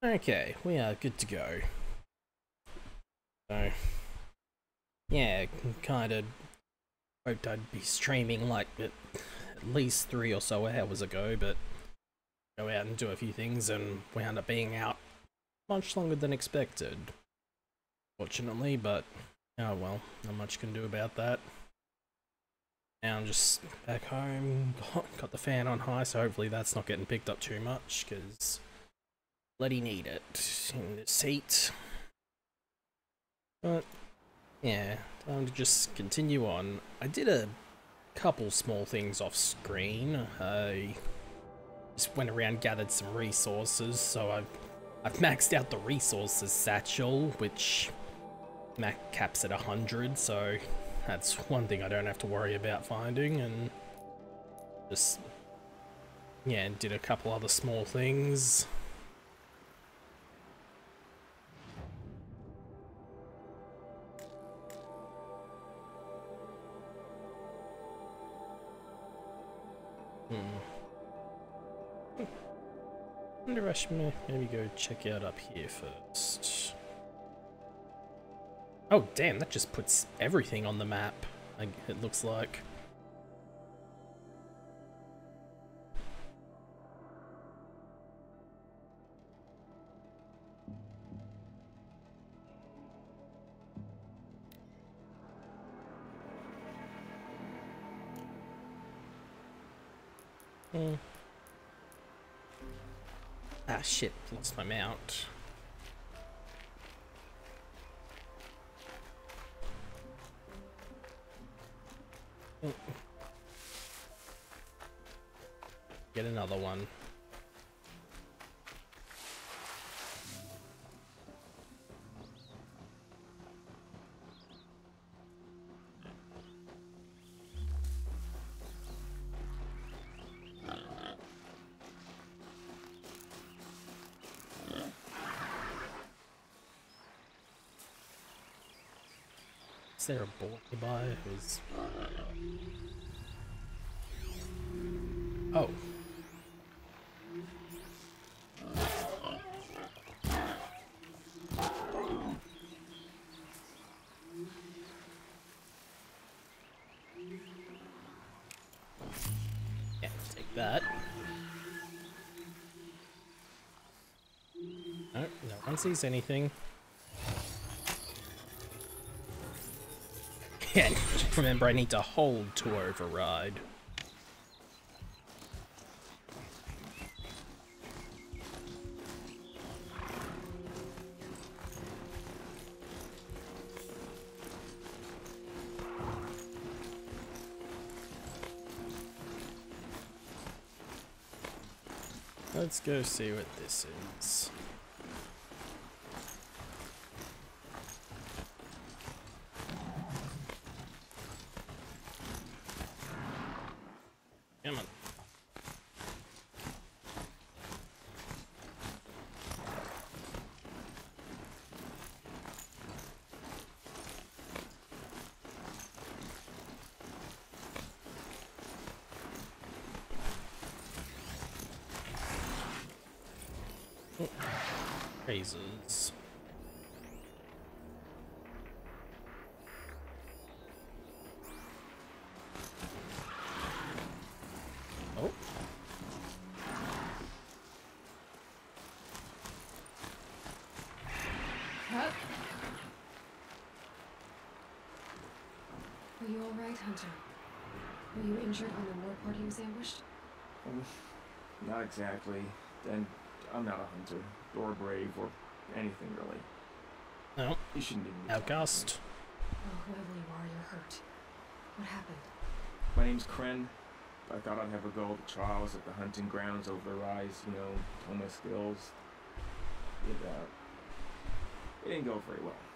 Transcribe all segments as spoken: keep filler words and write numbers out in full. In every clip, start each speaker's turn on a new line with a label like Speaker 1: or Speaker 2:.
Speaker 1: Okay, we are good to go. So, yeah, kind of hoped I'd be streaming like at, at least three or so hours ago, but go out and do a few things and wound up being out much longer than expected. Fortunately, but oh well, not much can do about that. Now I'm just back home, got the fan on high, so hopefully that's not getting picked up too much, because bloody need it in this heat. But yeah, time to just continue on. I did a couple small things off screen. I just went around, gathered some resources, so I've I've maxed out the resources satchel, which max caps at one hundred, so that's one thing I don't have to worry about finding, and just, yeah, did a couple other small things. Hmm. I wonder if I should maybe go check out up here first. Oh damn, that just puts everything on the map, like, it looks like. Hmm. Ah shit, lost my mount. Get another one. Is there a board nearby who's... Oh. Yeah, take that. No, no one sees anything. Yeah, remember I need to hold to override. Let's go see what this is. Come on. Oh, phrases. Oh.
Speaker 2: Cut. Are you all right, Hunter? Were you injured when the war party was ambushed?
Speaker 3: Um, not exactly. And I'm not a hunter, or brave, or anything really.
Speaker 1: No.
Speaker 3: You shouldn't even be
Speaker 1: Outcast.
Speaker 2: Oh, whoever you are, you're hurt. What happened?
Speaker 3: My name's Kren. I thought I'd have a go at the trials at the hunting grounds over the rise, you know, hone my skills. It, uh, it didn't go very well.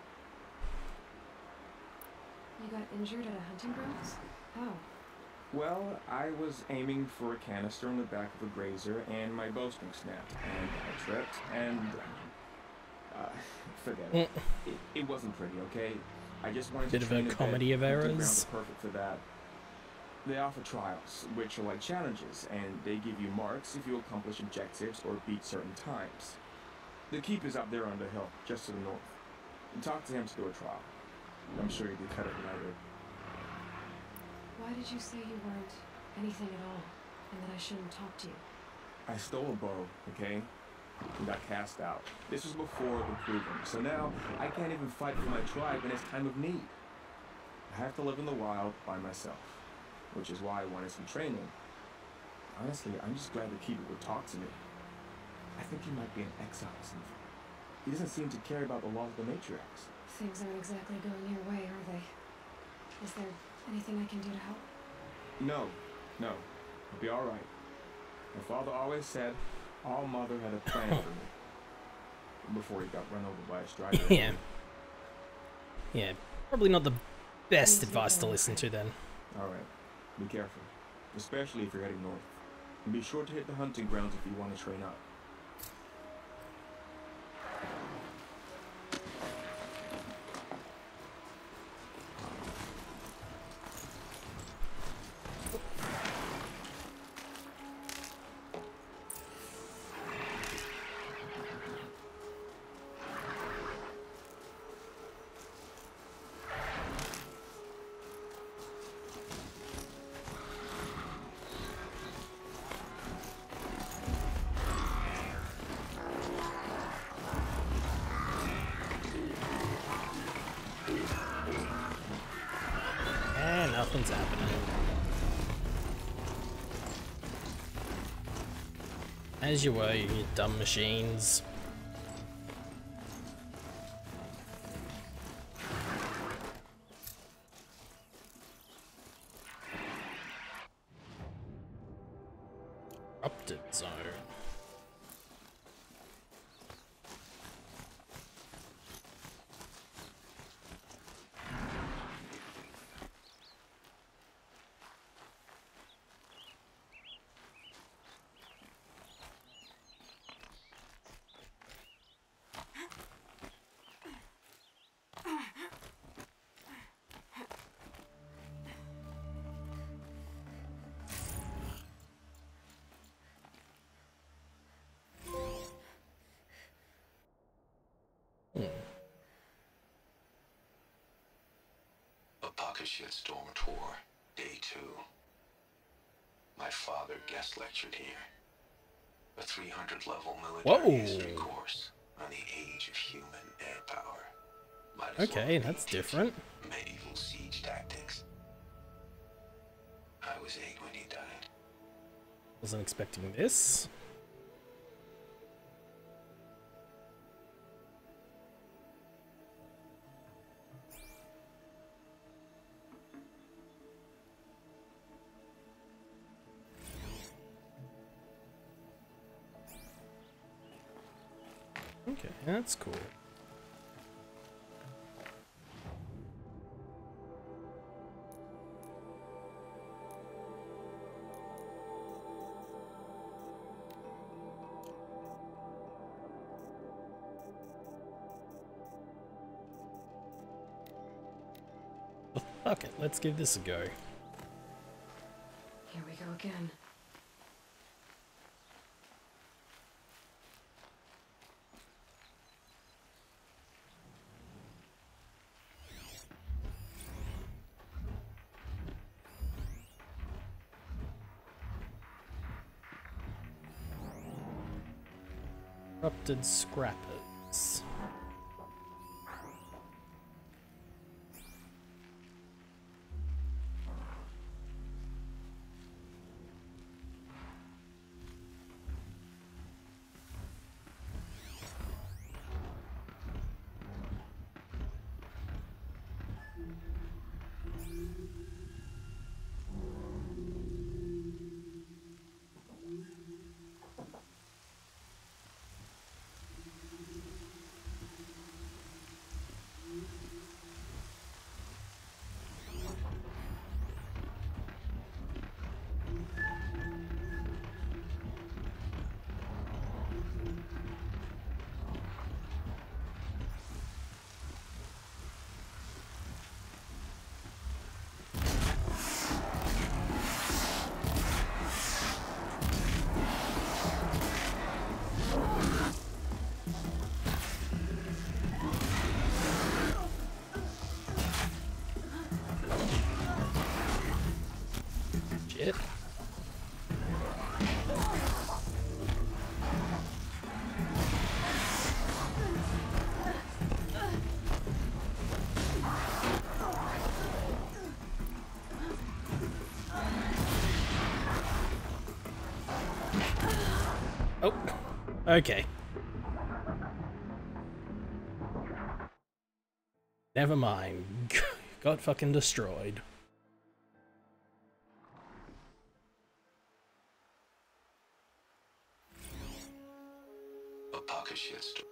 Speaker 2: You got injured at a hunting grounds? How?
Speaker 3: Well, I was aiming for a canister on the back of a grazer, and my bowstring snapped, and I tripped, and... Uh, forget it. it. It wasn't pretty, okay? I just wanted
Speaker 1: Bit
Speaker 3: to
Speaker 1: of
Speaker 3: train
Speaker 1: a
Speaker 3: bit.
Speaker 1: comedy of
Speaker 3: Hunting
Speaker 1: errors.
Speaker 3: grounds are perfect for that. They offer trials, which are like challenges, and they give you marks if you accomplish objectives or beat certain times. The keep is up there on the hill, just to the north. You talk to him to do a trial. I'm sure you'd be better than I did.
Speaker 2: Why did you say you weren't anything at all, and that I shouldn't talk to you?
Speaker 3: I stole a bow, okay? And got cast out. This was before the Proving, so now I can't even fight for my tribe in its time of need. I have to live in the wild by myself, which is why I wanted some training. Honestly, I'm just glad the keeper would talk to me. I think he might be an exile or something. He doesn't seem to care about the laws of the matriarchs.
Speaker 2: Things aren't exactly going your way, are they? Is there anything I can do to help?
Speaker 3: No, no. I'll be alright. My father always said all mother had a plan for me. Before he got run over by a strider.
Speaker 1: Yeah. Yeah, probably not the best advice to listen to then.
Speaker 3: Alright. Be careful. Especially if you're heading north. And be sure to hit the hunting grounds if you want to train up.
Speaker 1: Nothing's happening. As you were, you dumb machines. Corrupted zone.
Speaker 4: Storm Tour, day two. My father guest lectured here. A three hundred level military
Speaker 1: Whoa.
Speaker 4: history course on the age of human air power. Might as
Speaker 1: Okay,
Speaker 4: well
Speaker 1: that's
Speaker 4: be
Speaker 1: different.
Speaker 4: Medieval siege tactics. I was eight when he died.
Speaker 1: Wasn't expecting this. Okay, that's cool. Well, fuck it, let's give this a go.
Speaker 2: Here we go again.
Speaker 1: Corrupted scrappers. Okay. Never mind. Got fucking destroyed.
Speaker 4: A pocket shitstorm.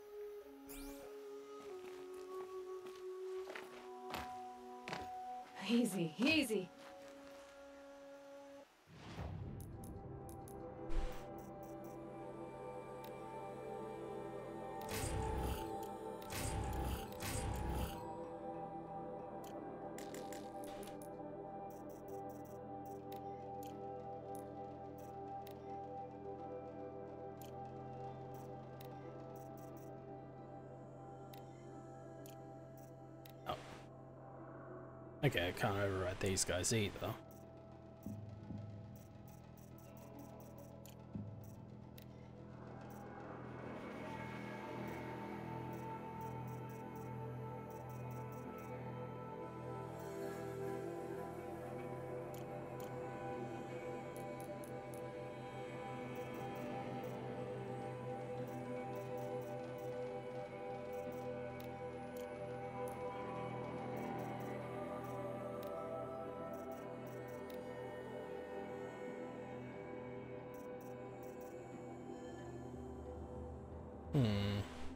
Speaker 2: Easy, easy.
Speaker 1: Okay, I can't override these guys either. Hmm.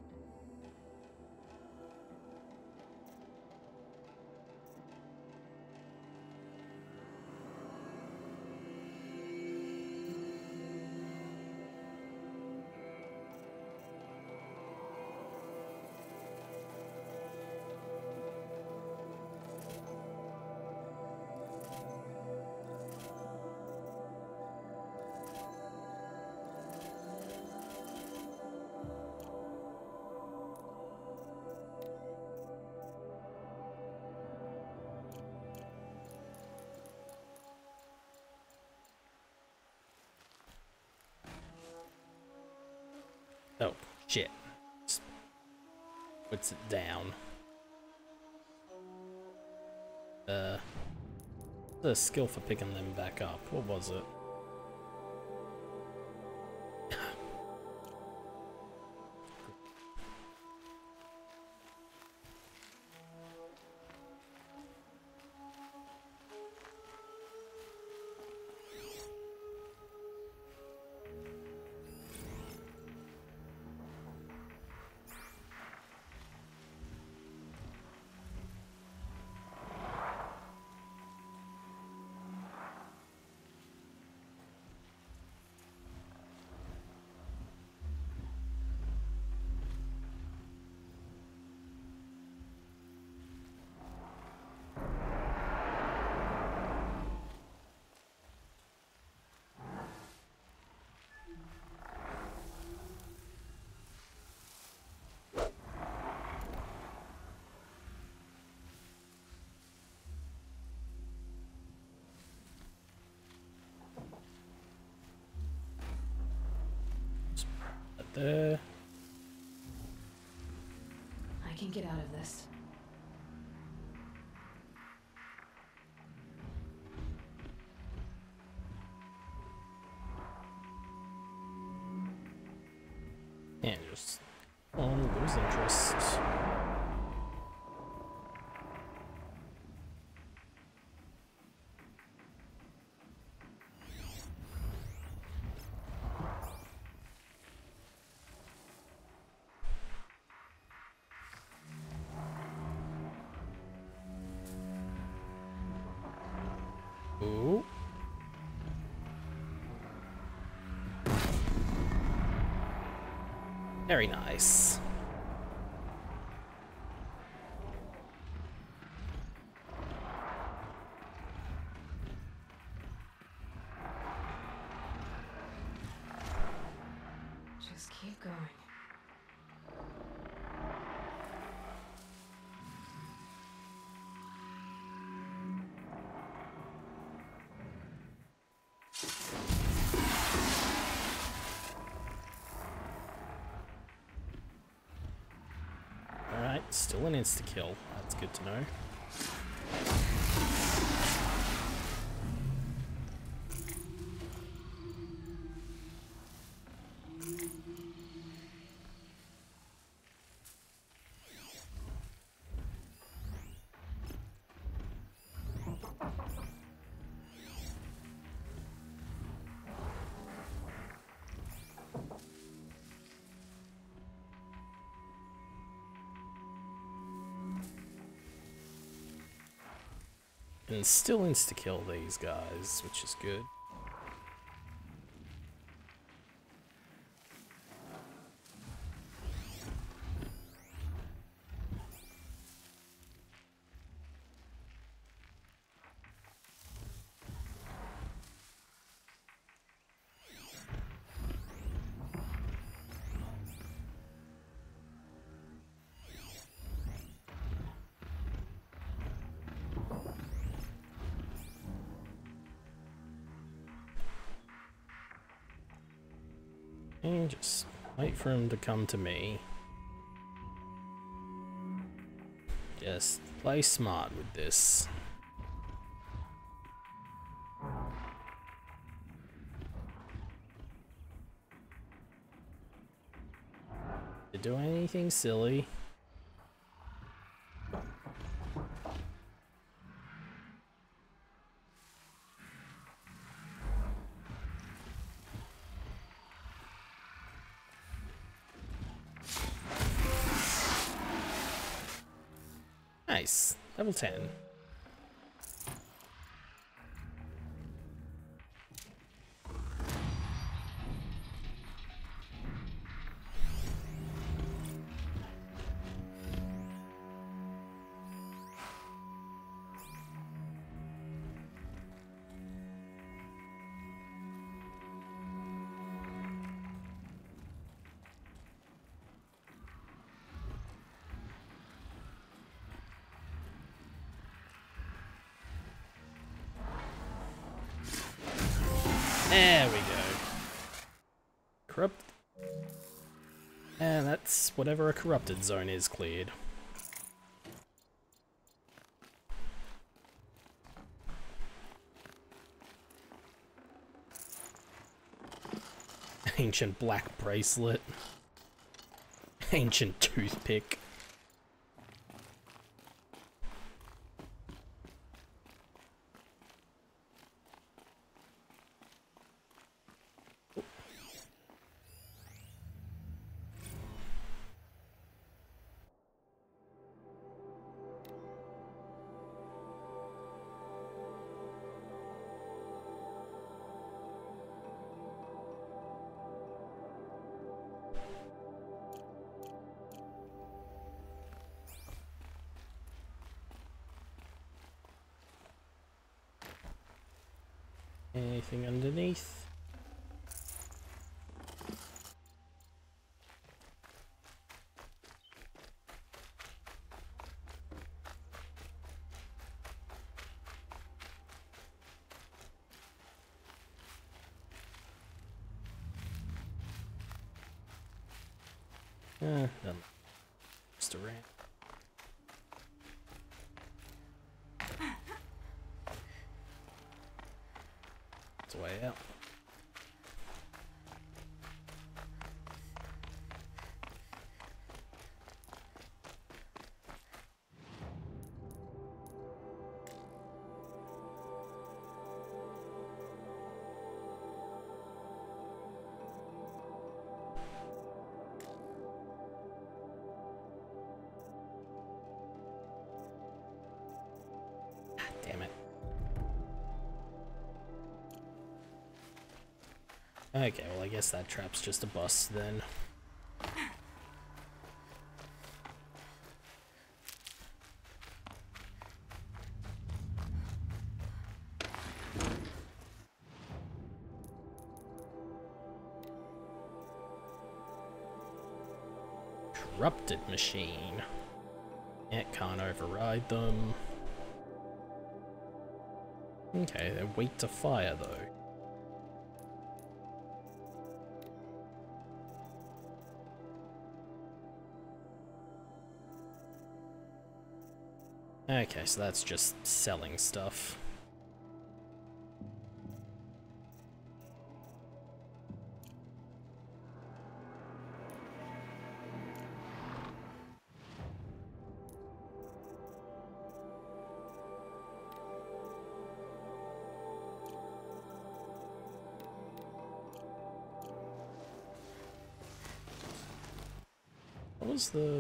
Speaker 1: Oh, shit. Just puts it down. Uh, the skill for picking them back up. What was it? There.
Speaker 2: I can get out of this.
Speaker 1: And just on lose interest. Ooh. Very nice.
Speaker 2: Just keep going.
Speaker 1: Alright, still an insta-kill. That's good to know. can still insta-kill these guys, which is good. And just wait for him to come to me. Just play smart with this. To do anything silly. Nice. Level ten. There we go. Corrupt. And that's whatever a corrupted zone is cleared. Ancient black bracelet. Ancient toothpick. Anything underneath? Uh, no. Just a ramp. It's a way out. Damn it. Okay, well I guess that trap's just a bust then. Corrupted machine. It can't override them. Okay, they're weak to fire though. Okay, so that's just selling stuff. What was the...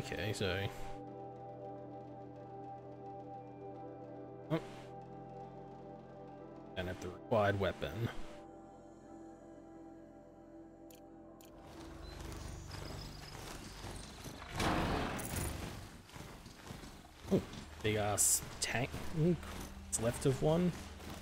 Speaker 1: Okay, so... Oh. Don't have the required weapon. Oh, big ass tank. What's left of one?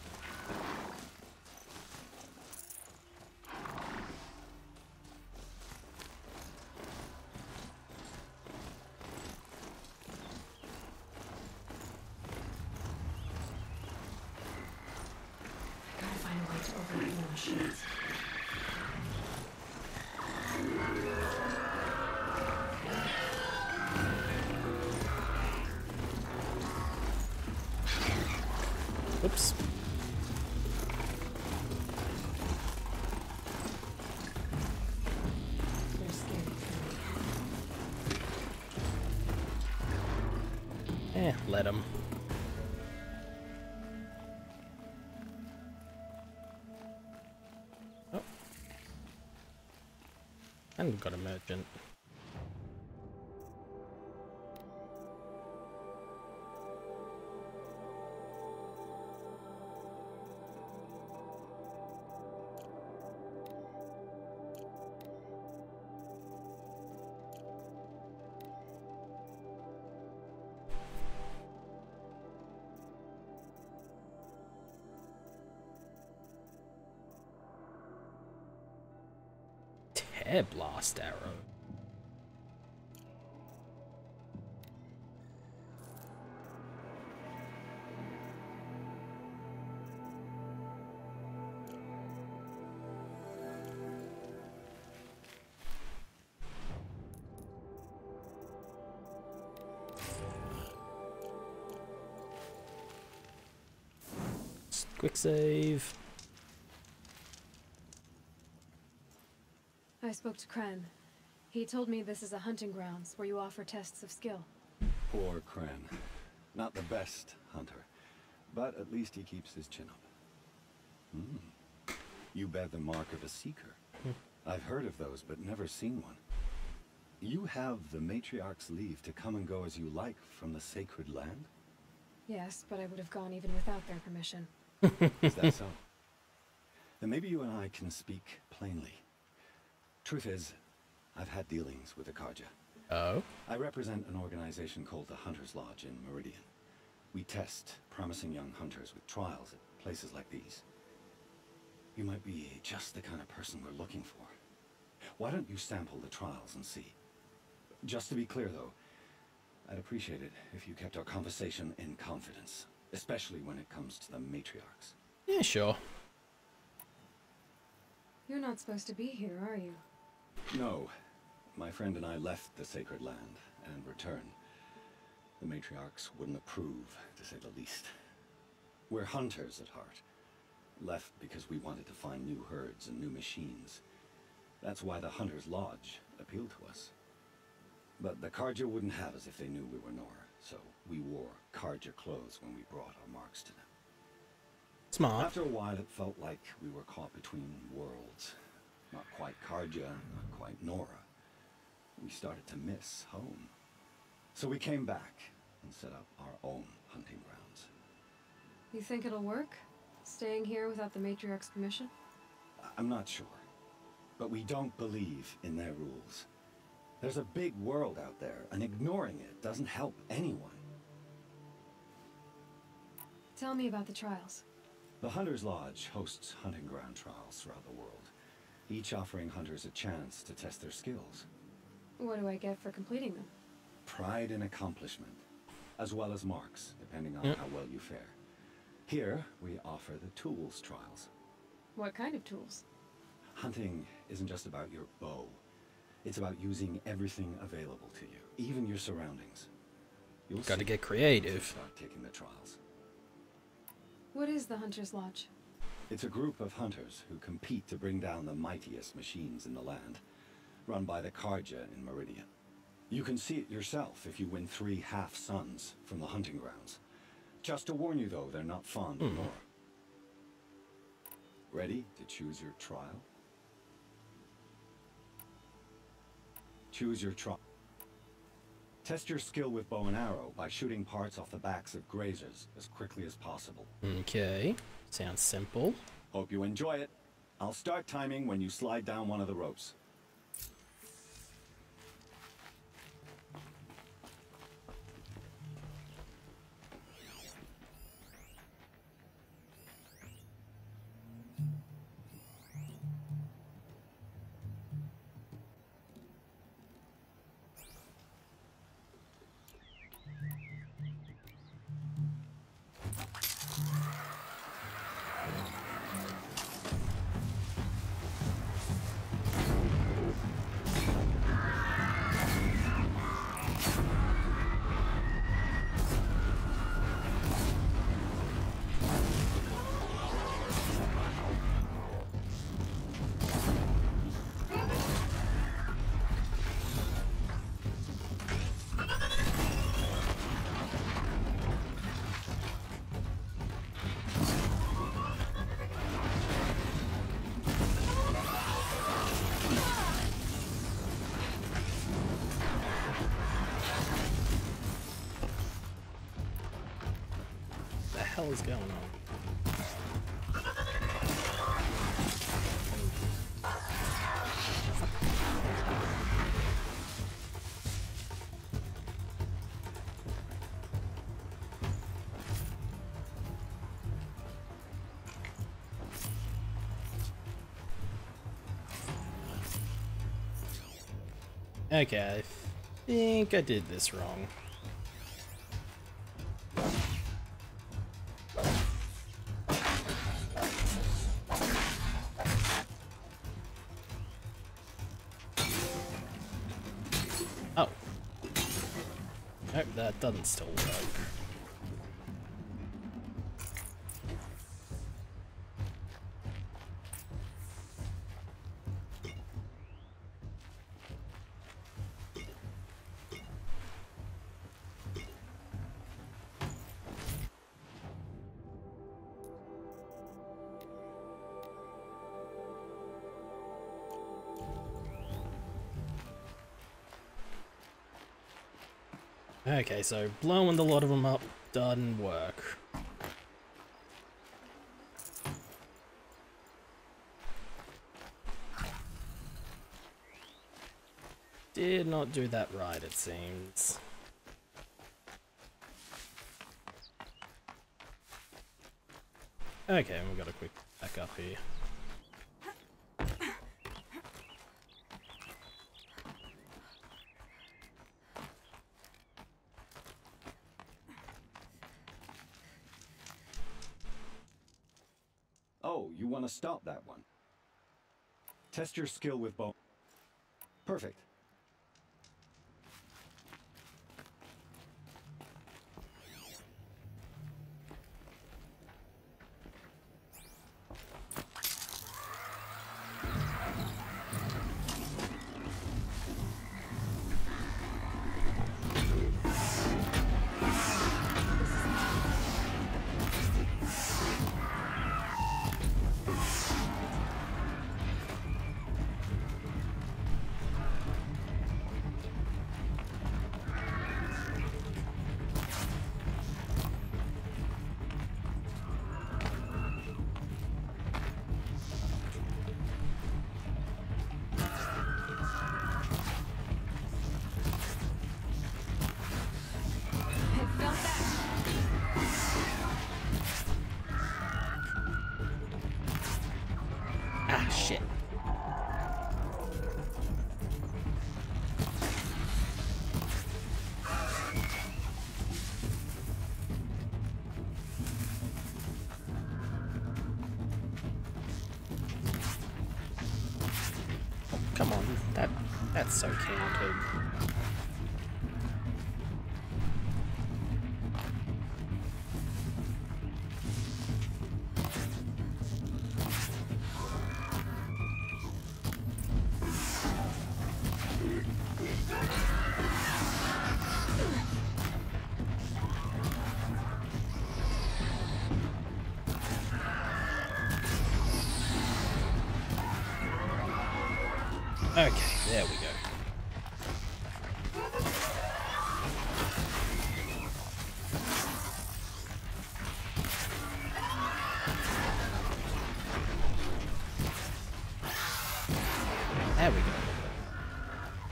Speaker 1: Oops.
Speaker 2: They're scary for me.
Speaker 1: Eh, let him. Oh. And we've got a merchant. Tear blast arrow. Quick save.
Speaker 2: I spoke to Kren. He told me this is a hunting grounds where you offer tests of skill.
Speaker 5: Poor Kren. Not the best hunter, but at least he keeps his chin up. Hmm. You bear the mark of a seeker. I've heard of those, but never seen one. You have the Matriarch's leave to come and go as you like from the sacred land?
Speaker 2: Yes, but I would have gone even without their permission.
Speaker 5: Is that so? Then maybe you and I can speak plainly. Truth is, I've had dealings with the Carja.
Speaker 1: Oh?
Speaker 5: I represent an organization called the Hunter's Lodge in Meridian. We test promising young hunters with trials at places like these. You might be just the kind of person we're looking for. Why don't you sample the trials and see? Just to be clear, though, I'd appreciate it if you kept our conversation in confidence, especially when it comes to the matriarchs.
Speaker 1: Yeah, sure.
Speaker 2: You're not supposed to be here, are you?
Speaker 5: No. My friend and I left the sacred land and returned. The matriarchs wouldn't approve, to say the least. We're hunters at heart. Left because we wanted to find new herds and new machines. That's why the Hunter's Lodge appealed to us. But the Carja wouldn't have us if they knew we were Nora, so we wore Carja clothes when we brought our marks to them.
Speaker 1: Smart.
Speaker 5: After a while, it felt like we were caught between worlds. Not quite Carja, not quite Nora. We started to miss home. So we came back and set up our own hunting grounds.
Speaker 2: You think it'll work? Staying here without the Matriarch's permission?
Speaker 5: I'm not sure. But we don't believe in their rules. There's a big world out there, and ignoring it doesn't help anyone.
Speaker 2: Tell me about the trials.
Speaker 5: The Hunter's Lodge hosts hunting ground trials throughout the world, each offering hunters a chance to test their skills.
Speaker 2: What do I get for completing them?
Speaker 5: Pride in accomplishment, as well as marks, depending on
Speaker 1: Mm.
Speaker 5: how well you fare. Here, we offer the tools trials.
Speaker 2: What kind of tools?
Speaker 5: Hunting isn't just about your bow. It's about using everything available to you, even your surroundings. You'll
Speaker 1: Gotta
Speaker 5: see
Speaker 1: get
Speaker 5: once you
Speaker 1: creative.
Speaker 5: start taking the trials.
Speaker 2: What is the Hunter's Lodge?
Speaker 5: It's a group of hunters who compete to bring down the mightiest machines in the land, run by the Carja in Meridian. You can see it yourself if you win three half-suns from the hunting grounds. Just to warn you, though, they're not fond of
Speaker 1: Hmm.
Speaker 5: Nora. Ready to choose your trial? Choose your trial. Test your skill with bow and arrow by shooting parts off the backs of grazers as quickly as possible.
Speaker 1: Okay, sounds simple.
Speaker 5: Hope you enjoy it. I'll start timing when you slide down one of the ropes.
Speaker 1: What the hell is going on? Okay, I think I did this wrong. Oh. Nope, that doesn't still work. Okay, so blowing the lot of them up doesn't work. Did not do that right, it seems. Okay, we've got a quick back up here.
Speaker 5: Oh, you want to stop that one? Test your skill with bow. Perfect. Ah, shit. Come on, that that's so counted. Okay, there we go.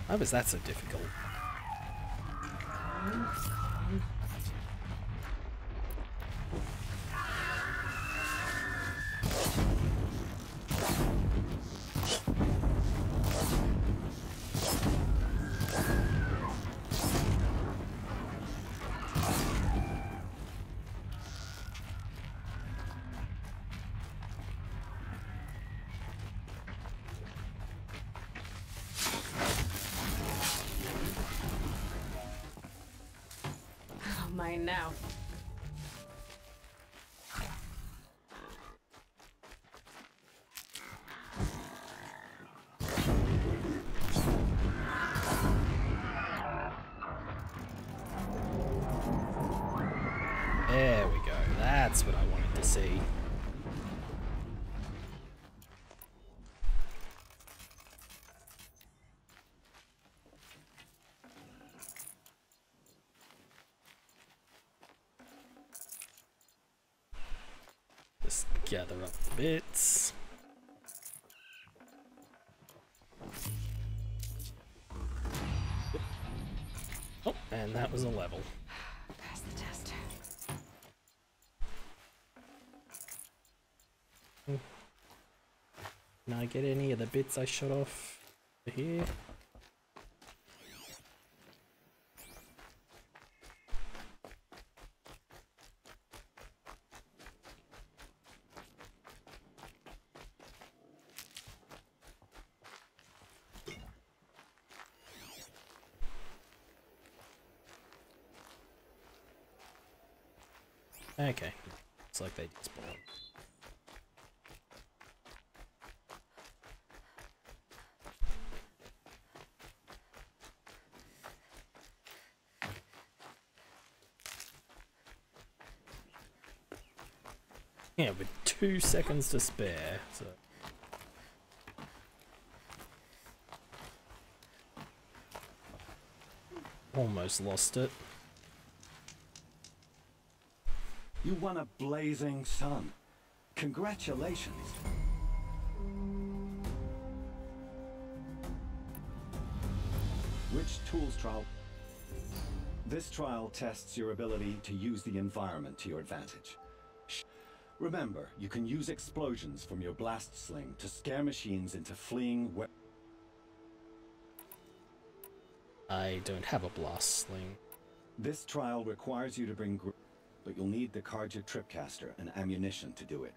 Speaker 1: Why was that so difficult?
Speaker 2: Mine now.
Speaker 1: There we go. That's what I wanted to see. Just gather up the bits. Oh, and that was a level.
Speaker 2: Pass the test.
Speaker 1: Can I get any of the bits I shot off here? Okay, looks like they despawn. Yeah, with two seconds to spare, so. Almost lost it.
Speaker 5: You won a blazing sun. Congratulations. Which tools trial? This trial tests your ability to use the environment to your advantage. Remember, you can use explosions from your blast sling to scare machines into fleeing where...
Speaker 1: I don't have a blast sling.
Speaker 5: This trial requires you to bring gr but you'll need the Carja Tripcaster and ammunition to do it.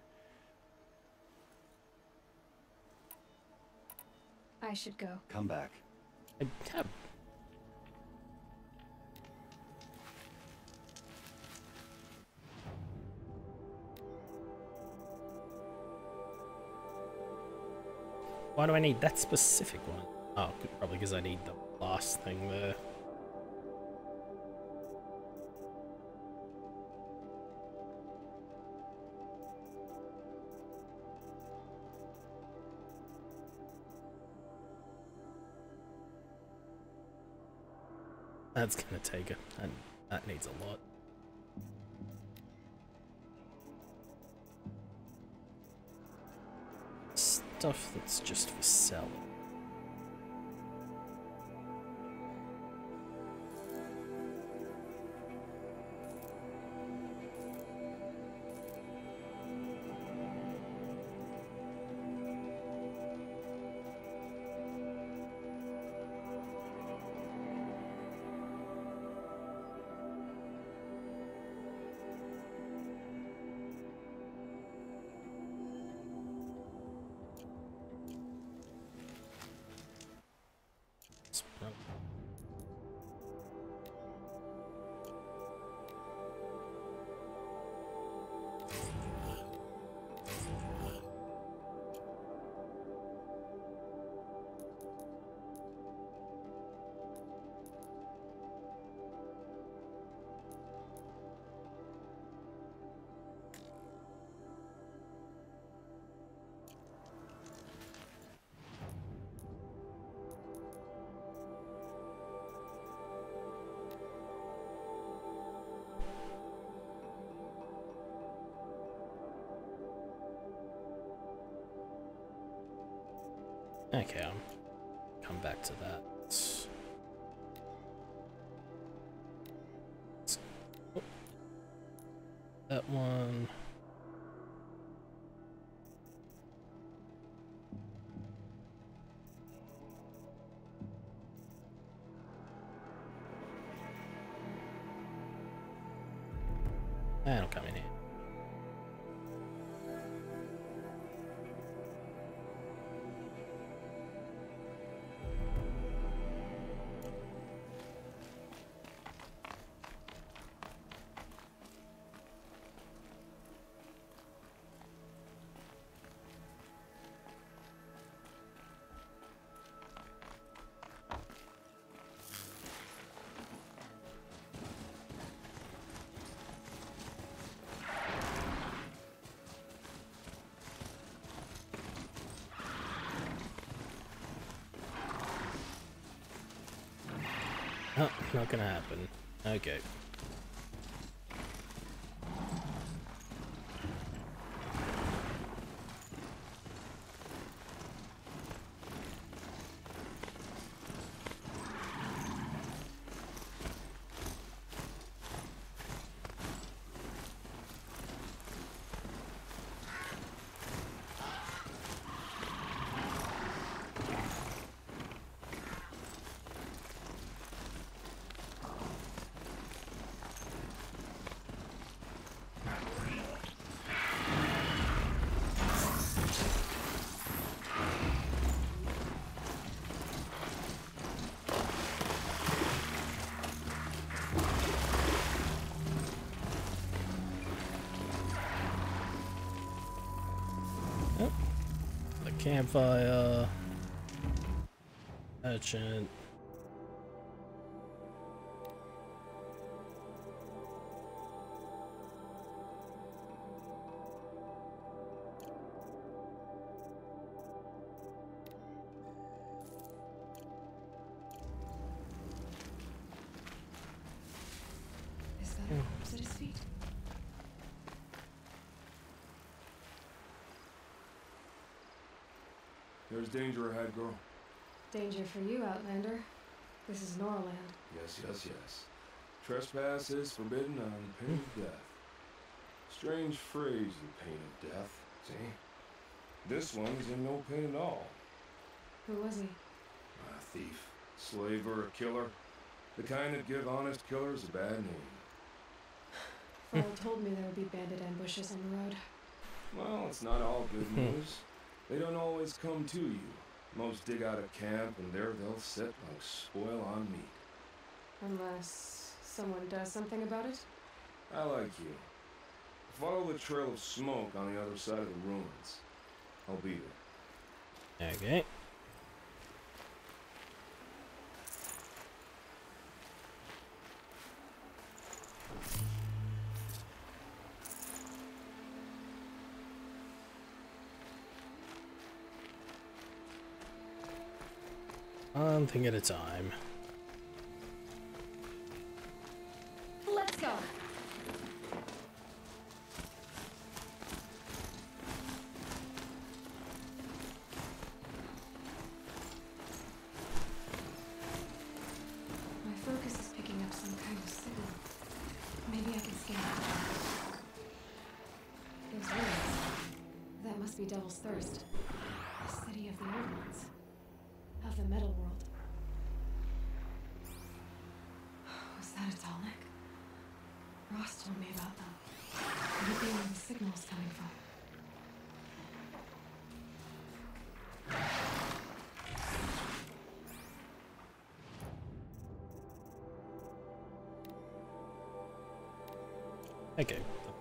Speaker 2: I should go.
Speaker 5: Come back.
Speaker 1: I have... Why do I need that specific one? Oh, probably because I need the last thing there. That's gonna take it, and that needs a lot. Stuff that's just for selling. Okay, I'll come back to that. That one. That'll come in here. Oh, not gonna happen. Okay. Campfire, merchant.
Speaker 2: Is that a corpse at his feet?
Speaker 6: There's danger ahead, girl.
Speaker 2: Danger for you, Outlander. This is Norland.
Speaker 6: Yes, yes, yes. Trespass is forbidden on pain of death. Strange phrase, the pain of death, see? This one's in no pain at all.
Speaker 2: Who was he?
Speaker 6: A thief, slaver, a killer. The kind that give honest killers a bad name.
Speaker 2: Farrell told me there would be bandit ambushes on the road.
Speaker 6: Well, it's not all good news. They don't always come to you. Most dig out of camp, and there they'll sit like spoil on meat.
Speaker 2: Unless someone does something about it?
Speaker 6: I like you. Follow the trail of smoke on the other side of the ruins. I'll be there.
Speaker 1: Okay. One thing at a time.
Speaker 2: Let's go! My focus is picking up some kind of signal. Maybe I can scan it. Those ruins. That must be Devil's Thirst. The city of the old ones. Of the metal world. Was that a Dalek? Ross told me about them. Maybe where the signal's coming from.
Speaker 1: Okay.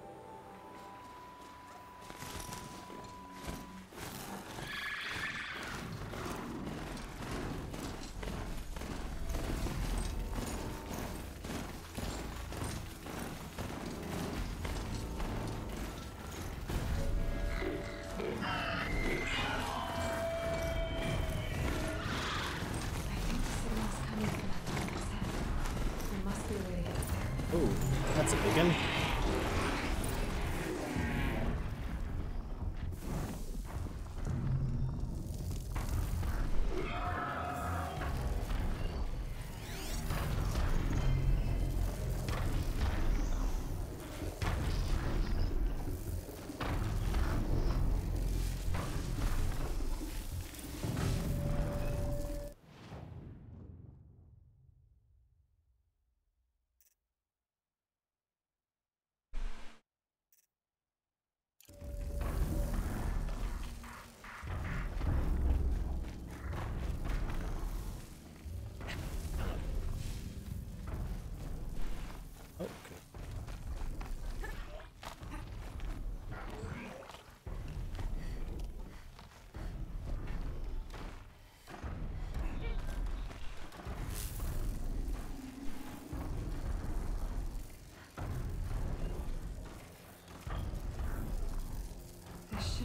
Speaker 1: Ooh, that's a big one.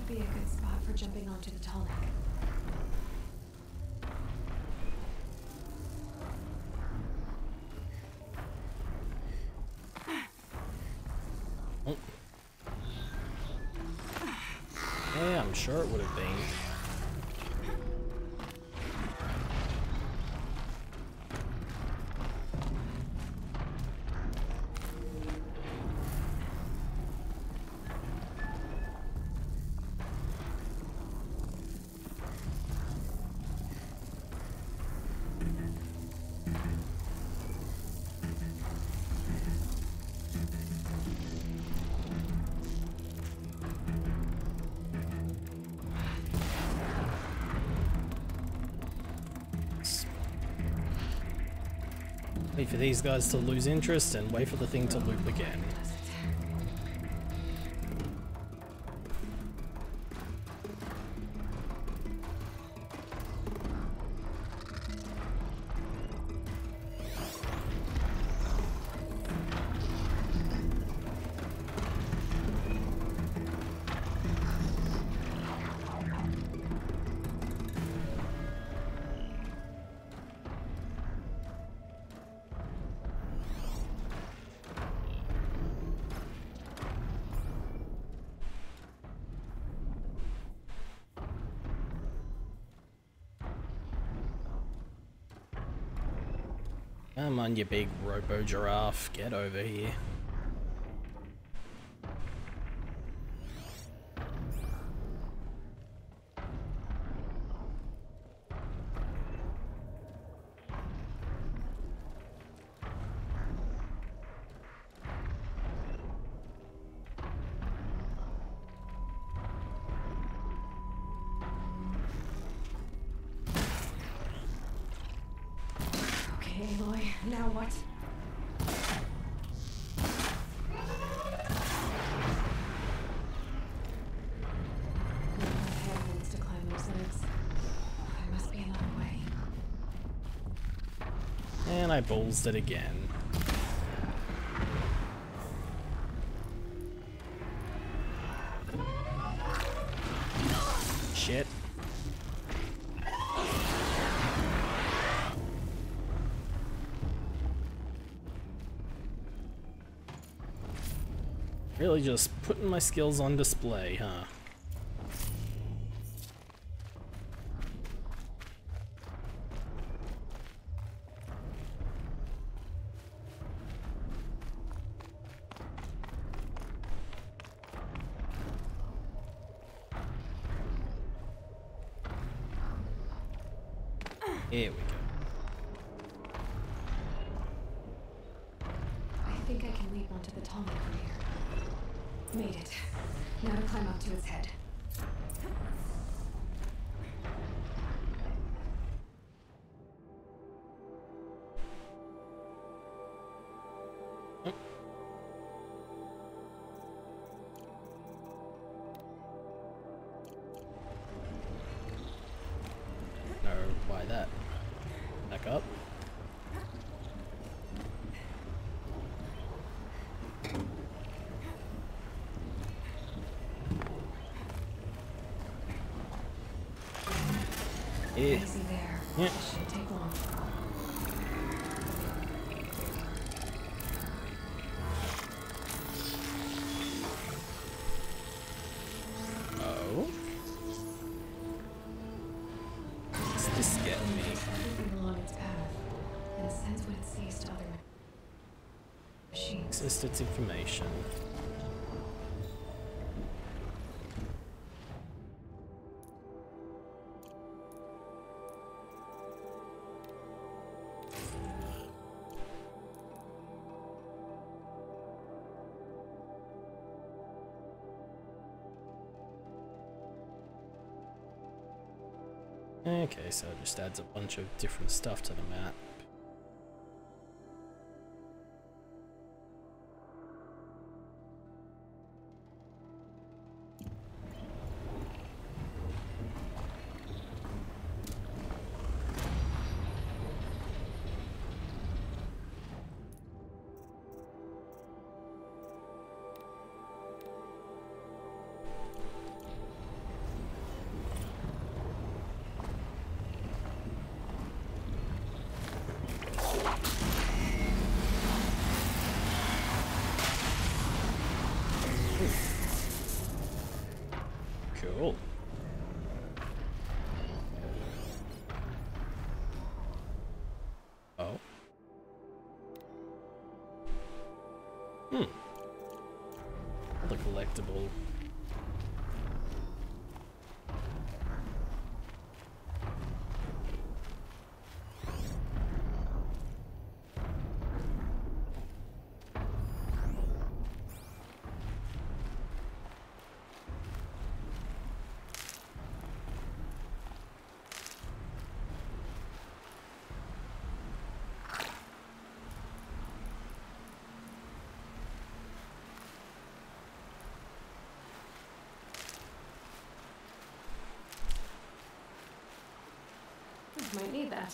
Speaker 2: should be a good spot for jumping onto the Tallneck.
Speaker 1: Oh. Yeah, I'm sure it would have been. Wait for these guys to lose interest and wait for the thing to loop again. Come on, you big robo giraffe, get over here.
Speaker 2: Okay, Aloy, now what? My head needs to climb those legs. There must be another way.
Speaker 1: And I ballsed it again. Shit. Really just putting my skills on display, huh? Here we go.
Speaker 2: I think I can leap onto the Tallneck from here. Made it. Now to climb up to its head.
Speaker 1: No, why that? Back up. Yeah.
Speaker 2: Easy there.
Speaker 1: Yeah.
Speaker 2: It shouldn't take long.
Speaker 1: Oh? What's this get me?
Speaker 2: Moving along its path, and sends what it sees to other machines.
Speaker 1: Access its information. Okay, so it just adds a bunch of different stuff to the map. Cool. Oh. Hmm. The collectible.
Speaker 2: Might need that.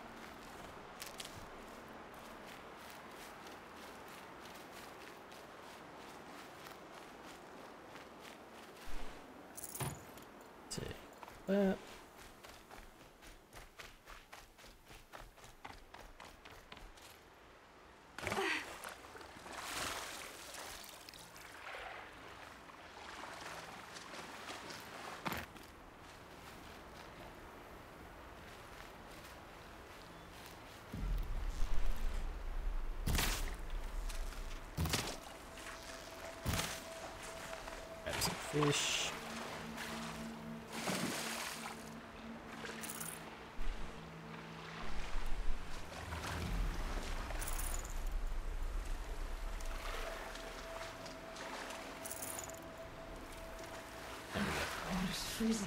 Speaker 1: Take that. Grab some fish.
Speaker 2: Water's freezing.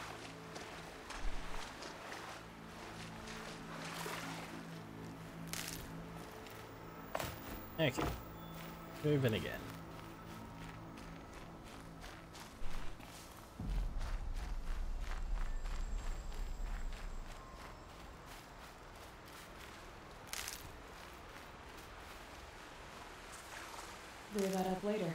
Speaker 1: Okay. Moving again.
Speaker 2: Clear that up later.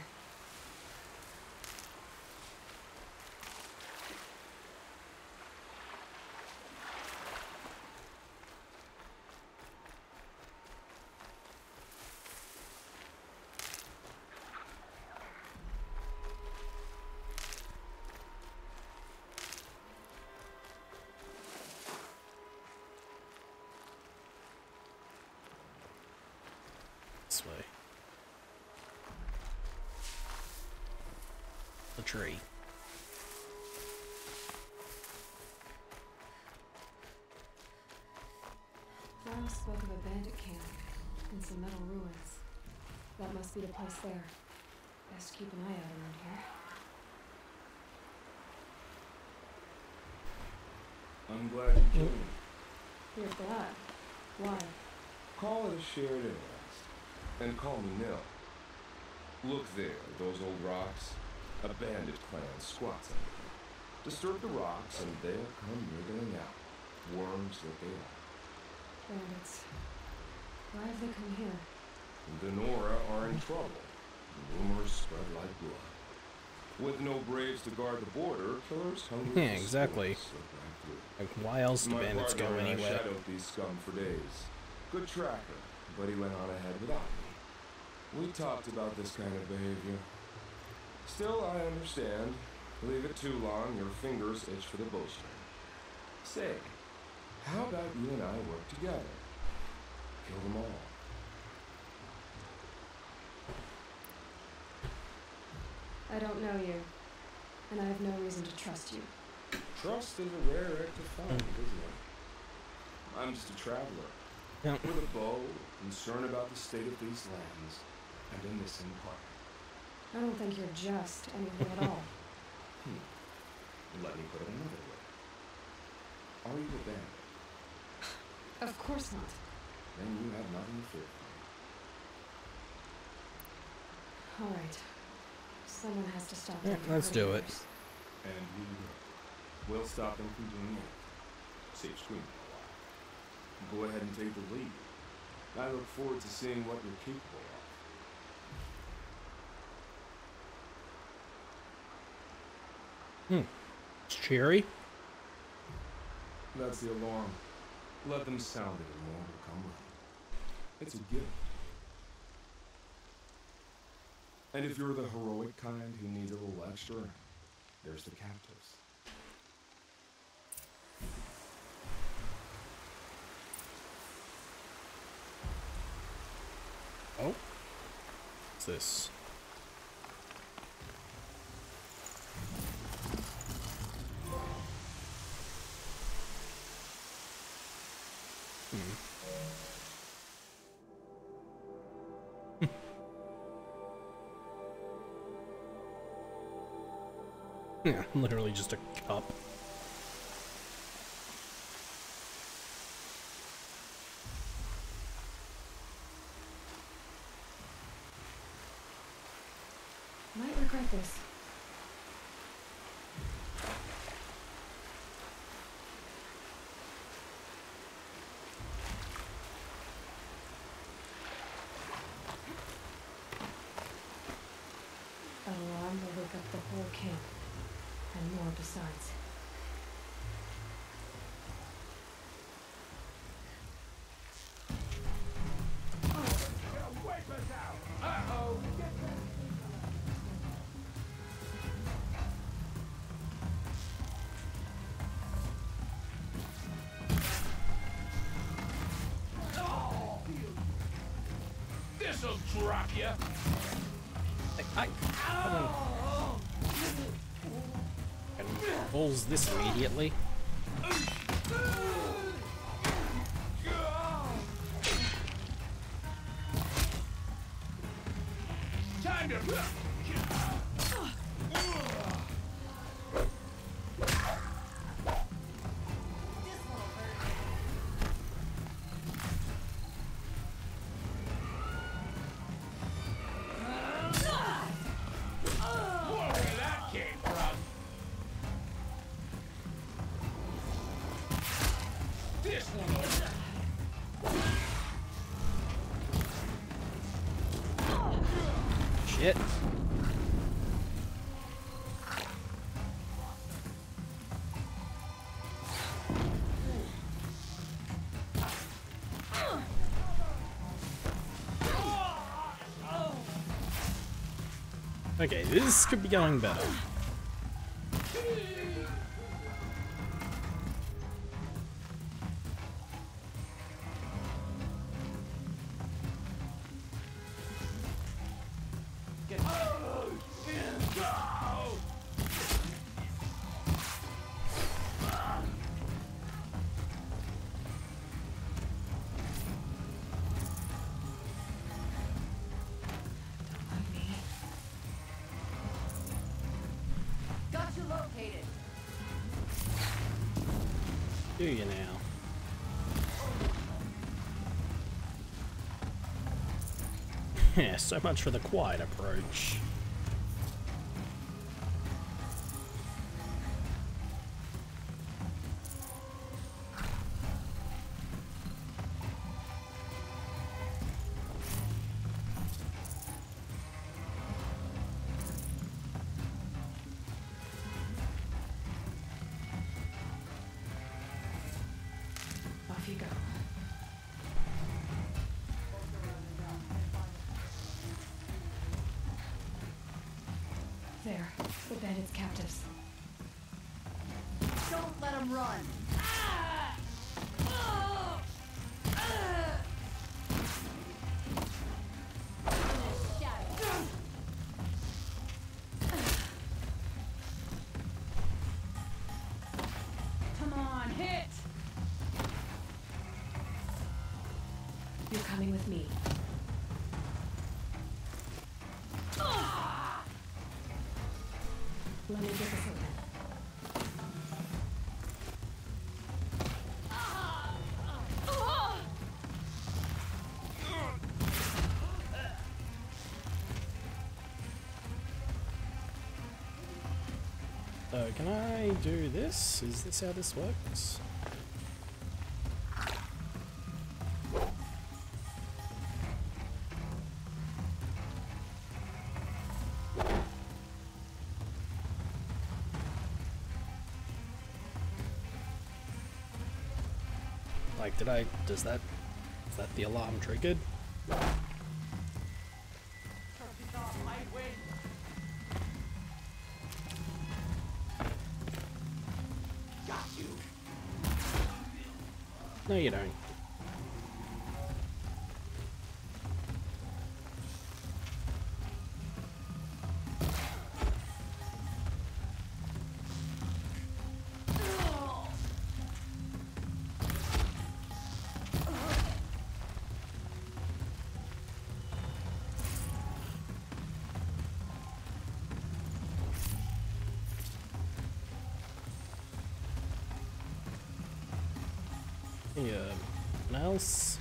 Speaker 1: This way. The tree.
Speaker 2: Rouse spoke of a bandit camp and some metal ruins. That must be the place there. Best keep an eye out around here.
Speaker 6: I'm glad you killed me.
Speaker 2: You're glad. Why?
Speaker 6: Call it a shared interest. And call me Nil. Look there, those old rocks. A bandit clan squats under them. Disturb the rocks and they'll come wriggling out. Worms that they are.
Speaker 2: Bandits. Why have they come here?
Speaker 6: The Nora are in trouble. Rumors spread like blood. With no braves to guard the border, killers hungry
Speaker 1: Yeah,
Speaker 6: for
Speaker 1: exactly.
Speaker 6: sport slip right through.
Speaker 1: Like, why else do
Speaker 6: My
Speaker 1: bandits go
Speaker 6: partner and I
Speaker 1: anywhere?
Speaker 6: shadowed these scum for days. Good tracker, but he went on ahead without me. We talked about this kind of behavior. Still, I understand. Leave it too long, your fingers itch for the bowstring. Say, how about you and I work together? Kill them all.
Speaker 2: I don't know you, and I have no reason to trust you.
Speaker 6: Trust is a rare act to find, isn't it? I'm just a traveler.
Speaker 1: Yeah.
Speaker 6: With a bow, concerned about the state of these lands, and a missing partner.
Speaker 2: I don't think you're just anything at all.
Speaker 6: Hmm. Let me put it another way. Are you a bandit?
Speaker 2: Of course not.
Speaker 6: Then you have nothing to fear from me.
Speaker 2: All right. Someone has to stop
Speaker 1: Yeah,
Speaker 2: them.
Speaker 1: let's do it.
Speaker 6: And we will. We'll stop them from doing it. Save screen for a while. Go ahead and take the lead. I look forward to seeing what you're capable of.
Speaker 1: Hmm. It's cheery.
Speaker 6: That's the alarm. Let them sound it and more will come running. It's a gift. And if you're the heroic kind who needs a little extra, there's the captives.
Speaker 1: Oh. What's this? Hmm. Yeah, literally just a cup.
Speaker 2: Might regret this. An alarm will wake up the whole camp. And more besides.
Speaker 7: This'll drop you.
Speaker 1: I, I, can balls this immediately.
Speaker 7: Time to.
Speaker 1: Shit. Okay, this could be going better. Do you now? Yeah, so much for the quiet approach.
Speaker 2: Off you go. There, the bandits' captives.
Speaker 8: Don't let them run.
Speaker 2: Come on, hit! You're coming with me. Let me get this open.
Speaker 1: So, can I do this? Is this how this works? Like, did I, does that, is that the alarm triggered?
Speaker 7: My way
Speaker 1: No, you don't. Yeah, nothing else?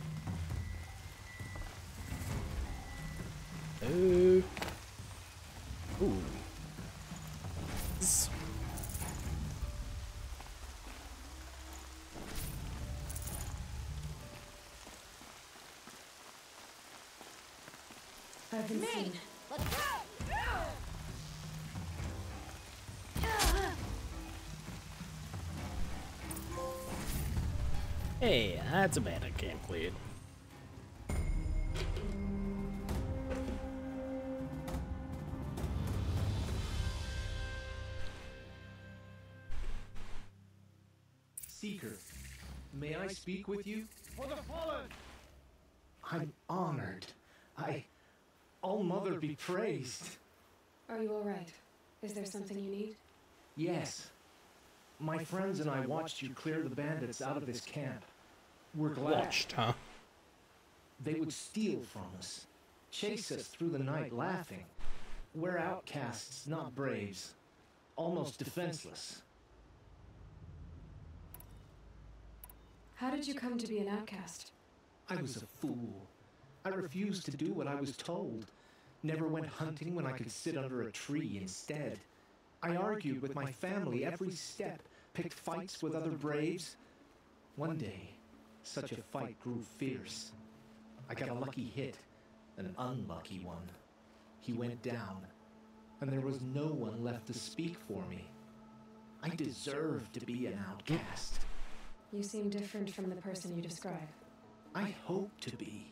Speaker 1: Ooh. Ooh. S-
Speaker 2: I've been seen.
Speaker 1: Hey, that's a bad camp cleared.
Speaker 8: Seeker, may I speak with you? For the fallen! I'm honored. I... All Mother be praised.
Speaker 2: Are you alright? Is there something you need?
Speaker 8: Yes. My friends and I watched you clear the bandits out of this camp. We're glad.
Speaker 1: Watched, huh?
Speaker 8: They would steal from us, chase us through the night laughing. We're outcasts, not braves. Almost defenseless.
Speaker 2: How did you come to be an outcast?
Speaker 8: I was a fool. I refused to do what I was told. Never went hunting when I could sit under a tree instead. I argued with my family every step, picked fights with other braves. One day, such a fight grew fierce. I got a lucky hit, an unlucky one. He went down, and there was no one left to speak for me. I deserved to be an outcast.
Speaker 2: You seem different from the person you describe.
Speaker 8: I hope to be.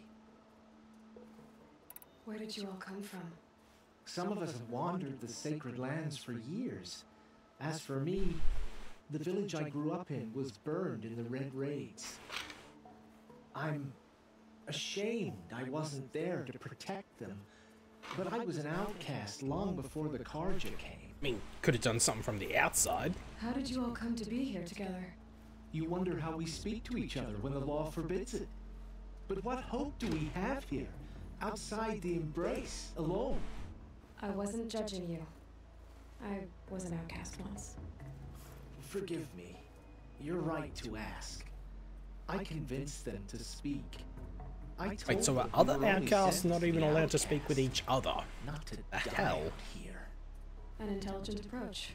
Speaker 2: Where did you all come from?
Speaker 8: Some of us have wandered the sacred lands for years. As for me, the village I grew up in was burned in the Red Raids. I'm ashamed I wasn't there to protect them, but I was an outcast long before the Karja came.
Speaker 1: I mean, could have done something from the outside.
Speaker 2: How did you all come to be here together?
Speaker 8: You wonder how we speak to each other when the law forbids it. But what hope do we have here, outside the embrace, alone?
Speaker 2: I wasn't judging you. I was an outcast once.
Speaker 8: Forgive me. You're right to ask. I convinced them to speak. I told
Speaker 1: Wait, so are
Speaker 8: them we
Speaker 1: other
Speaker 8: were only
Speaker 1: outcasts
Speaker 8: sent
Speaker 1: not
Speaker 8: to
Speaker 1: even
Speaker 8: be
Speaker 1: allowed to speak with
Speaker 8: outcasts,
Speaker 1: each other?
Speaker 8: not to
Speaker 1: The
Speaker 8: die
Speaker 1: hell?
Speaker 8: out here.
Speaker 2: An intelligent approach.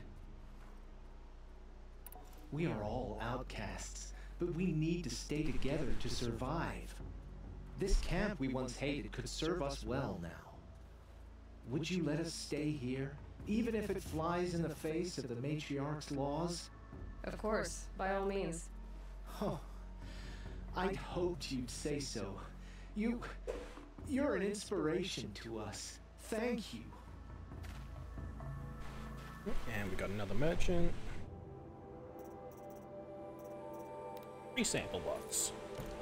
Speaker 8: We are all outcasts, but we need to stay together to survive. This camp we once hated could serve us well now. Would you let us stay here, even if it flies in the face of the Matriarch's laws?
Speaker 2: Of course, by all means.
Speaker 8: Oh, I'd hoped you'd say so. You... you're an inspiration to us. Thank you.
Speaker 1: And we got another merchant. Three sample lots.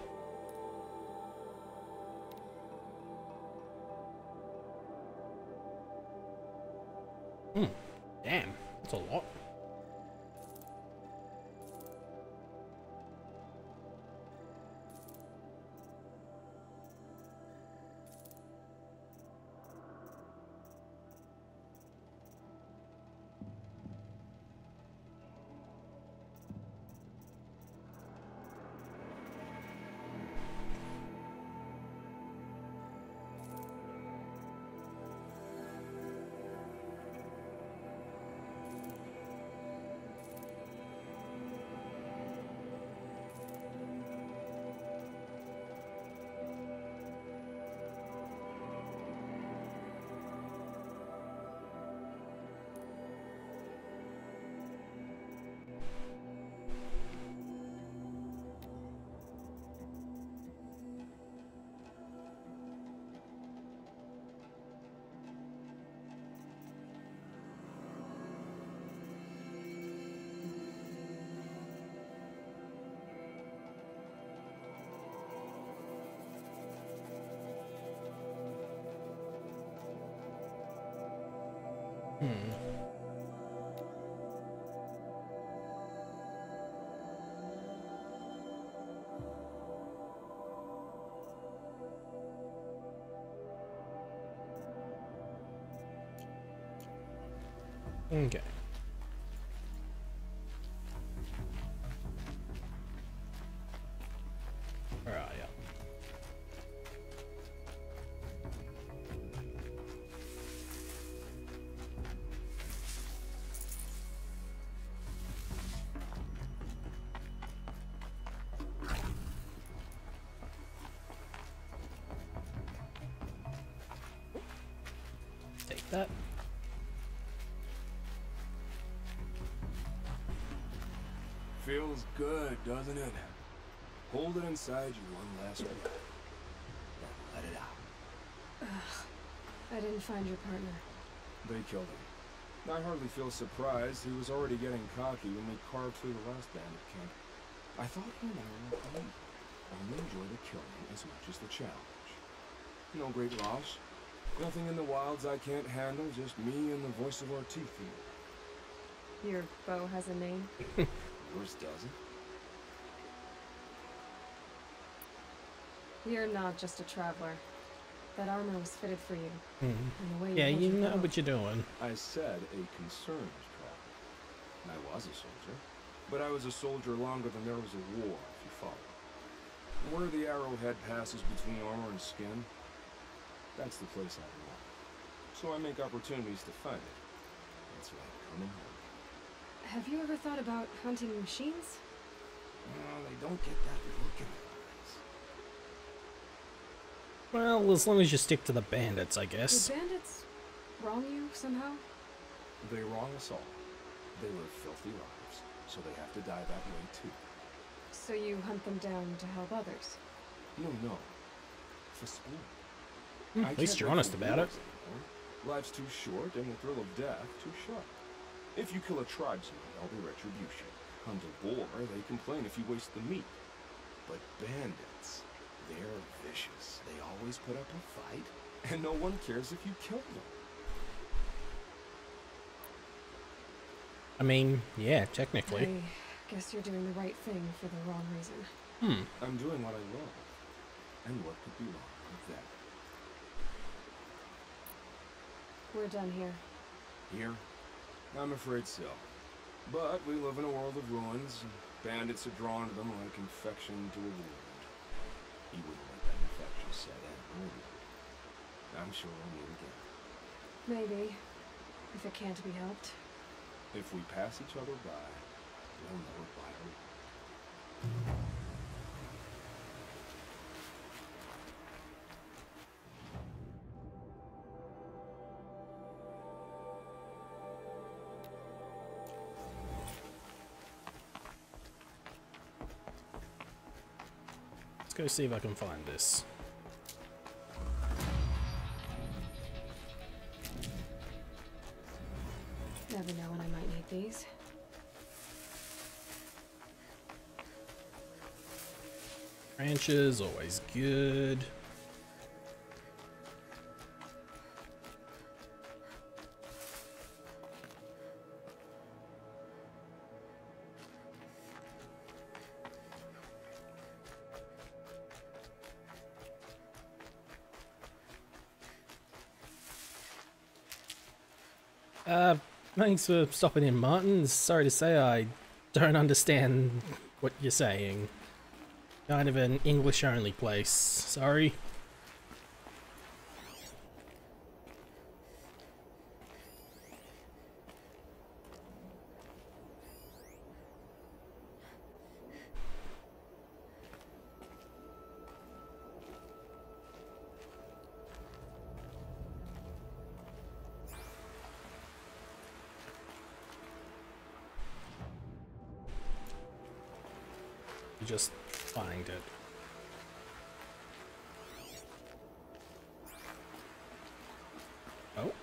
Speaker 1: Hmm. Damn, that's a lot. Hmm. Okay. Where are ya? Take that.
Speaker 6: Feels good, doesn't it? Hold it inside you one last week. Then let it out.
Speaker 2: Ugh. I didn't find your partner.
Speaker 6: They killed him. I hardly feel surprised. He was already getting cocky when we carved through the last bandit camp. I thought he and I were colleagues. I only enjoy the killing as much as the challenge. No great loss. Nothing in the wilds I can't handle, just me and the voice of our teeth here.
Speaker 2: Your bow has a name?
Speaker 6: Yours doesn't.
Speaker 2: You're not just a traveler. That armor was fitted for you.
Speaker 1: Hmm.
Speaker 2: And the way
Speaker 1: Yeah,
Speaker 2: held
Speaker 1: you
Speaker 2: your
Speaker 1: know
Speaker 2: bow.
Speaker 1: what you're doing.
Speaker 6: I said a concerned traveler. I was a soldier. But I was a soldier longer than there was a war, if you follow. Where the arrowhead passes between armor and skin, that's the place I belong. So I make opportunities to find it. That's like coming home.
Speaker 2: Have you ever thought about hunting machines?
Speaker 6: No, they don't get that look in their eyes.
Speaker 1: Well, as long as you stick to the bandits, I guess.
Speaker 2: Did bandits wrong you somehow?
Speaker 6: They wrong us all. They live filthy lives, so they have to die that way too.
Speaker 2: So you hunt them down to help others?
Speaker 6: No, no. For sport.
Speaker 1: Hmm,
Speaker 6: I
Speaker 1: at least
Speaker 6: can't
Speaker 1: you're
Speaker 6: live
Speaker 1: honest
Speaker 6: for
Speaker 1: about it.
Speaker 6: wars anymore. Life's too short, and the thrill of death too sharp. If you kill a tribesman, there'll be retribution. Hunt a boar, they complain if you waste the meat. But bandits, they're vicious. They always put up a fight, and no one cares if you kill them.
Speaker 1: I mean, yeah, technically.
Speaker 2: I guess you're doing the right thing for the wrong reason.
Speaker 1: Hmm.
Speaker 6: I'm doing what I love. And what could be wrong with that?
Speaker 2: We're done here.
Speaker 6: Here? I'm afraid so. But we live in a world of ruins, and bandits are drawn to them like infection to a wound. You wouldn't let that infection set in, would you? I'm sure we'll meet again.
Speaker 2: Maybe. If it can't be helped.
Speaker 6: If we pass each other by, we'll know it by our luck.
Speaker 1: Let's go see if I can find this.
Speaker 2: Never know when I might need these.
Speaker 1: Branches, always good. Uh, thanks for stopping in, Martin. Sorry to say I don't understand what you're saying. Kind of an English-only place. Sorry. You just find it. Oh.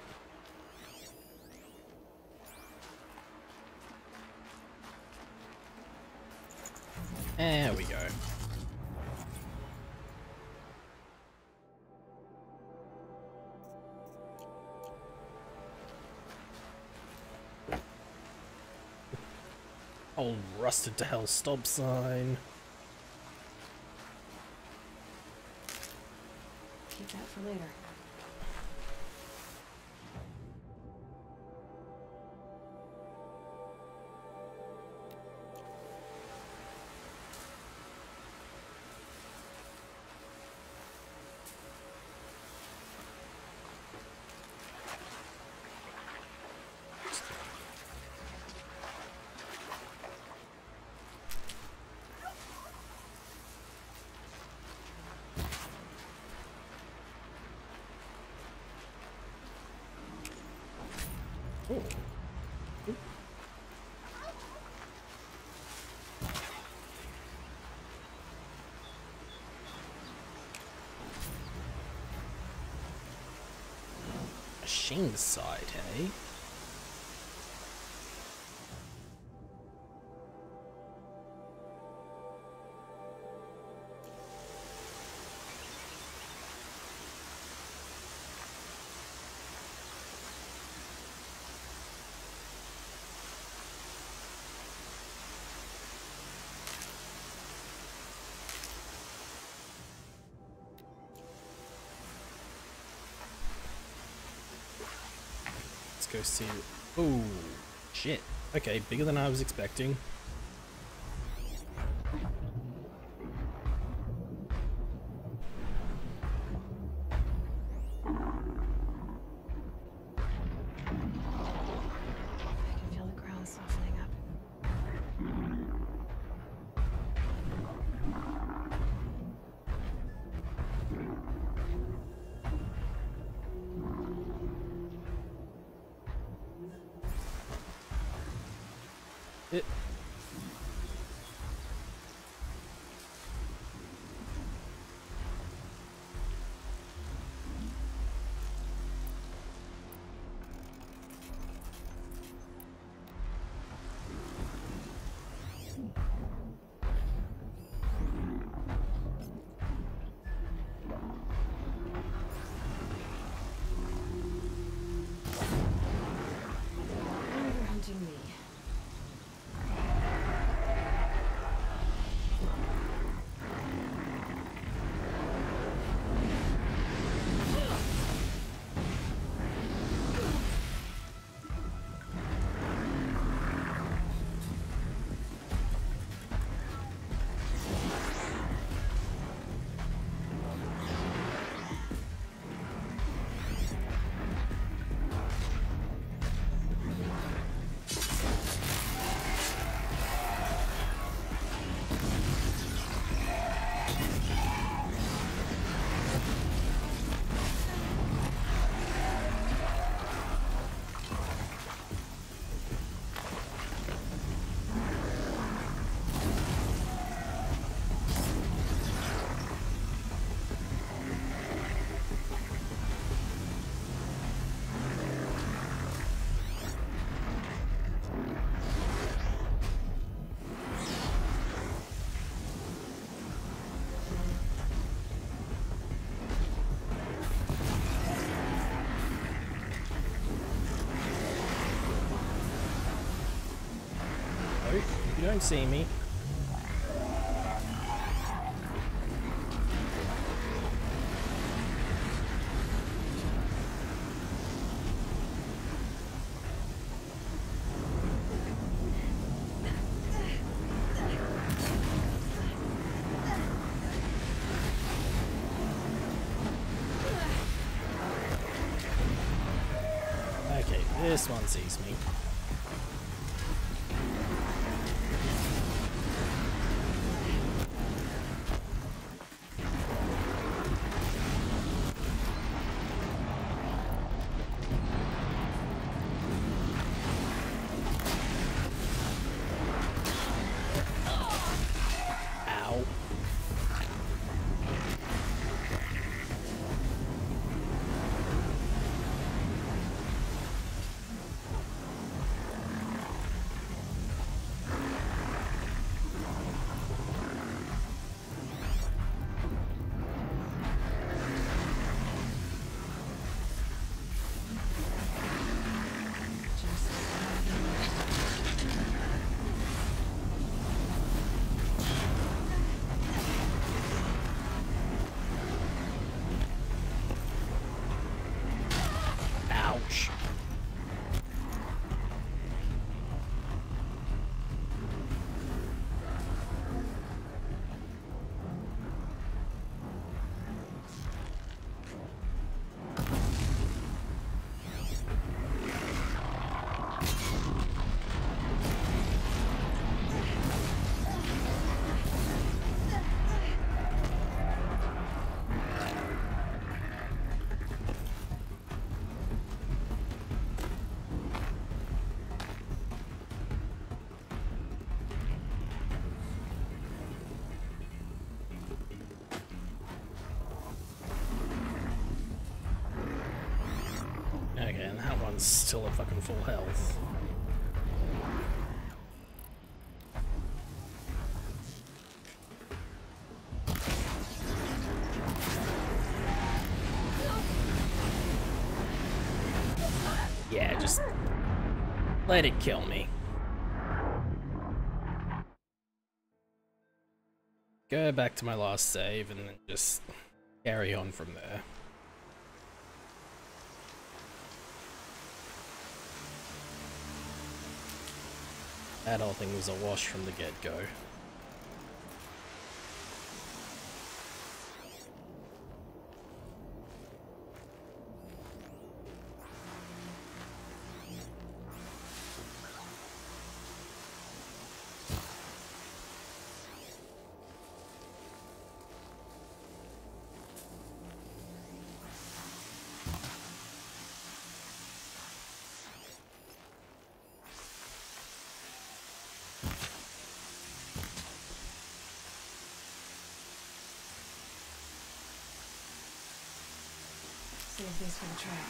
Speaker 1: There we go. Old rusted to hell stop sign.
Speaker 2: Keep that for later.
Speaker 1: Oh. Machine's side, hey? Let's go see. Oh, shit. Okay, bigger than I was expecting.
Speaker 2: I can feel the ground softening up.
Speaker 1: It.
Speaker 2: And they're hunting me.
Speaker 1: Oh, you don't see me. Okay, this one sees me. Ow. Okay, and that one's still at fucking full health. Yeah, just let it kill me. Go back to my last save and then just carry on from there. That whole thing was a wash from the get-go.
Speaker 2: Save these for the track.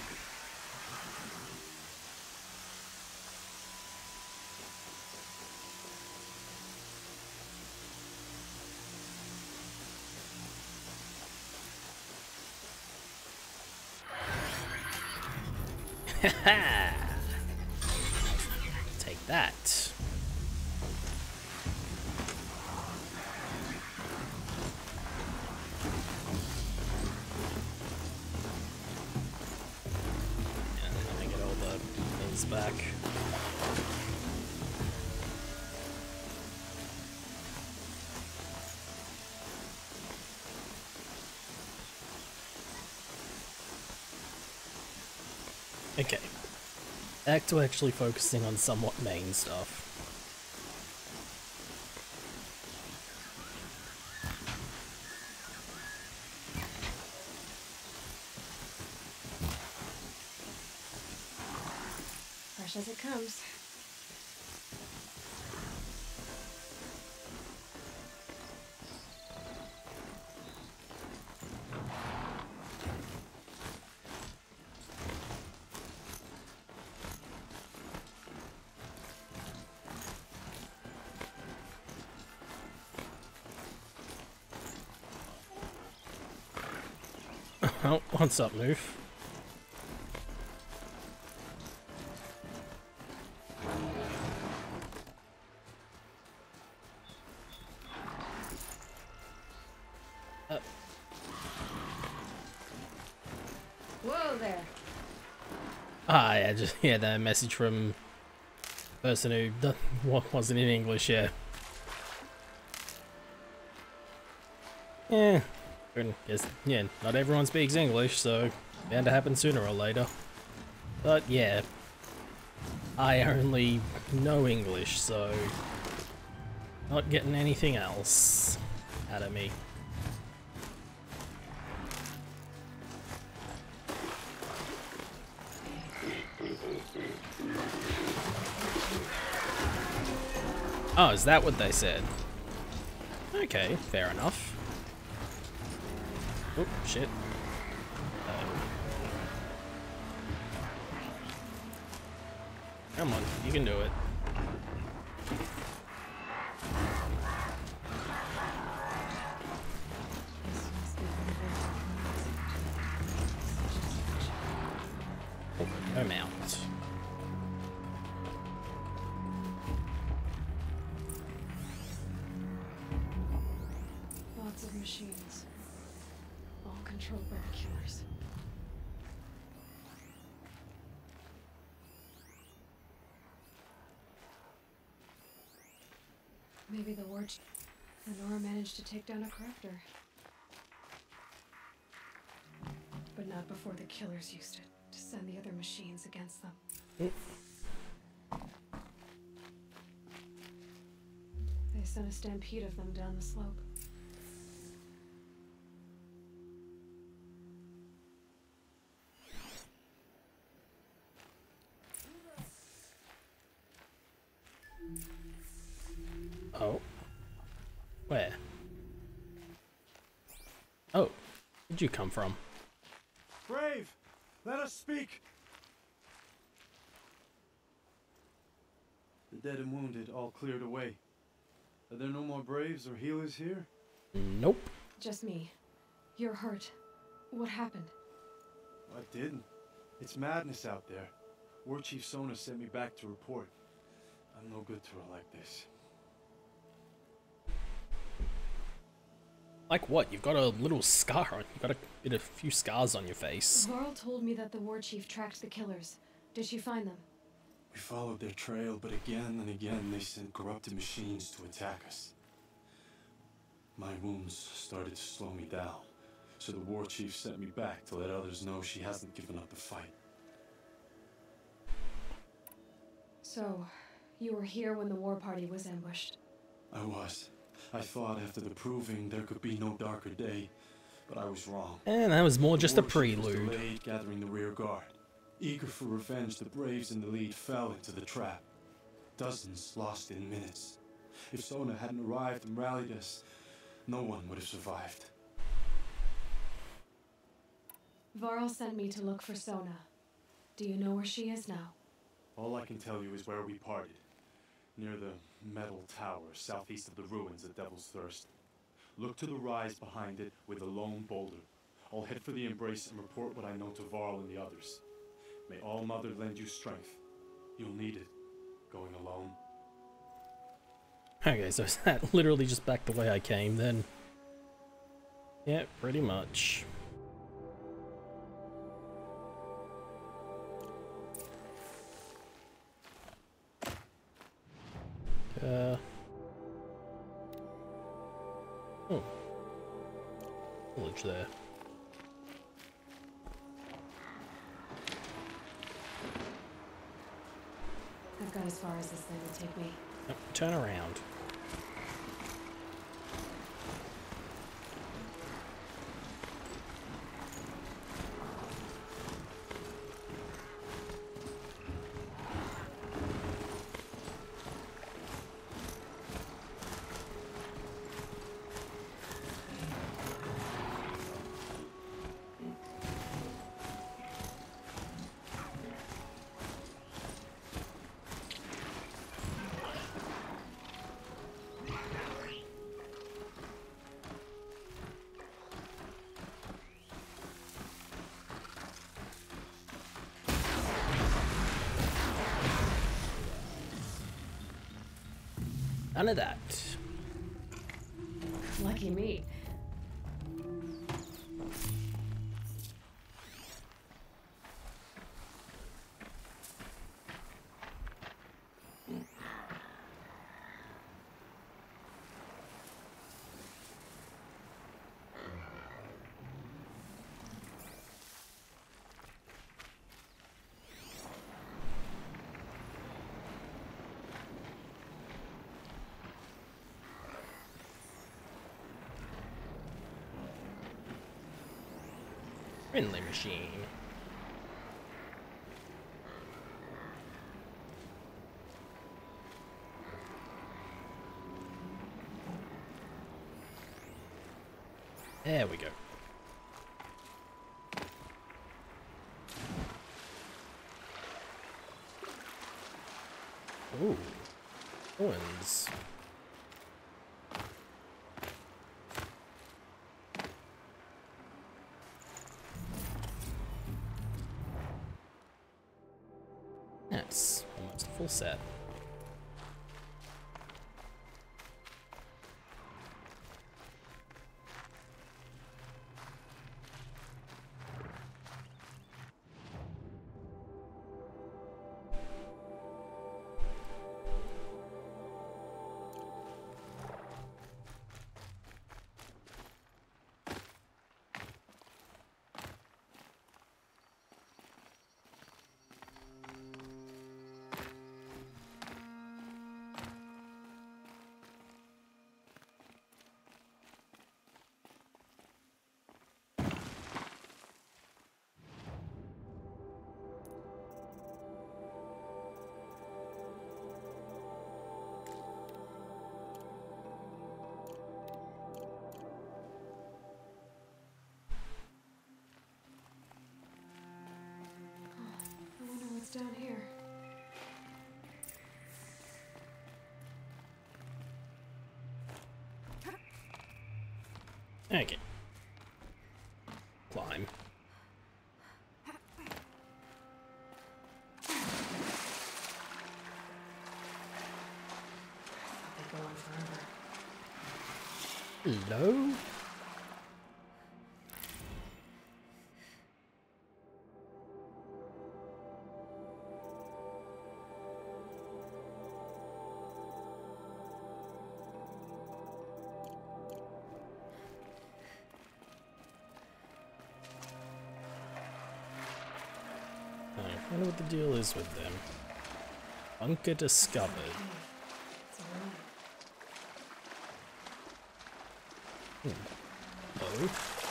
Speaker 1: Haha! Take that. Back. Okay. Back to actually focusing on somewhat main stuff.
Speaker 2: As it comes.
Speaker 1: Oh, what's up, Moof?
Speaker 2: Whoa there.
Speaker 1: Ah, yeah, just yeah, that message from the person who d wasn't in English. Yeah. Yeah. Guess yeah, not everyone speaks English, so bound to happen sooner or later. But yeah, I only know English, so not getting anything else out of me. Oh, is that what they said? Okay, fair enough. Oh, shit. Um, come on, you can do it. Oh, I'm out.
Speaker 2: Lots of machines. All controlled by the killers. Maybe the war ch- Lenora managed to take down a crafter. But not before the killers used it to send the other machines against them.
Speaker 1: Mm.
Speaker 2: They sent a stampede of them down the slope.
Speaker 1: Oh. Where? Oh. Where'd you come from?
Speaker 9: Brave! Let us speak! dead and wounded all cleared away. Are there no more Braves or healers here?
Speaker 1: Nope.
Speaker 2: Just me. You're hurt. What happened?
Speaker 9: I didn't. It's madness out there. War Chief Sona sent me back to report. I'm no good to her like this.
Speaker 1: Like what? You've got a little scar on. You've got a bit of few scars on your face.
Speaker 2: Varl told me that the war chief tracked the killers. Did she find them?
Speaker 9: We followed their trail, but again and again they sent corrupted machines to attack us. My wounds started to slow me down, so the war chief sent me back to let others know she hasn't given up the fight.
Speaker 2: So, you were here when the war party was ambushed?
Speaker 9: I was. I thought after the proving there could be no darker day, but I was wrong.
Speaker 1: And that was more just a
Speaker 9: The war chief was
Speaker 1: prelude.
Speaker 9: delayed gathering the rear guard. Eager for revenge, the Braves in the lead fell into the trap. Dozens lost in minutes. If Sona hadn't arrived and rallied us, no one would have survived.
Speaker 2: Varl sent me to look for Sona. Do you know where she is now?
Speaker 9: All I can tell you is where we parted. Near the metal tower, southeast of the ruins at Devil's Thirst. Look to the rise behind it with a lone boulder. I'll head for the embrace and report what I know to Varl and the others. May All Mother lend you strength. You'll need it, going alone.
Speaker 1: Okay, so is that literally just back the way I came then? Yeah, pretty much. Uh. Oh. Village there.
Speaker 2: I've got as far as this thing will take me.
Speaker 1: Oh, turn around. None of that.
Speaker 2: Lucky me.
Speaker 1: Friendly machine. There we go. Ooh. Owens. That's almost a full set.
Speaker 2: I wonder what's down here.
Speaker 1: Okay. Climb.
Speaker 2: They go on forever.
Speaker 1: Hello? I wonder what the deal is with them. Bunker discovered.
Speaker 2: It's a room.
Speaker 1: Hmm. Oh.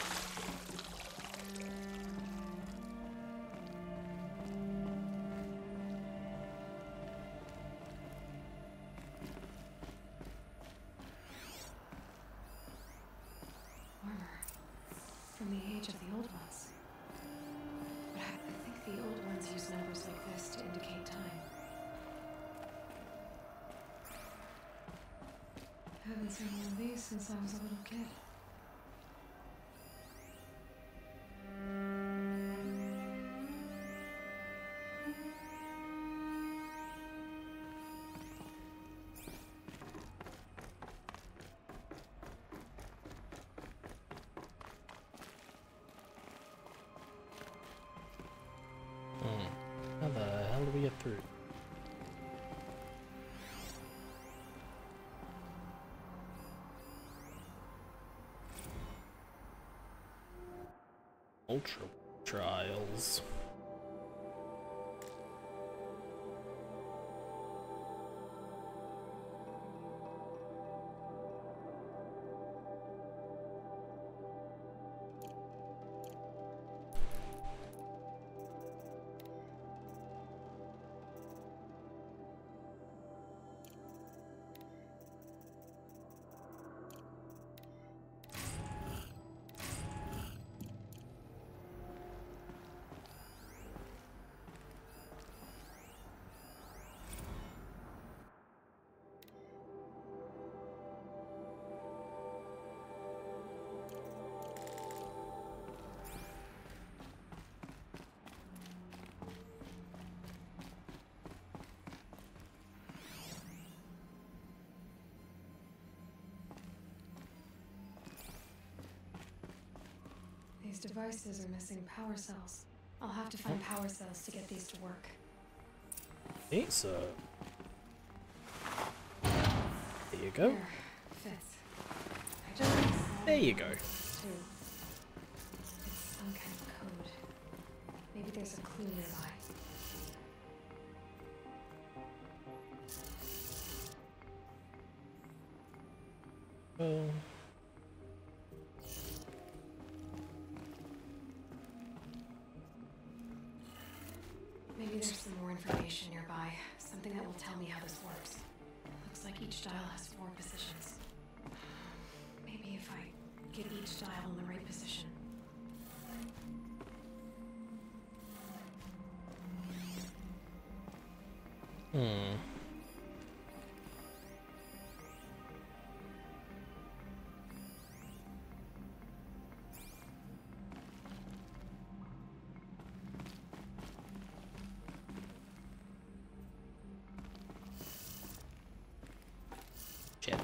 Speaker 2: Armor. From the age of the old ones. But I, I think the old ones use numbers like this to indicate time. I haven't seen one of these since I was a little kid.
Speaker 1: Hmm. How the hell do we get through? Ultra trials.
Speaker 2: These devices are missing power cells. I'll have to find power cells to get these to work.
Speaker 1: Okay, so there you go.
Speaker 2: Here, fits. I just
Speaker 1: There you go.
Speaker 2: Two. It's some kind of code. Maybe there's a clue nearby.
Speaker 1: Well,
Speaker 2: Maybe there's some more information nearby. Something that will tell me how this works. Looks like each dial has four positions. Maybe if I get each dial in the right position.
Speaker 1: hmm. Shit.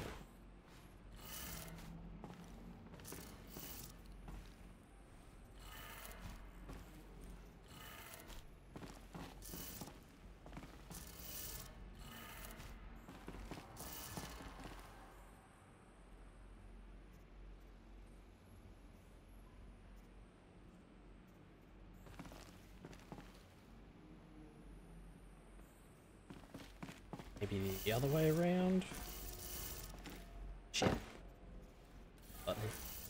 Speaker 1: Maybe the other way around? Shit. Button.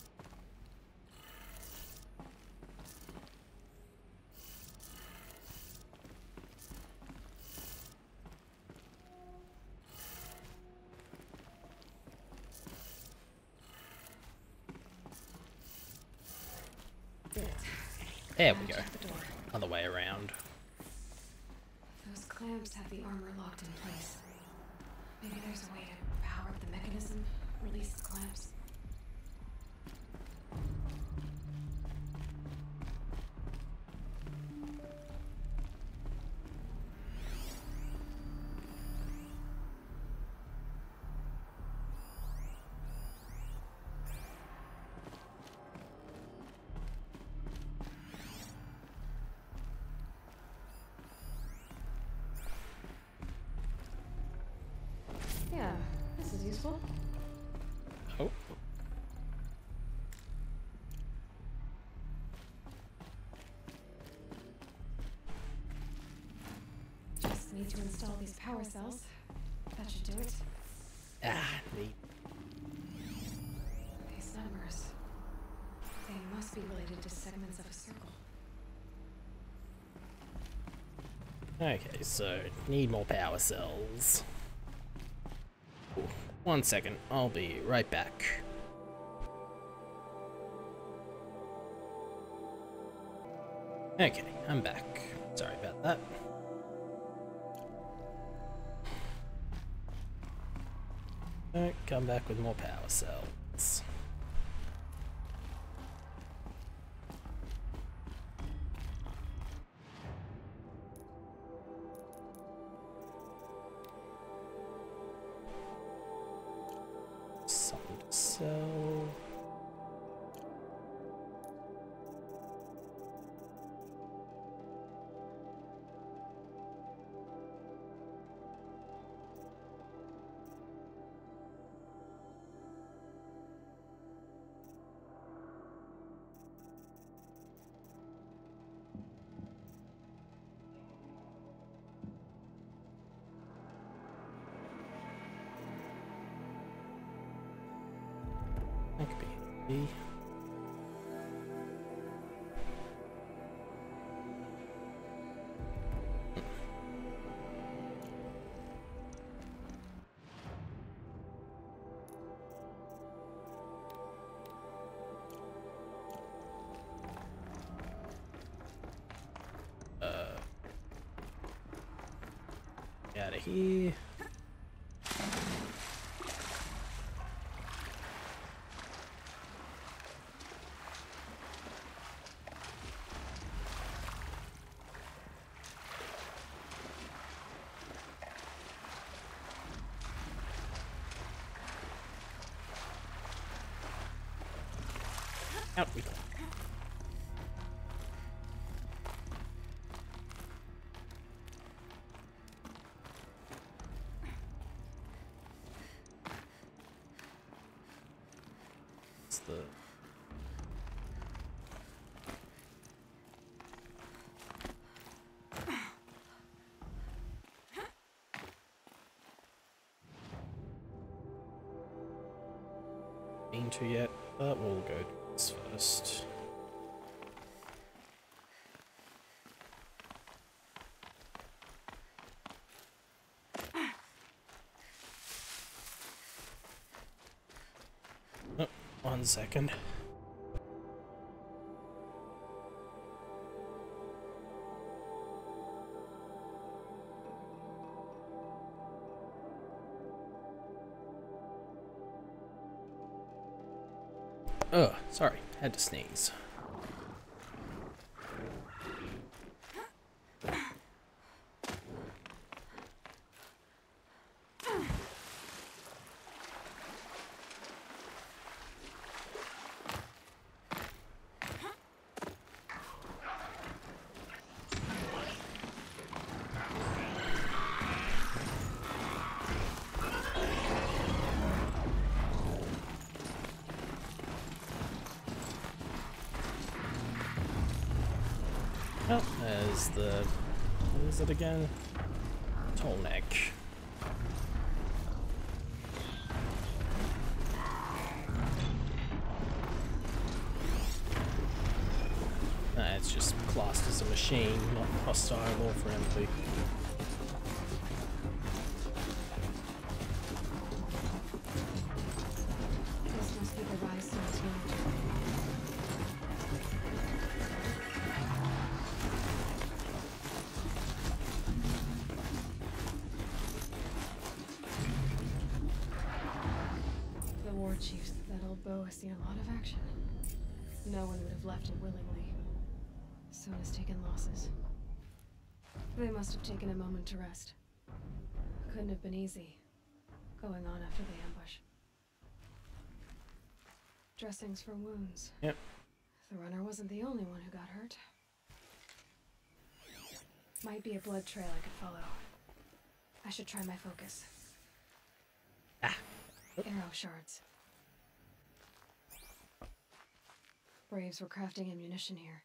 Speaker 1: There we go.
Speaker 2: Check the door.
Speaker 1: Other way around.
Speaker 2: Those clamps have the armor locked in place. Maybe there's a way to power up the mechanism, release the clamps. useful?
Speaker 1: Oh.
Speaker 2: Just need to install these power cells. That should do it.
Speaker 1: Ah, neat.
Speaker 2: These numbers. They must be related to segments of a circle.
Speaker 1: Okay, so need more power cells. Ooh, one second, I'll be right back. Okay, I'm back. Sorry about that. Alright, come back with more power cells. Something to sell. That could be B. Uh, out of here. Out we go. It's the been to yet, but we'll go to this first. Oh, one second. Oh, sorry, had to sneeze. Oh, there's the, what is it again? Tall neck. Nah, it's just classed as a machine, not hostile or friendly.
Speaker 2: This must be the rise cells unit. The war chiefs, that old bow has seen a lot of action. No one would have left it willingly. Soon has taken losses. They must have taken a moment to rest. Couldn't have been easy, going on after the ambush. Dressings for wounds.
Speaker 1: Yep.
Speaker 2: The runner wasn't the only one who got hurt. Might be a blood trail I could follow. I should try my focus.
Speaker 1: Ah.
Speaker 2: Arrow shards. Braves were crafting ammunition here.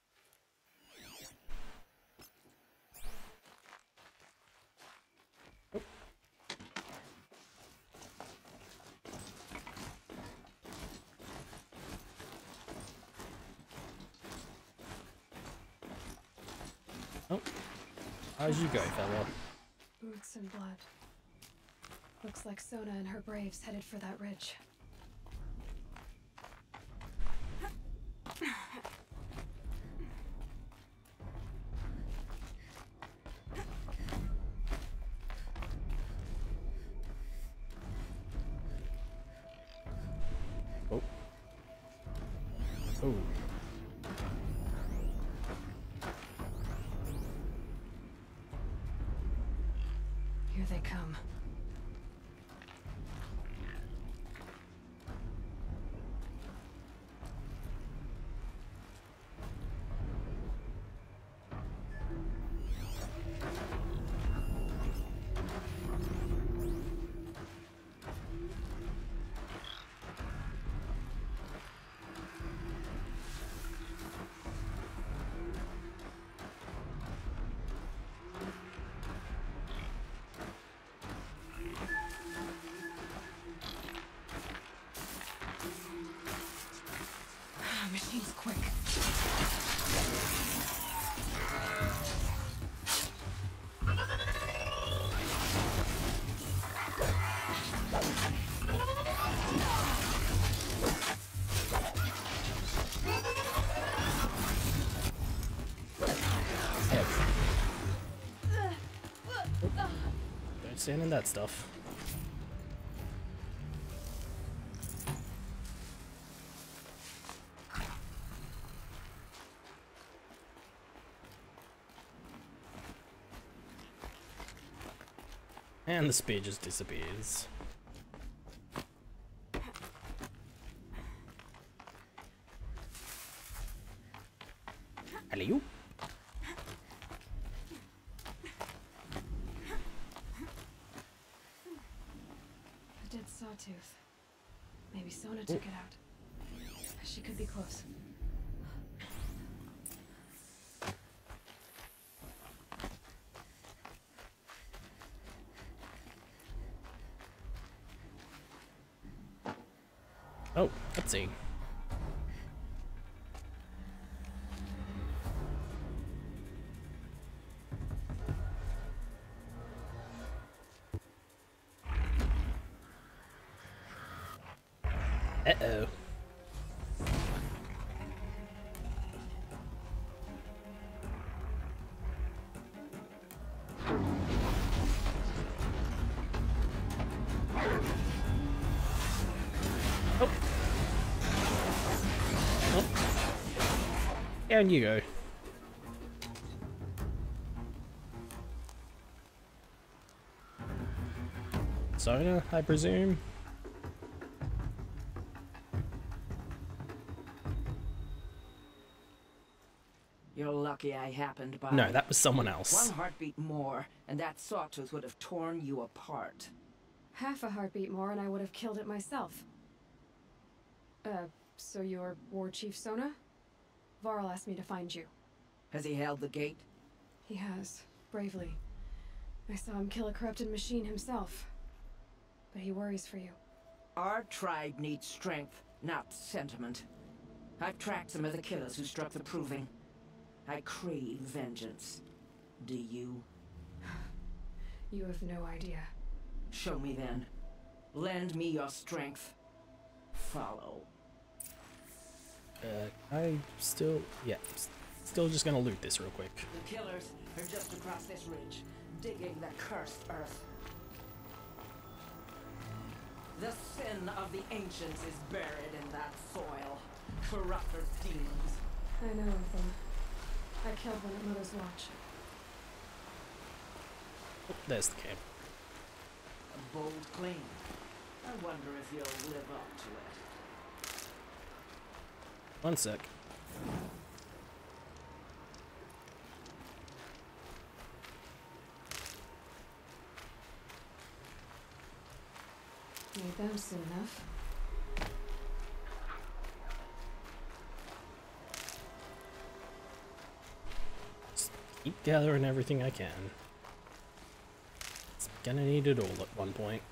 Speaker 1: Oh, how'd you go, fella?
Speaker 2: Boots and blood. Looks like Sona and her braves headed for that ridge.
Speaker 1: Oh. Oh.
Speaker 2: Here they come. Machine's quick.
Speaker 1: Don't stand in that stuff. And the spear just disappears. Hello?
Speaker 2: A dead sawtooth. Maybe Sona took it out. She could be close.
Speaker 1: Oh, let's see. Uh-oh. Oh. Oh. Down you go. Sona, I presume?
Speaker 10: You're lucky I happened by.
Speaker 1: No, that was someone else.
Speaker 10: One heartbeat more, and that sawtooth would have torn you apart.
Speaker 2: Half a heartbeat more and I would have killed it myself. Uh, so you're War Chief Sona? Varl asked me to find you.
Speaker 10: Has he held the gate?
Speaker 2: He has, bravely. I saw him kill a corrupted machine himself. But he worries for you.
Speaker 10: Our tribe needs strength, not sentiment. I've tracked some of the killers who struck the Proving. I crave vengeance. Do you?
Speaker 2: You have no idea.
Speaker 10: Show me then. Lend me your strength. Follow.
Speaker 1: Uh, I still, yeah, still just gonna loot this real quick.
Speaker 10: The killers are just across this ridge, digging the cursed earth. The sin of the ancients is buried in that soil. Corrupt as demons.
Speaker 2: I know of them. I killed one at Mother's Watch.
Speaker 1: Oh, there's the camp.
Speaker 10: A bold claim. I wonder if you'll live up to it.
Speaker 1: One sec.
Speaker 2: Need them soon enough.
Speaker 1: Just keep gathering everything I can. It's gonna need it all at one point.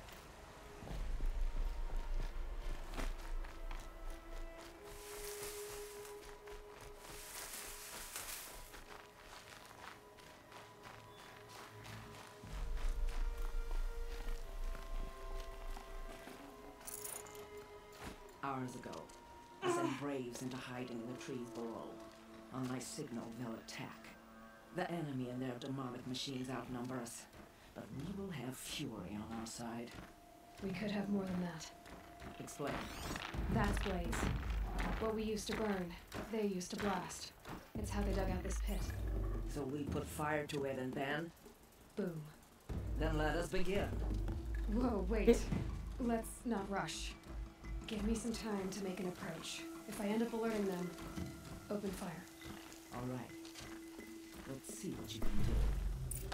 Speaker 10: Hours ago, I sent Braves into hiding in the trees below. On my signal, they'll attack. The enemy and their demonic machines outnumber us, but we will have fury on our side.
Speaker 2: We could have more than that.
Speaker 10: Explain.
Speaker 2: That's Blaze. What we used to burn, they used to blast. It's how they dug out this pit.
Speaker 10: So we put fire to it and then?
Speaker 2: Boom.
Speaker 10: Then let us begin.
Speaker 2: Whoa, wait. Let's not rush. Give me some time to make an approach. If I end up alerting them, open fire.
Speaker 10: All right. Let's see what you can do.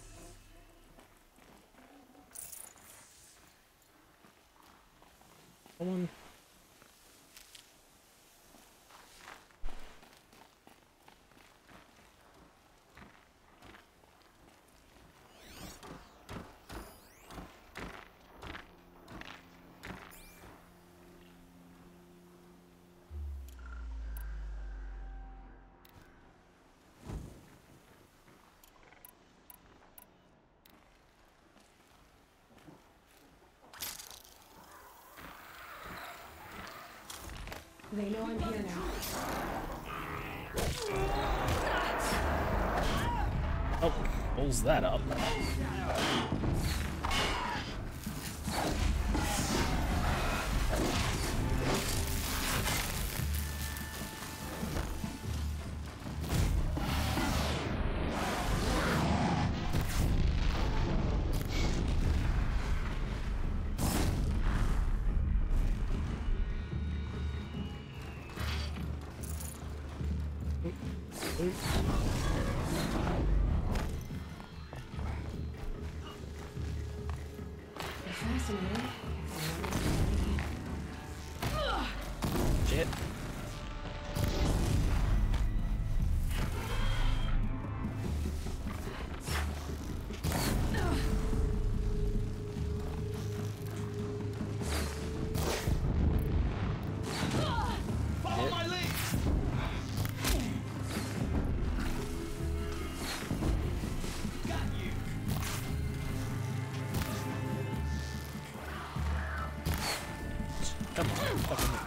Speaker 1: Come on.
Speaker 2: They know I'm here now.
Speaker 1: Oh, pulls that up.
Speaker 2: Fascinating.
Speaker 1: Shit.
Speaker 7: Follow my lead! Got you!
Speaker 1: Come on, fucking.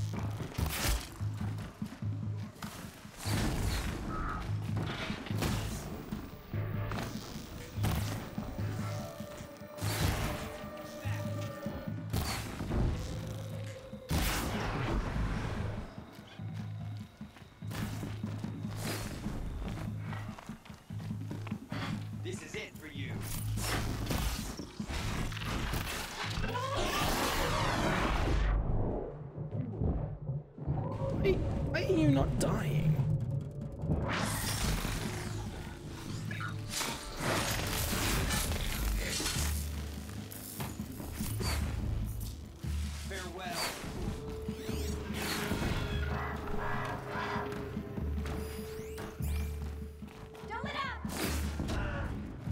Speaker 7: This is it for you.
Speaker 1: Why, why are you not dying?
Speaker 7: Farewell.
Speaker 2: Don't let up!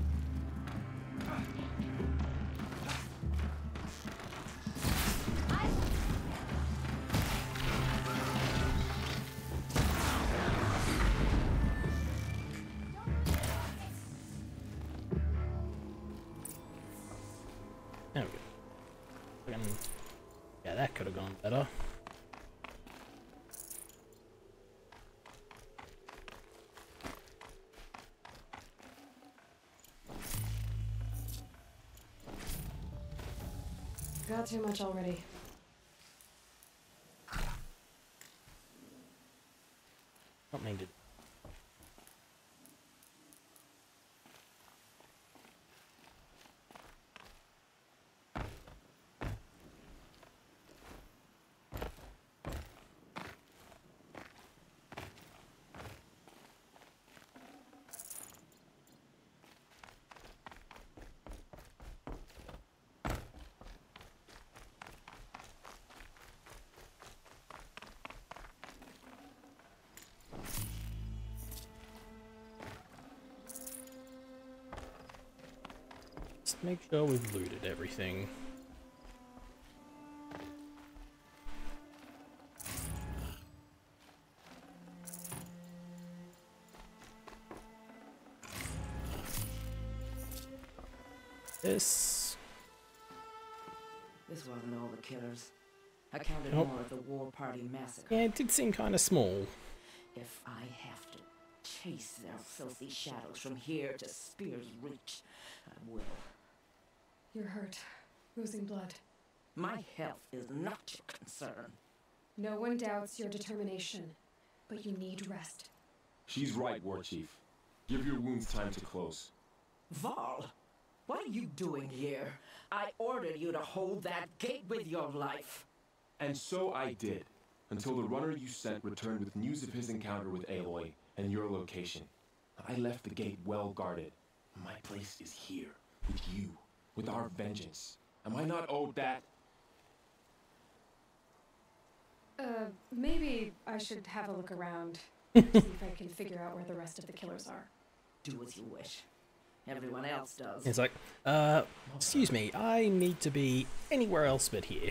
Speaker 1: There we go. Fucking- Yeah, that could have gone better.
Speaker 2: Got too much already.
Speaker 1: Not mean to. just make sure we've looted everything. This...
Speaker 10: This wasn't all the killers. I counted
Speaker 1: Nope.
Speaker 10: more of the War Party massacre.
Speaker 1: Yeah, it did seem kind of small.
Speaker 10: If I have to chase their filthy shadows from here to Spear's Reach, I will.
Speaker 2: You're hurt, losing blood.
Speaker 10: My health is not your concern.
Speaker 2: No one doubts your determination, but you need rest.
Speaker 6: She's right, War Chief. Give your wounds time to close.
Speaker 10: Varl, what are you doing here? I ordered you to hold that gate with your life.
Speaker 6: And so I did, until the runner you sent returned with news of his encounter with Aloy and your location. I left the gate well guarded. My place is here, with you, with our vengeance. Am I not owed that?
Speaker 2: Uh, maybe I should have a look around, see if I can figure out where the rest of the killers are.
Speaker 10: Do as you wish. Everyone else does.
Speaker 1: It's like, uh, excuse me, I need to be anywhere else but here.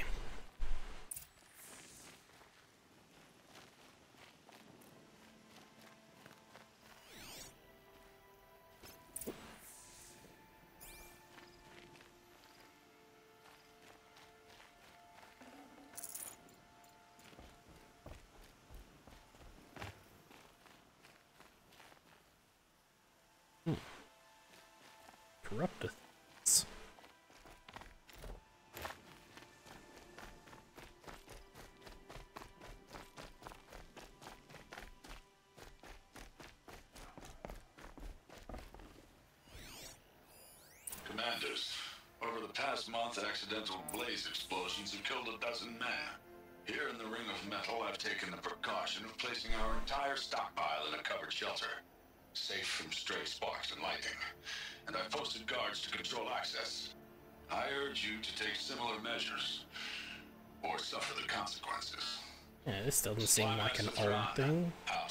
Speaker 1: Corruptus.
Speaker 4: Commanders, over the past month, accidental blaze explosions have killed a dozen men. Here in the Ring of Metal, I've taken the precaution of placing our entire stockpile in a covered shelter, safe from stray sparks and lightning, and I've posted guards to control access. I urge you to take similar measures, or suffer the consequences.
Speaker 1: Yeah, this doesn't seem like an old thing.
Speaker 4: Out.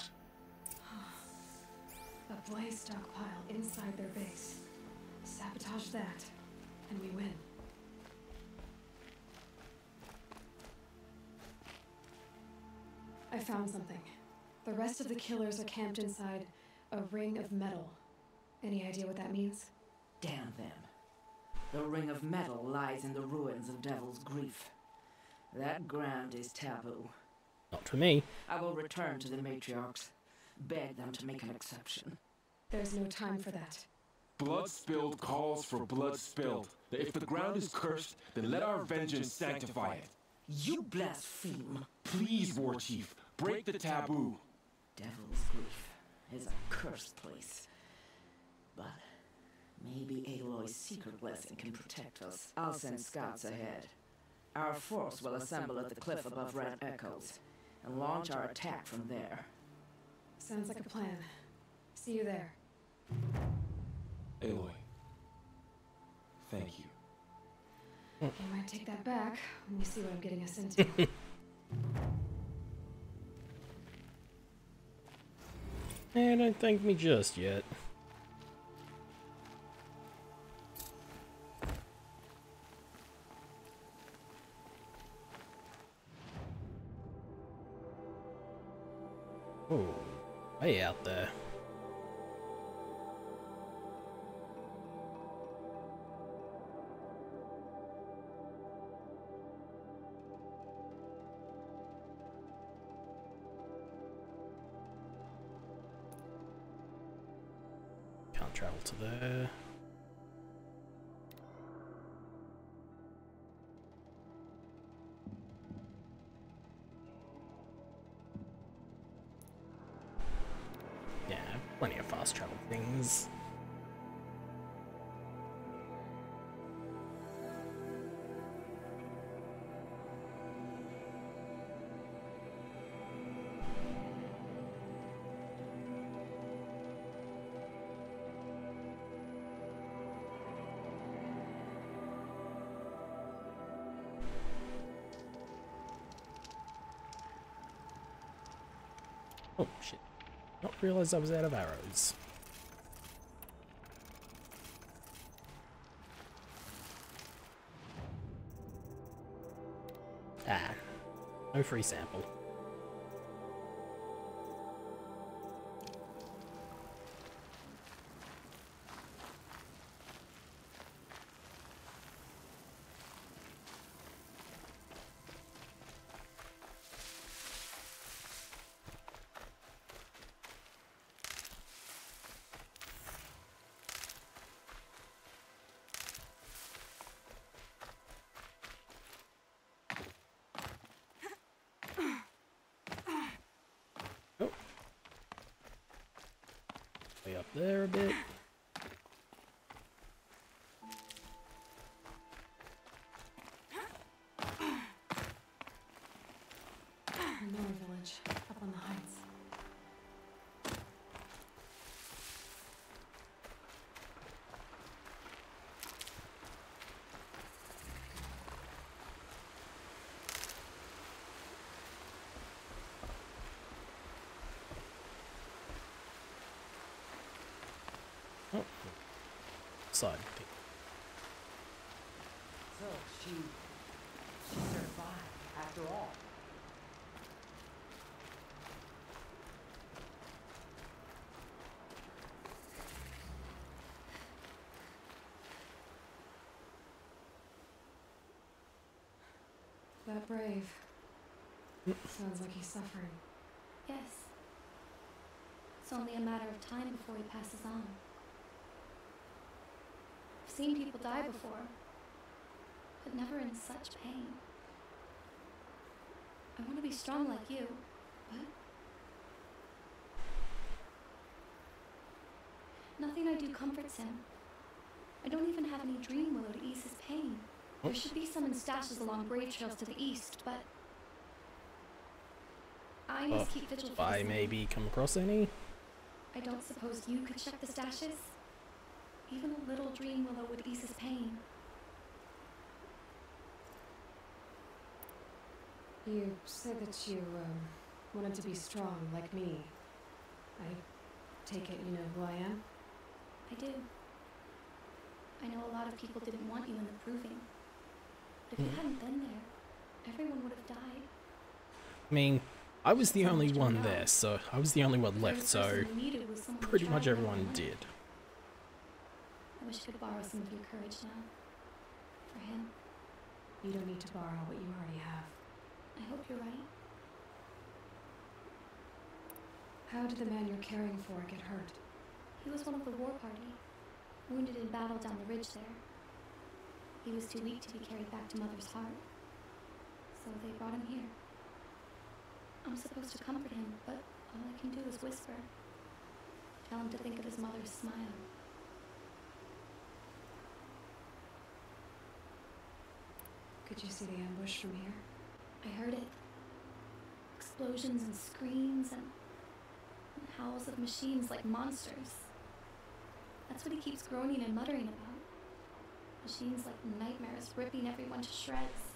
Speaker 2: A blaze stockpile inside their base. Sabotage that, and we win. I found something. The rest of the killers are camped inside a ring of metal. Any idea what that means?
Speaker 10: Damn them. The Ring of Metal lies in the ruins of Devil's Grief. That ground is taboo.
Speaker 1: Not for me.
Speaker 10: I will return to the matriarchs. Beg them to make an exception.
Speaker 2: There's no time for that.
Speaker 6: Blood spilled calls for blood spilled. If the ground is cursed, then let our vengeance sanctify it.
Speaker 10: You blaspheme.
Speaker 6: Please, War Chief, break the taboo.
Speaker 10: Devil's Grief is a cursed place. But maybe Aloy's secret blessing can protect us. I'll send scouts ahead. Our force will assemble at the cliff above Red Echoes and launch our attack from there.
Speaker 2: Sounds like a plan. See you there.
Speaker 6: Aloy, thank you.
Speaker 2: You might take that back when you see what I'm getting us into.
Speaker 1: Eh, don't thank me just yet. Oh, way out there. Can't travel to there. Yeah, plenty of fast travel things. Oh shit. Not realized I was out of arrows. Ah, no free sample. Way up there a bit.
Speaker 2: Another village, up on the heights.
Speaker 1: Oh. Side.
Speaker 10: So she, she survived after all.
Speaker 2: That brave. Sounds like he's suffering.
Speaker 11: Yes. It's only a matter of time before he passes on. I've seen people die before, but never in such pain. I want to be strong like you, but nothing I do comforts him. I don't even have any dream willow to ease his pain. There should be some in stashes along brave trails to the east, but I must
Speaker 1: Oh,
Speaker 11: keep vigil
Speaker 1: if
Speaker 11: for
Speaker 1: I
Speaker 11: the
Speaker 1: maybe come across any?
Speaker 11: I don't suppose you could check the stashes? Even a little dream willow would ease his pain.
Speaker 2: You said that you, um, wanted to be strong like me. I take it you know who I am?
Speaker 11: I do. I know a lot of people didn't want you in the proving. But if you hadn't been there, everyone would have died.
Speaker 1: I mean, I was the only one there, so I was the only one left,
Speaker 11: The
Speaker 1: so
Speaker 11: person you needed was someone who
Speaker 1: pretty
Speaker 11: tried
Speaker 1: much
Speaker 11: and
Speaker 1: everyone
Speaker 11: won.
Speaker 1: did.
Speaker 11: I wish I could borrow some of your courage now. For him.
Speaker 2: You don't need to borrow what you already have.
Speaker 11: I hope you're right.
Speaker 2: How did the man you're caring for get hurt?
Speaker 11: He was one of the war party, wounded in battle down the ridge there. He was too weak to be carried back to Mother's heart, so they brought him here. I'm supposed to comfort him, but all I can do is whisper. Tell him to think of his mother's smile.
Speaker 2: Could you see the ambush from here?
Speaker 11: I heard it. Explosions and screams and, and howls of machines like monsters. That's what he keeps groaning and muttering about. Machines like nightmares ripping everyone to shreds.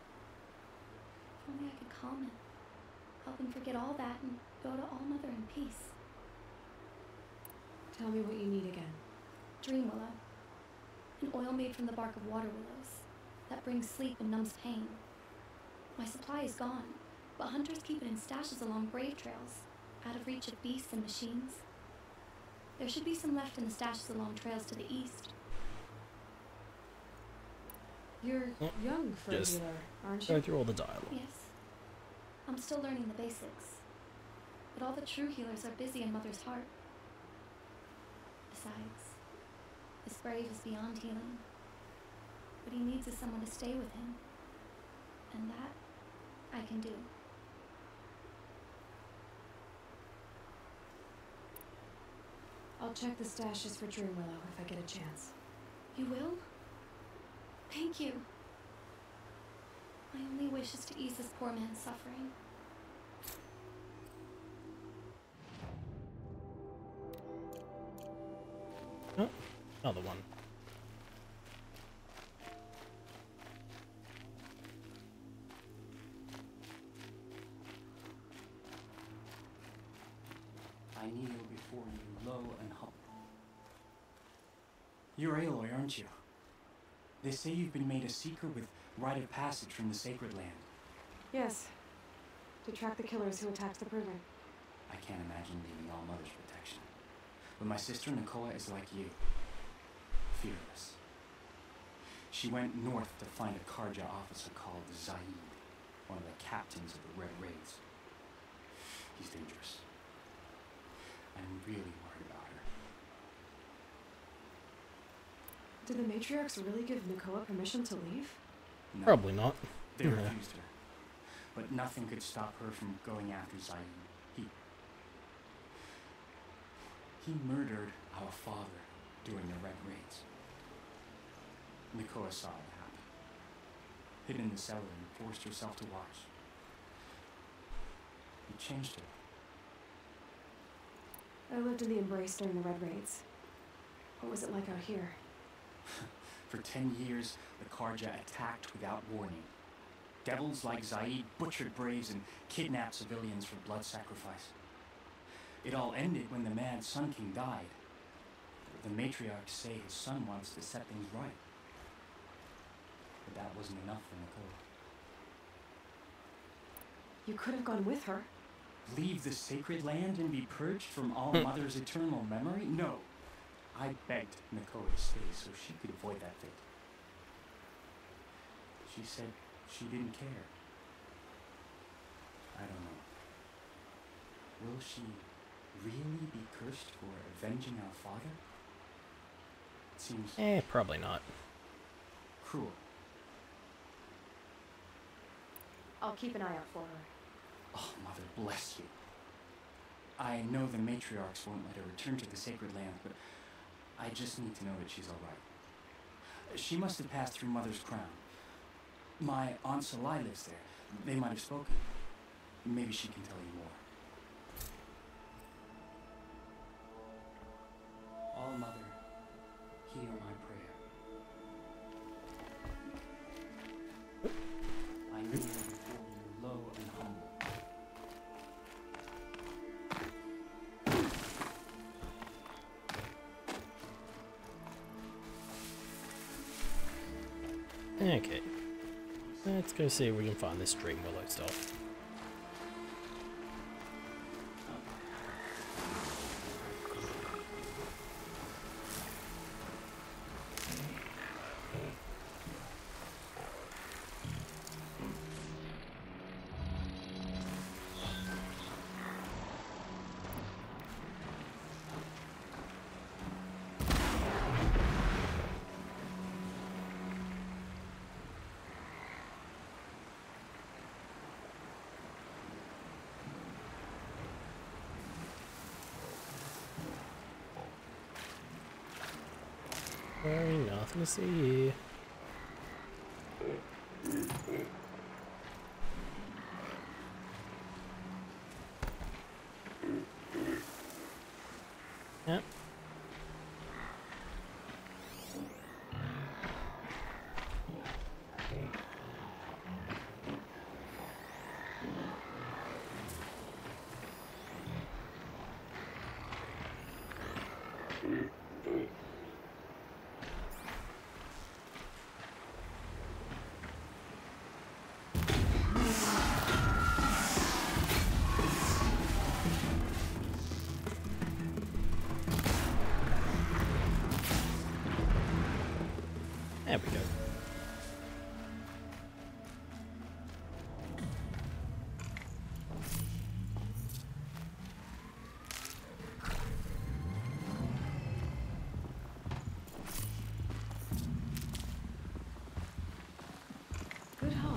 Speaker 11: If only I could calm him. Help him forget all that and go to All Mother in peace.
Speaker 2: Tell me what you need again.
Speaker 11: Dream willow. An oil made from the bark of water willows that brings sleep and numbs pain. My supply is gone, but hunters keep it in stashes along brave trails, out of reach of beasts and machines. There should be some left in the stashes along trails to the east.
Speaker 2: You're young for a
Speaker 1: Just
Speaker 2: healer, aren't
Speaker 1: go
Speaker 2: you?
Speaker 1: through all the dialogue.
Speaker 11: Yes. I'm still learning the basics. But all the true healers are busy in Mother's heart. Besides, this brave is beyond healing. What he needs is someone to stay with him. And that, I can do.
Speaker 2: I'll check the stashes for Dream Willow if I get a chance.
Speaker 11: You will? Thank you. My only wish is to ease this poor man's suffering.
Speaker 1: Oh, another one.
Speaker 12: I kneel before you, low and humble. You're Aloy, aren't you? They say you've been made a seeker with rite of passage from the Sacred Land.
Speaker 2: Yes. To track the killers who attacked the prison.
Speaker 12: I can't imagine leaving All Mother's protection. But my sister Nakoa is like you. Fearless. She went north to find a Karja officer called Zaid, one of the captains of the Red Raids. He's dangerous. I'm really worried about her.
Speaker 2: Did the matriarchs really give Nakoa permission to leave?
Speaker 12: No,
Speaker 1: Probably not.
Speaker 12: they refused her. But nothing could stop her from going after Zaid. He... He murdered our father during the Red Raids. Nakoa saw it happen. Hid in the cellar and forced herself to watch. He changed her.
Speaker 2: I lived in the Embrace during the Red Raids. What was it like out here?
Speaker 12: For ten years, the Karja attacked without warning. Devils like Zaid butchered braves and kidnapped civilians for blood sacrifice. It all ended when the Mad Sun King died. The matriarchs say his son wants to set things right. But that wasn't enough for Nakoa.
Speaker 2: You could have gone with her.
Speaker 12: Leave the sacred land and be purged from All Mother's eternal memory? No. I begged Nakoa to stay so she could avoid that fate. She said she didn't care. I don't know. Will she really be cursed for avenging our father? It seems
Speaker 1: Eh, probably not.
Speaker 12: cruel.
Speaker 2: I'll keep an eye out for her.
Speaker 12: Oh, Mother, bless you. I know the matriarchs won't let her return to the sacred land, but I just need to know that she's all right. She must have passed through Mother's crown. My Aunt Salai lives there. They might have spoken. Maybe she can tell you more. All Mother, hear my prayer. I kneel before you low and humble.
Speaker 1: Okay. Let's go see if we can find this Dream Willow stuff. Very nothing to see here. Yep. There we go.
Speaker 2: Good haul.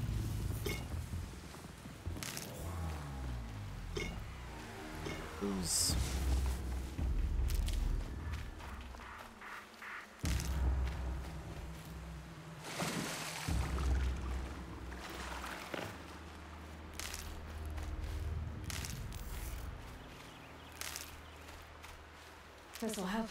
Speaker 1: Who's...
Speaker 2: This'll help.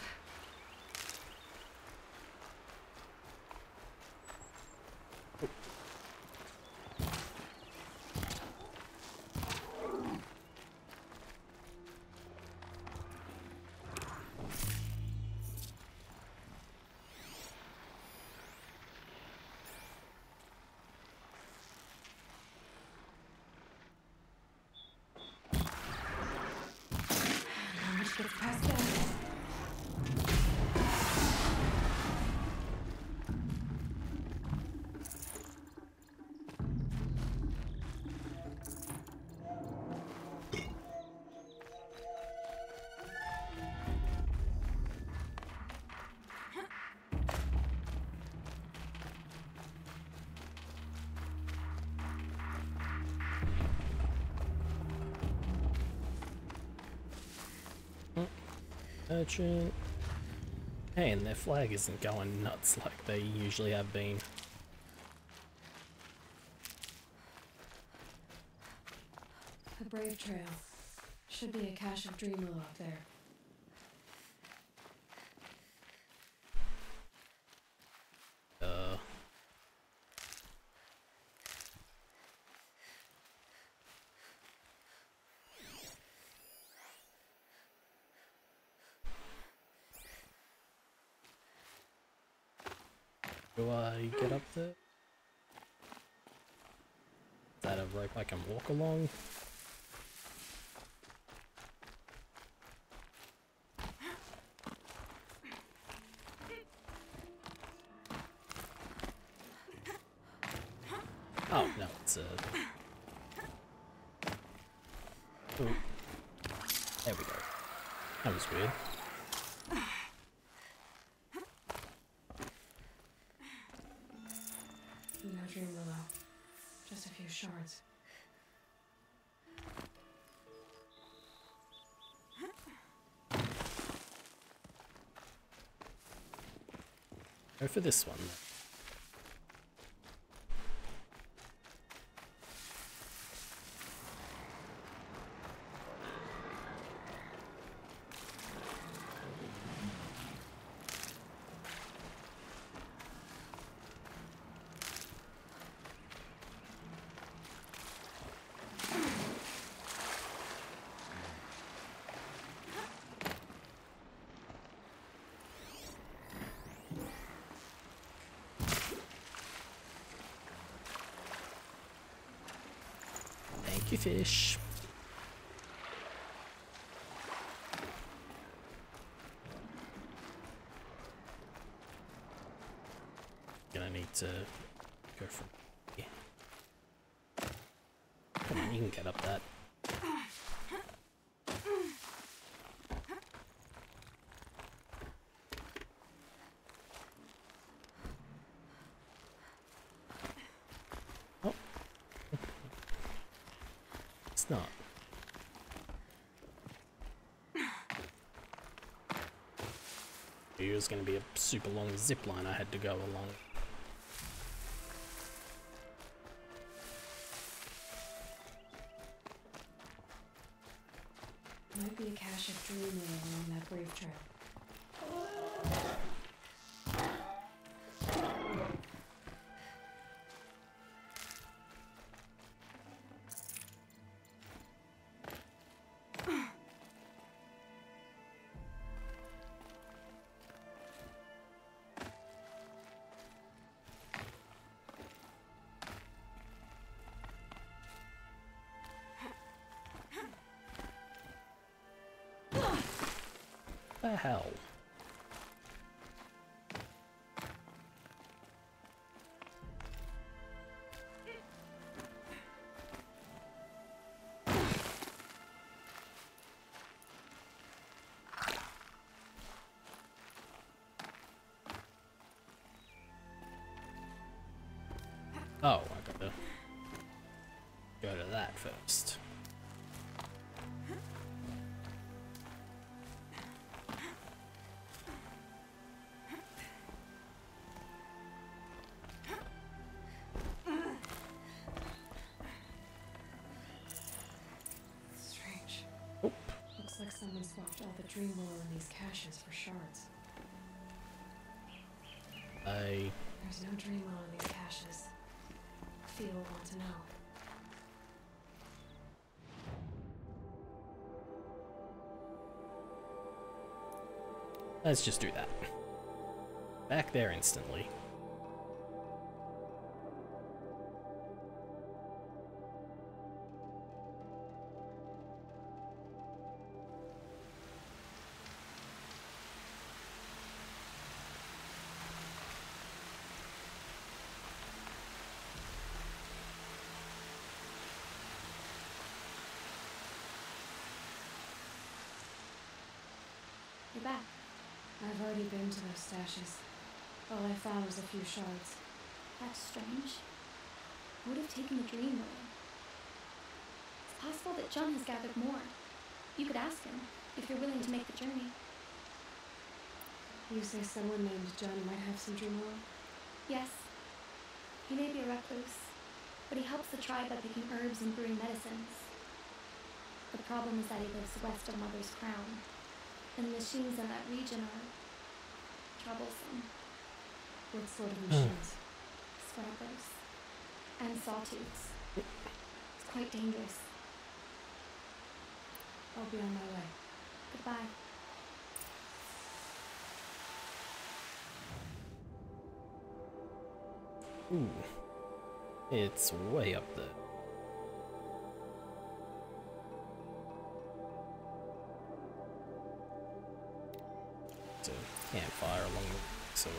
Speaker 1: Urchin. Hey, and their flag isn't going nuts like they usually have been.
Speaker 2: The Brave Trail. Should be a cache of Dreamwillow up there.
Speaker 1: Uh... Do I get up there? Is that a rope I can walk along? Oh, no, it's a... Ooh. There we go. That was weird.
Speaker 2: No Dreamwillow. Just a few shards.
Speaker 1: Go for this one. Thank you, fish. Gonna need to go from here. Come on, you can get up that. Oh. It's not. It was going to be a super long zip line I had to go along.
Speaker 2: Might be a cache of Dreamwillow along that Brave Trail.
Speaker 1: The hell? Oh, I gotta go to that first.
Speaker 2: Strange.
Speaker 1: Oop.
Speaker 2: Looks like someone swapped all the Dreamwillow in these caches for shards.
Speaker 1: I...
Speaker 2: There's no Dreamwillow in these caches. Theo will want to know.
Speaker 1: Let's just do that. Back there instantly.
Speaker 11: You're back.
Speaker 2: I've already been to those stashes. All I found was a few shards.
Speaker 11: That's strange. I would have taken the Dreamwillow. It's possible that John has gathered more. You could ask him, if you're willing to make the journey.
Speaker 2: You say someone named John might have some Dremel?
Speaker 11: Yes. He may be a recluse, but he helps the tribe by picking herbs and brewing medicines. The problem is that he lives west of Mother's Crown, and the machines in that region are troublesome.
Speaker 2: What sort of machines?
Speaker 11: Scrappers. And sawtooths. It's quite dangerous.
Speaker 2: I'll be on my way.
Speaker 11: Goodbye.
Speaker 1: Ooh. It's way up there. It's a campfire along the so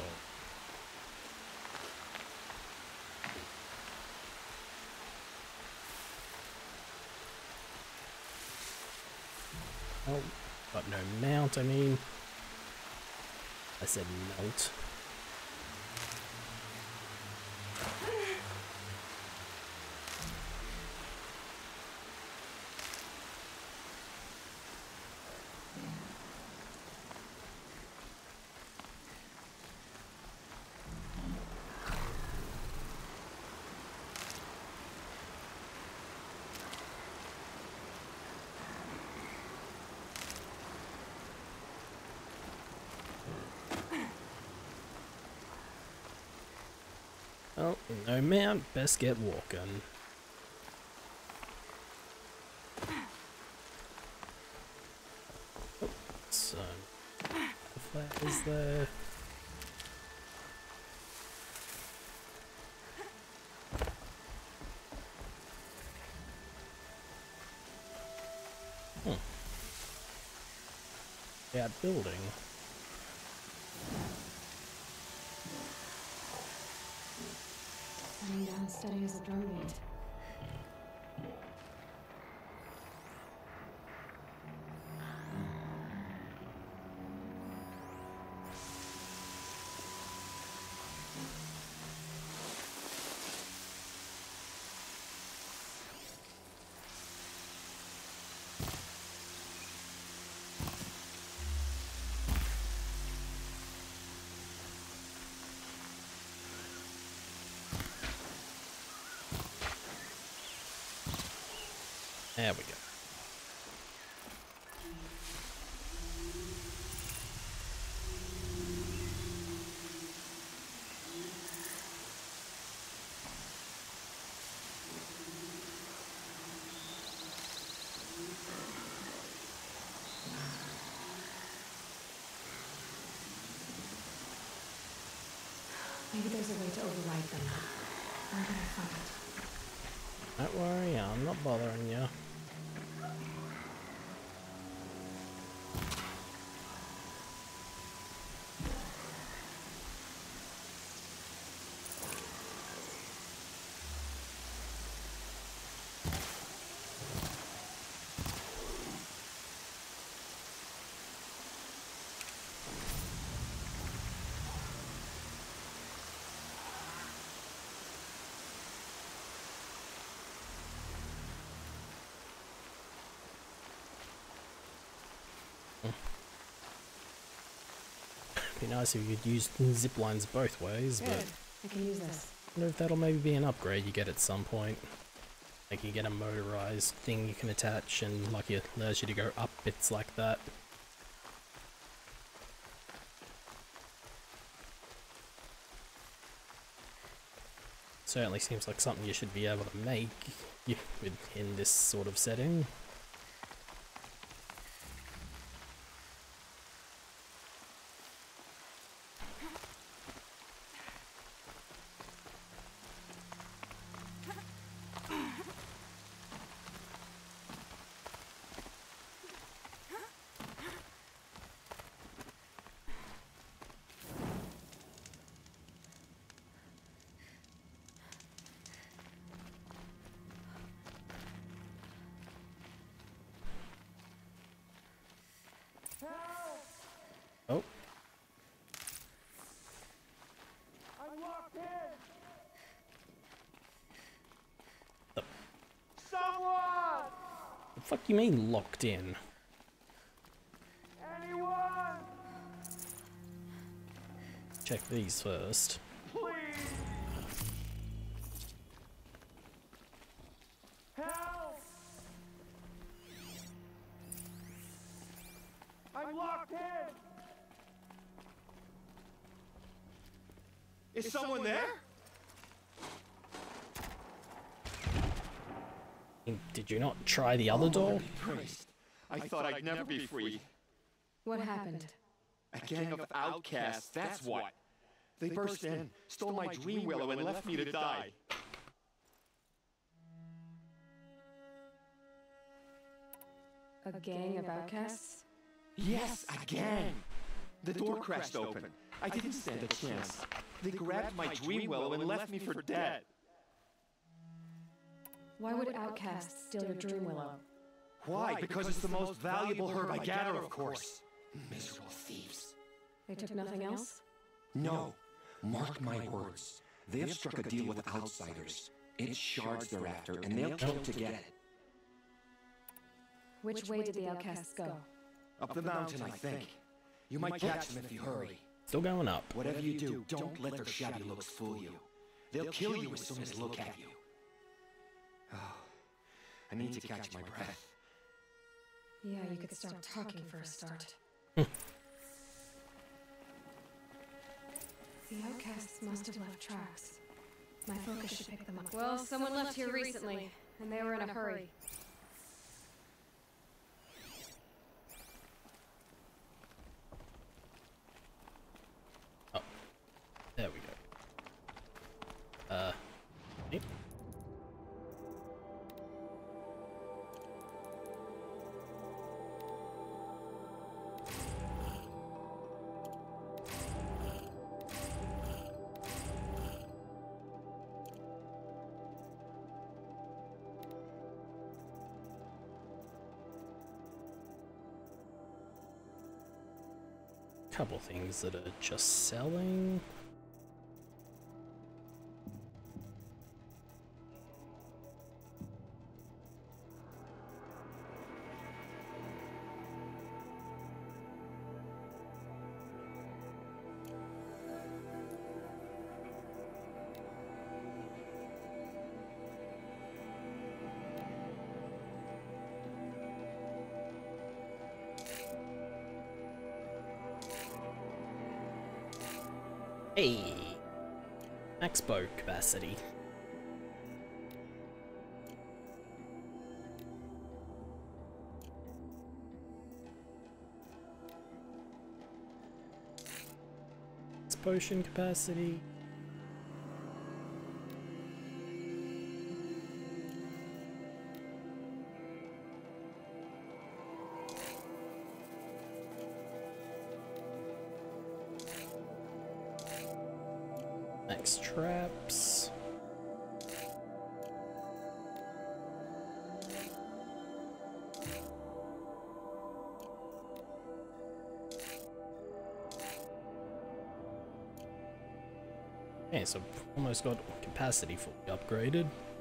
Speaker 1: well. Oh, got no mount, I mean. I said mount. Oh, no mount, best get walking. Oh, so, the flag is there. Hmm. That building.
Speaker 2: Setting down steady as a drum beat.
Speaker 1: There we go.
Speaker 2: Maybe there's a way to override them. Where can I find it?
Speaker 1: Don't worry, I'm not bothering you. Be nice if you could use zip lines both ways,
Speaker 2: Good.
Speaker 1: but
Speaker 2: I can use this.
Speaker 1: I wonder if that'll maybe be an upgrade you get at some point. Like you get a motorized thing you can attach and like it allows you to go up bits like that. Certainly seems like something you should be able to make in this sort of setting. Oh.
Speaker 7: I'm locked in.
Speaker 1: The,
Speaker 7: Someone!
Speaker 1: the fuck you mean locked in?
Speaker 7: Anyone!
Speaker 1: check these first.
Speaker 7: Please! Help! I'm locked in!
Speaker 13: Is someone there?
Speaker 1: Did you not try the other door?
Speaker 13: Christ. I thought I'd never be free.
Speaker 2: What happened?
Speaker 13: A gang of outcasts, that's what. They burst in, stole my dream willow, and left me to die.
Speaker 2: A gang of outcasts?
Speaker 13: Yes, a gang! The door crashed open. I didn't stand a chance. They grabbed my dream willow and left me for dead.
Speaker 2: Why would outcasts steal your dream willow?
Speaker 13: Why? Because it's the most valuable herb I gather, of course. Miserable thieves.
Speaker 2: They took nothing else?
Speaker 13: No. Mark my words. They have struck a deal with outsiders. It's shards they're after, and they'll kill to get it.
Speaker 2: Which way did the outcasts go?
Speaker 13: Up the mountain, I think. You might catch them if you hurry.
Speaker 1: Still going up.
Speaker 13: Whatever you do, don't let their shabby looks fool you. They'll kill you as soon as look at you. Oh, I need to catch my breath.
Speaker 2: Yeah, you could start talking for a start. The outcasts must have left tracks. My focus should pick them up. Well, someone left here recently, and they were in a hurry.
Speaker 1: Oh, there we go. Uh, yep. Couple things that are just selling. Hey, max bow capacity. It's potion capacity. Max traps. Okay, so almost got capacity fully upgraded.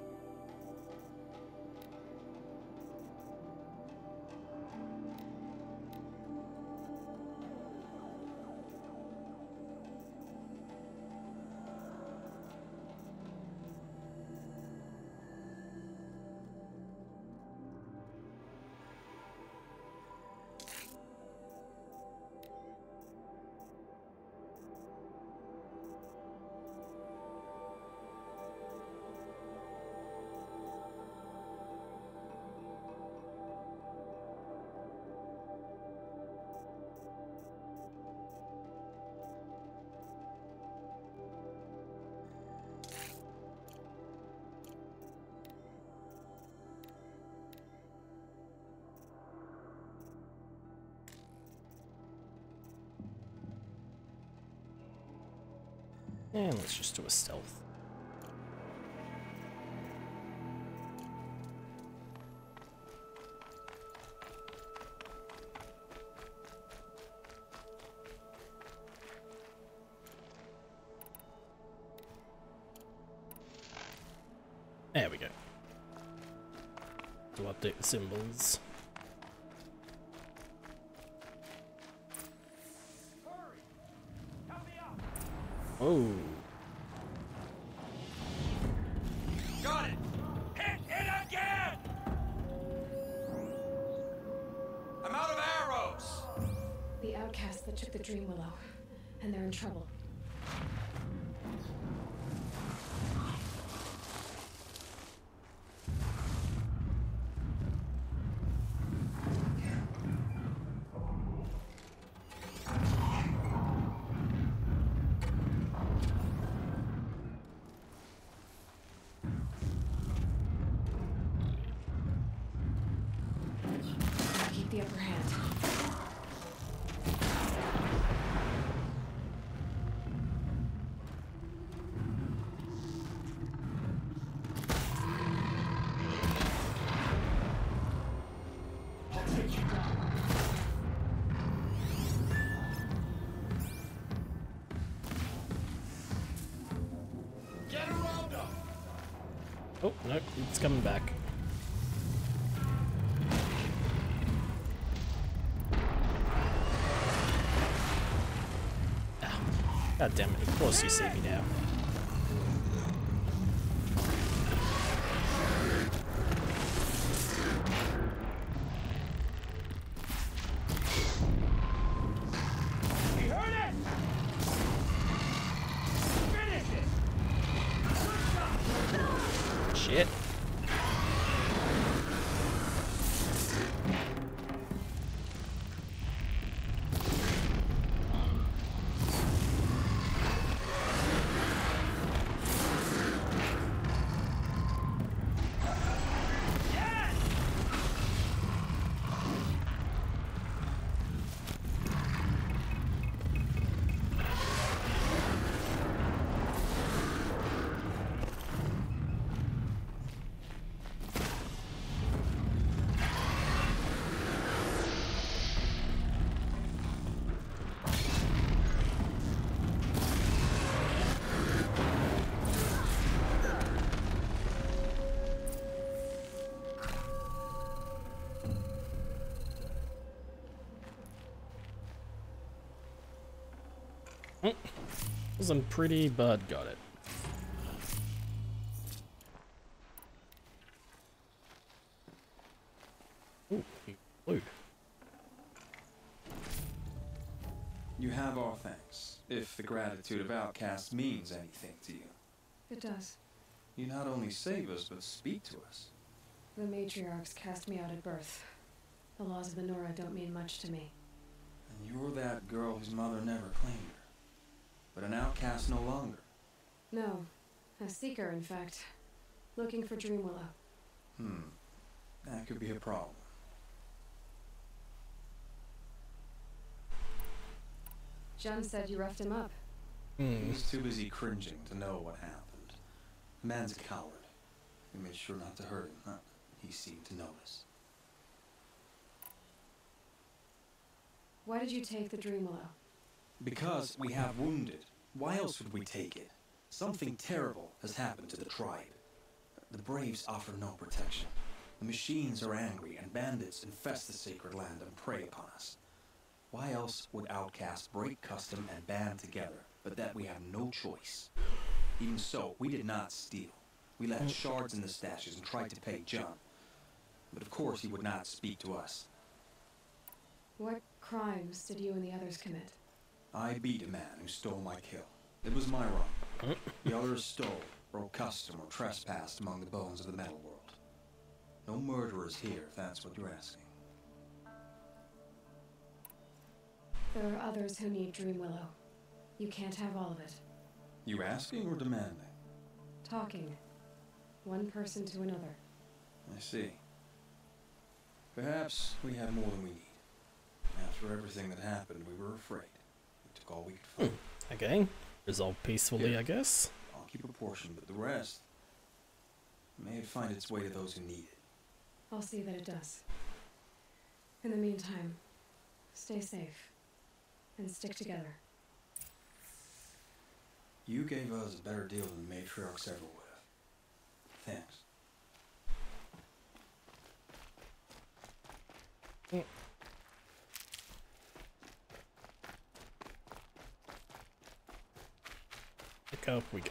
Speaker 1: And let's just do a stealth. There we go. To update the symbols.
Speaker 7: Hurry! Help me out!
Speaker 1: Whoa.
Speaker 13: Got it! Hit it again! I'm out of arrows!
Speaker 2: The outcasts that took the Dream Willow, and they're in trouble. Keep the upper hand.
Speaker 13: Get around them!
Speaker 1: Oh, no, it's coming back. Ah, God damn it, of course you see me now.
Speaker 7: You heard it! Finish it!
Speaker 1: Shit. Wasn't pretty, but got it. Ooh, blue.
Speaker 14: You have our thanks, if the gratitude of outcasts means anything to you.
Speaker 2: It does.
Speaker 14: You not only save us, but speak to us.
Speaker 2: The matriarchs cast me out at birth. The laws of the Nora don't mean much to me.
Speaker 14: And you're that girl whose mother never claimed her. But an outcast no longer.
Speaker 2: No, a seeker, in fact. Looking for Dream Willow.
Speaker 14: Hmm. That could be a problem.
Speaker 2: Jun said you roughed him up.
Speaker 14: He was too busy cringing to know what happened. The man's a coward. We made sure not to hurt him, huh? He seemed to notice.
Speaker 2: Why did you take the Dream Willow?
Speaker 14: Because we have wounded. Why else would we take it? Something terrible has happened to the tribe. The Braves offer no protection. The machines are angry, and bandits infest the sacred land and prey upon us. Why else would outcasts break custom and band together, but that we have no choice? Even so, we did not steal. We left shards in the stashes and tried to pay John. But of course he would not speak to us.
Speaker 2: What crimes did you and the others commit?
Speaker 14: I beat a man who stole my kill. It was my wrong. The others stole, broke custom, or trespassed among the bones of the metal world. No murderers here, if that's what you're asking.
Speaker 2: There are others who need Dream Willow. You can't have all of it.
Speaker 14: You asking or demanding?
Speaker 2: Talking. One person to another.
Speaker 14: I see. Perhaps we have more than we need. After everything that happened, we were afraid. We took all we could find.
Speaker 1: Okay. Resolved peacefully,
Speaker 14: Here.
Speaker 1: I guess.
Speaker 14: I'll keep a portion, but the rest may find its way to those who need it.
Speaker 2: I'll see that it does. In the meantime, stay safe. And stick together.
Speaker 14: You gave us a better deal than the matriarchs ever would have. Thanks.
Speaker 1: Yeah. back up we go.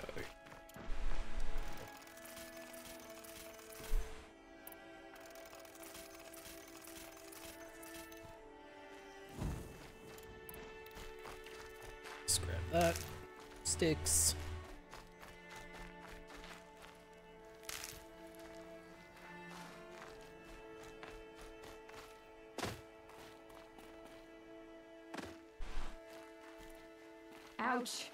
Speaker 1: Let's grab that. Sticks.
Speaker 2: Ouch.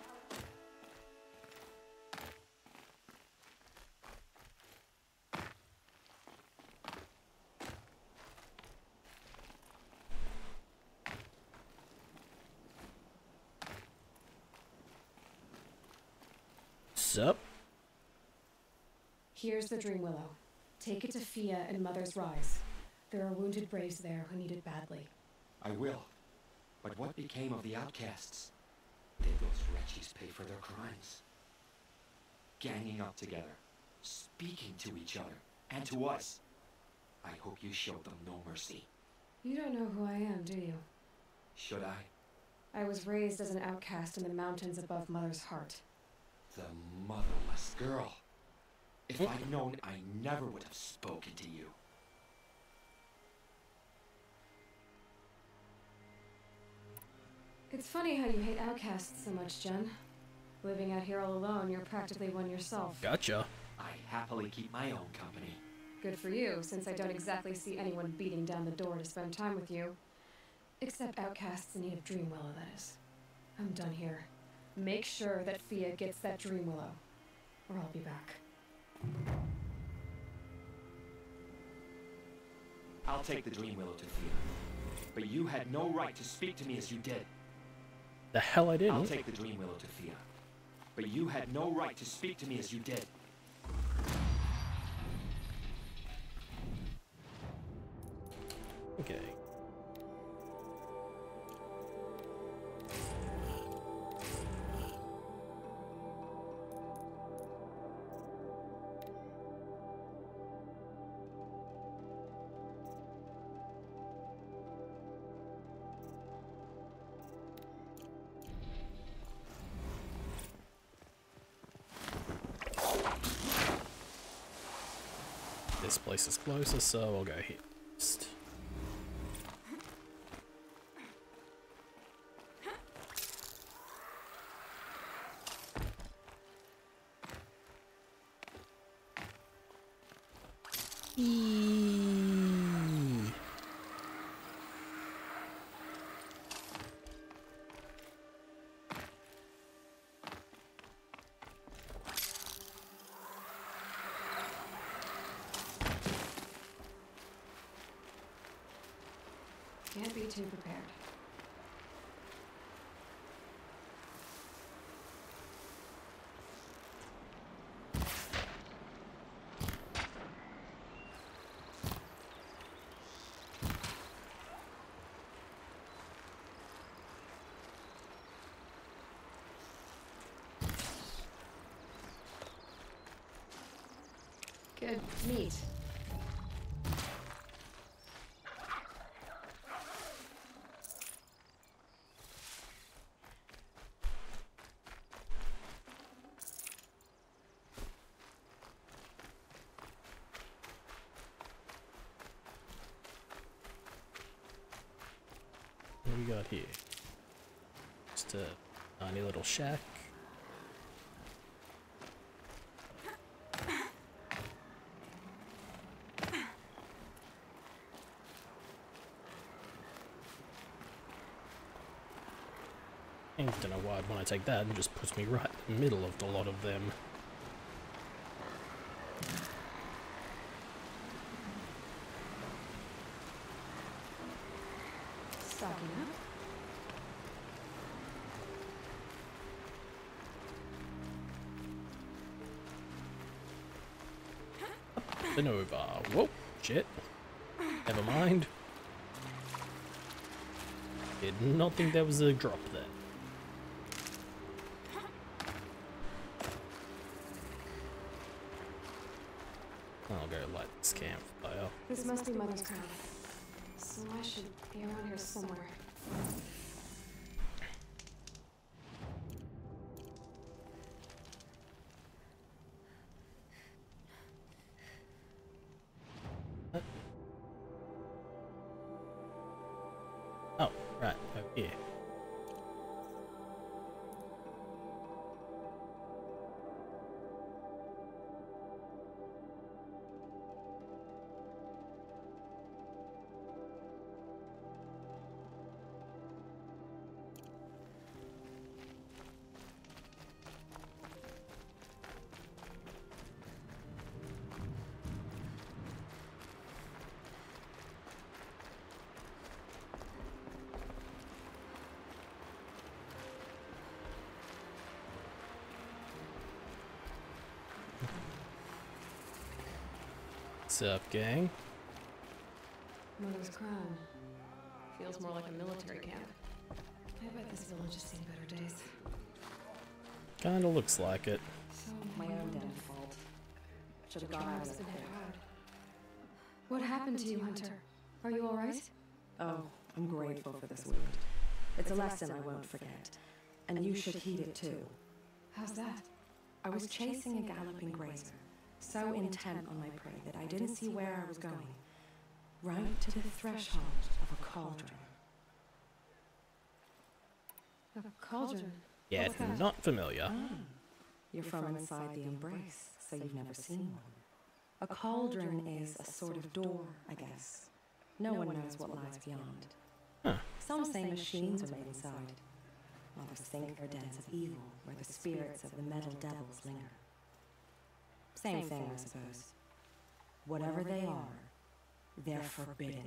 Speaker 1: Sup?
Speaker 2: Here's the Dream Willow. Take it to Fia and Mother's Rise. There are wounded Braves there who need it badly.
Speaker 13: I will. But what became of the outcasts? Did those wretches pay for their crimes? Ganging up together, speaking to each other, and to us. I hope you showed them no mercy.
Speaker 2: You don't know who I am, do you?
Speaker 13: Should I?
Speaker 2: I was raised as an outcast in the mountains above Mother's Heart.
Speaker 13: The motherless girl. If I'd known, I never would have spoken to you.
Speaker 2: It's funny how you hate outcasts so much, Jen. Living out here all alone, you're practically one yourself.
Speaker 1: Gotcha.
Speaker 13: I happily keep my own company.
Speaker 2: Good for you, since I don't exactly see anyone beating down the door to spend time with you. Except outcasts in need of Dream Willow, that is. I'm done here. Make sure that Fia gets that Dream Willow, or I'll be back.
Speaker 13: I'll take the Dream Willow to Fia. But you had no right to speak to me as you did.
Speaker 1: The hell I didn't.
Speaker 13: I'll take the Dream Willow to Fia. But you had no right to speak to me as you did.
Speaker 1: Okay. This place is closer, so I'll go here first. Eee.
Speaker 2: Can't be too prepared. Good meat.
Speaker 1: What do we got here? Just a tiny little shack. I don't know why I'd want to take that, and just puts me right in the middle of a lot of them.
Speaker 2: Stocking up.
Speaker 1: The Nova. Whoa, shit. Never mind. Did not think there was a drop there. I'll go light this campfire.
Speaker 2: This must be Mother's crown. So I should be around here somewhere.
Speaker 1: Right, over here. What's up, gang?
Speaker 2: Mother's crown. Feels more like a military camp. I bet this village has seen better days.
Speaker 1: Kinda looks like it.
Speaker 2: So
Speaker 10: My own damn fault. Should have gone out of the quick.
Speaker 2: What happened to you, Hunter? Are you alright?
Speaker 10: Oh, I'm grateful for this wound. It's a lesson I won't forget. And you should heed it too.
Speaker 2: How's that?
Speaker 10: I was chasing a galloping grazer, so intent on my prey that I didn't see where I was going. Right to the threshold of a cauldron.
Speaker 2: A cauldron?
Speaker 1: Yeah,
Speaker 2: What's that?
Speaker 1: not familiar.
Speaker 10: Ah, you're from inside the embrace, so you've never seen one. A cauldron is a sort of door, I guess. No one knows what lies beyond.
Speaker 1: Huh.
Speaker 10: Some say machines are made inside. Others think they're dens of evil, where the spirits of the metal devils linger. Same thing, I suppose. Whatever they are, they're forbidden.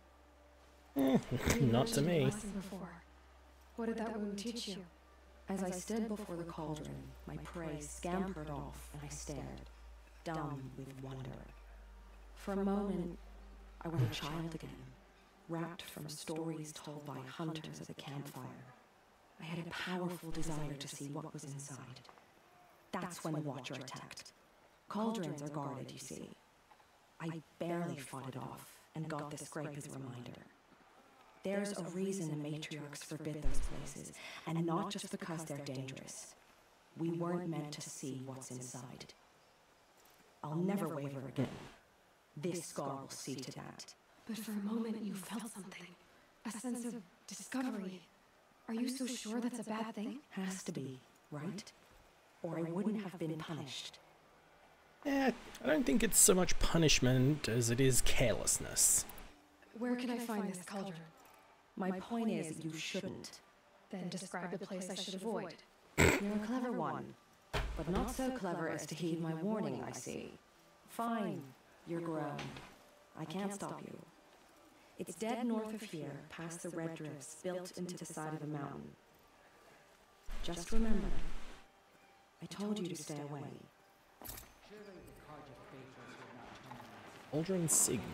Speaker 1: Not to me.
Speaker 2: Before. What did that wound teach you?
Speaker 10: As I stood before the cauldron, my prey scampered off, and I stared, dumb with wonder. For a moment, I was a child again, wrapped from stories told by hunters at the campfire. I had a powerful desire to see what was inside. That's when the Watcher attacked. Cauldrons are guarded, you see. I barely fought it off, and got this scrape as a reminder. There's a reason the matriarchs forbid those places, and not just because they're dangerous. We weren't meant to see what's inside. I'll never waver again. This scar will see to that.
Speaker 2: But for a moment you felt something. A sense of discovery. Are you so sure that's a bad thing?
Speaker 10: Has to be, right? Or I wouldn't have been punished.
Speaker 1: Yeah, I don't think it's so much punishment as it is carelessness.
Speaker 2: Where can I find this cauldron?
Speaker 10: My point is, you shouldn't.
Speaker 2: Then describe the place I should avoid.
Speaker 10: You're a clever one, but not so clever as to heed my warning, I see. Fine, you're grown. I can't stop you. It's dead north of here, past the red drifts built into the side of the mountain. Just remember, I told you to stay away.
Speaker 1: Cauldron Sigma.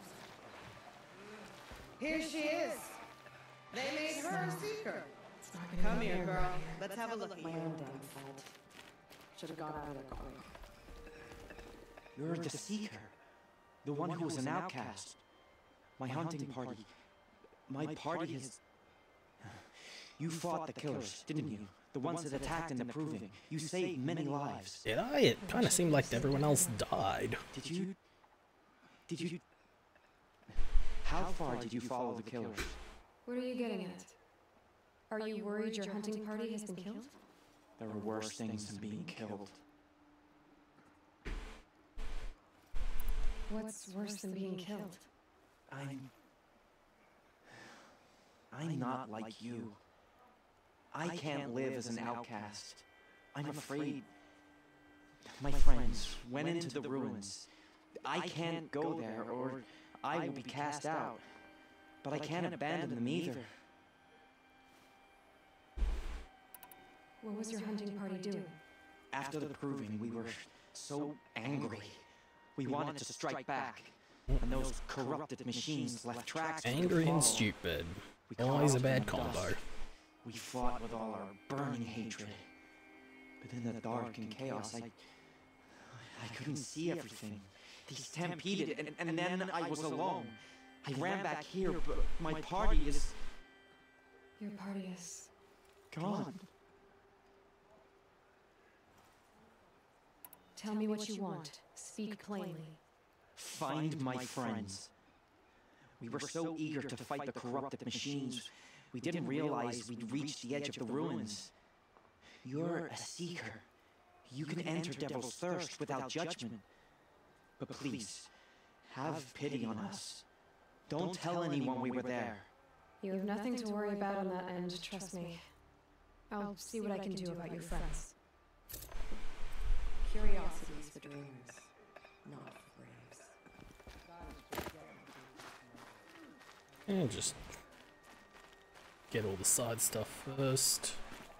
Speaker 15: Here she is. They made her a seeker. Come here, girl. Let's have a look at
Speaker 10: My
Speaker 15: you.
Speaker 10: own damn fault. Should have got out of there quick.
Speaker 12: You're the Seeker. The one who was an outcast. My hunting party. My party has... You fought the killers, didn't you? The ones that attacked in the Proving. You saved many lives.
Speaker 1: Did I? It kind of seemed like everyone else died.
Speaker 12: Did you... Did you... How far did you follow the killers?
Speaker 2: What are you getting at? Are you worried your hunting party has been killed?
Speaker 12: There are worse things than being killed.
Speaker 2: What's worse than being killed?
Speaker 12: I'm... I'm not like you. I can't live as an outcast. I'm afraid... My friends went into the ruins. I can't go there, or I will be cast out. But I can't abandon them either.
Speaker 2: What was your hunting party doing?
Speaker 12: After the Proving, we were so angry. We wanted to strike back. And those corrupted machines left tracks.
Speaker 1: Angry and stupid. Always a bad combo.
Speaker 12: We fought with all our burning hatred. But in the dark and chaos, I... I couldn't see everything. They stampeded, and, and then I was alone. I ran back here, but my party is...
Speaker 2: Your party is...
Speaker 12: gone.
Speaker 2: Tell me what you want. Speak plainly.
Speaker 12: Find my friends. We were so eager to fight the corrupted machines.
Speaker 16: We didn't realize we'd reached the edge of the ruins. You're a seeker. You can enter Devil's Thirst without judgment. But please, have pity on us. Don't tell anyone we were there.
Speaker 2: You have nothing to worry about on that end, trust me. I'll see what I can do about your friends.
Speaker 10: Curiosities for dreamers, not for braves.
Speaker 1: And just get all the side stuff first.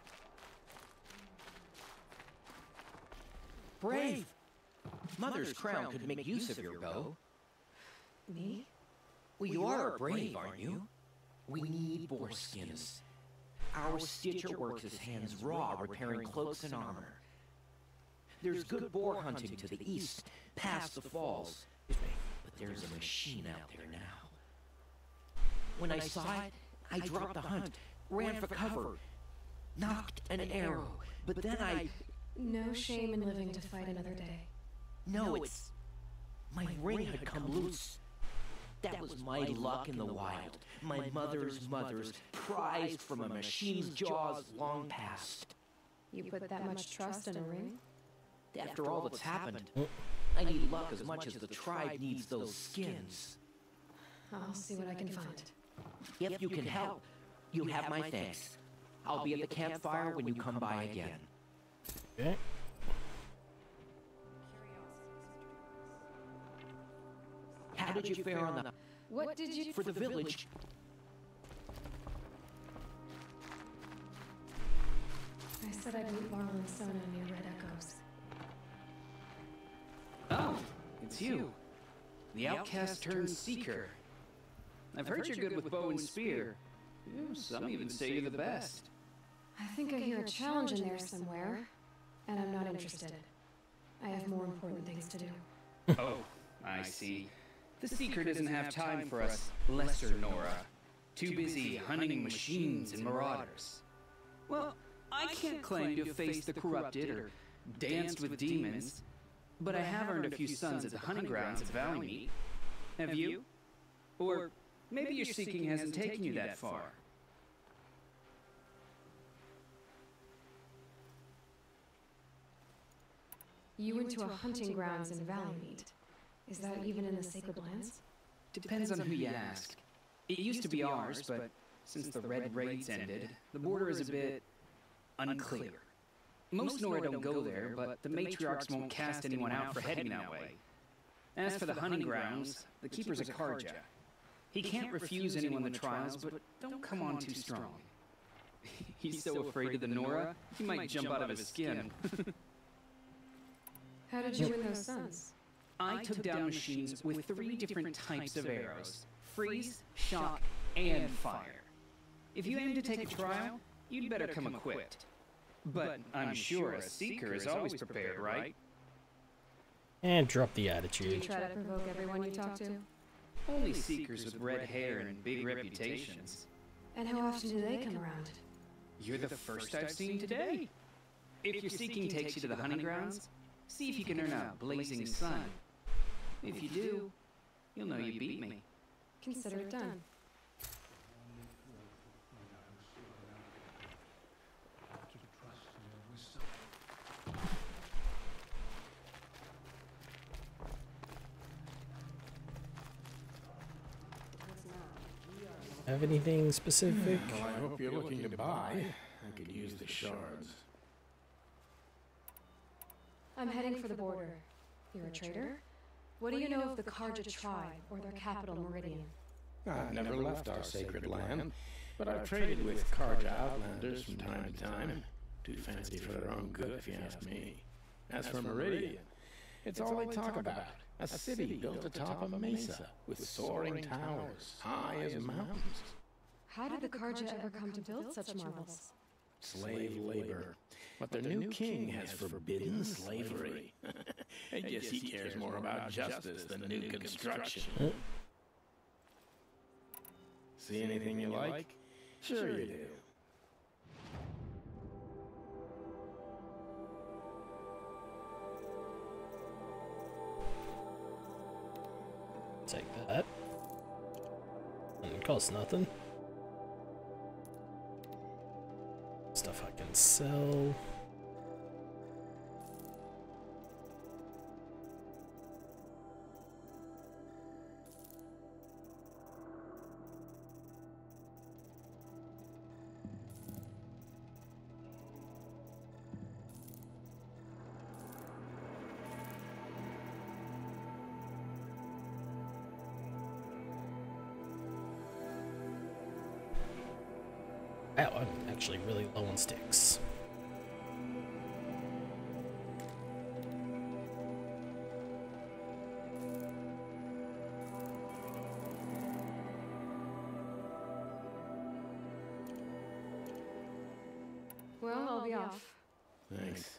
Speaker 16: Brave! Mother's crown could make use of your bow.
Speaker 2: Me?
Speaker 16: Well, you are a brave, aren't you? We need boar skins. Our Stitcher works his hands raw, repairing cloaks and armor. There's good boar hunting to the east, past the falls. But there's a machine out there now. When I saw it, I dropped the hunt, ran for cover, knocked an arrow, but then I...
Speaker 2: No shame in living to fight another day.
Speaker 16: No, it's... My ring had come loose. That was my luck in the wild. My mother's mother's, prized from a machine's jaws long past.
Speaker 2: You put that much trust in a ring?
Speaker 16: After all that's happened, I need luck as much as the tribe needs those skins.
Speaker 2: I'll see what I can find.
Speaker 16: If you can help, you have my thanks. I'll be at the campfire when you come by again.
Speaker 1: Okay.
Speaker 16: How did you fare on the...
Speaker 2: What did you...
Speaker 16: For the village...
Speaker 2: I said I'd meet Laurel and Sona near Red Echoes.
Speaker 17: Oh, it's you. The outcast turned seeker. I've heard you're good with bow and spear. Some even say you're the best.
Speaker 2: I think I hear a challenge in there somewhere, and I'm not interested. I have more important things to do.
Speaker 17: Oh, I see. The Seeker doesn't have time for us lesser Nora. Too busy hunting machines and marauders. Well, I can't claim to have faced the corrupted or danced with demons, but I have earned a few sons at the hunting grounds at Valleymeet. Have you? Or maybe your seeking hasn't taken you that far.
Speaker 2: You went to a hunting grounds in Valleymeet. Is that even in the Sacred Lands?
Speaker 17: Depends on who you ask. It used to be ours, but since the Red Raids ended, the border is a bit unclear. Most Nora don't go there, but the matriarchs won't cast anyone out for heading that way. As for the hunting grounds, the keeper's a Karja. He can't refuse anyone the trials, but don't come on too strong. He's so afraid of the Nora, he might jump out of his skin.
Speaker 2: How did you win those sons?
Speaker 17: I took down machines with three different types of arrows: freeze, shock, and fire. If you aim to take a trial, you'd better come equipped. But I'm sure a seeker is always prepared, right?
Speaker 1: And drop the
Speaker 2: Do you
Speaker 1: attitude.
Speaker 2: try to provoke everyone you talk to?
Speaker 17: Only seekers with red hair and big reputations.
Speaker 2: And how often do they come around?
Speaker 17: You're the first I've seen today. If your seeking takes you to the hunting grounds, see if you can earn a blazing sun. If you do, you'll know you beat me.
Speaker 2: Consider it done.
Speaker 1: Have anything specific?
Speaker 18: Well, I hope you're looking to buy. I could use the shards.
Speaker 2: I'm heading for the border. You're a trader? What do you know of the Karja tribe or their capital, Meridian?
Speaker 18: I've never left our sacred land, but I've traded with Karja outlanders from time to time. Too fancy for their own good, if you ask me. As for Meridian, it's all they talk about. A city built atop a mesa, with soaring towers, high as mountains.
Speaker 2: How did the Karja ever come to build such marvels?
Speaker 18: Slave labor. But their new king has forbidden slavery. I guess he cares more about justice than new construction. See anything you like? Sure you do.
Speaker 1: Take that. Doesn't cost nothing. and sell. Wow, I'm actually really low on sticks.
Speaker 2: Well, I'll be off.
Speaker 18: Thanks.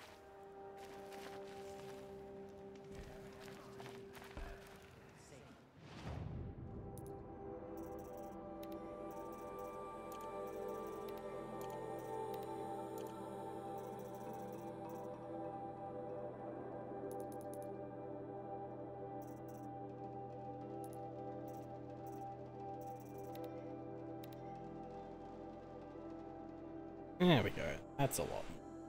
Speaker 1: There we go. That's a lot.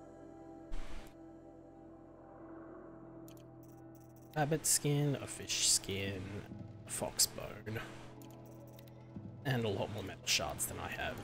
Speaker 1: Rabbit skin, a fish skin, a fox bone, and a lot more metal shards than I have.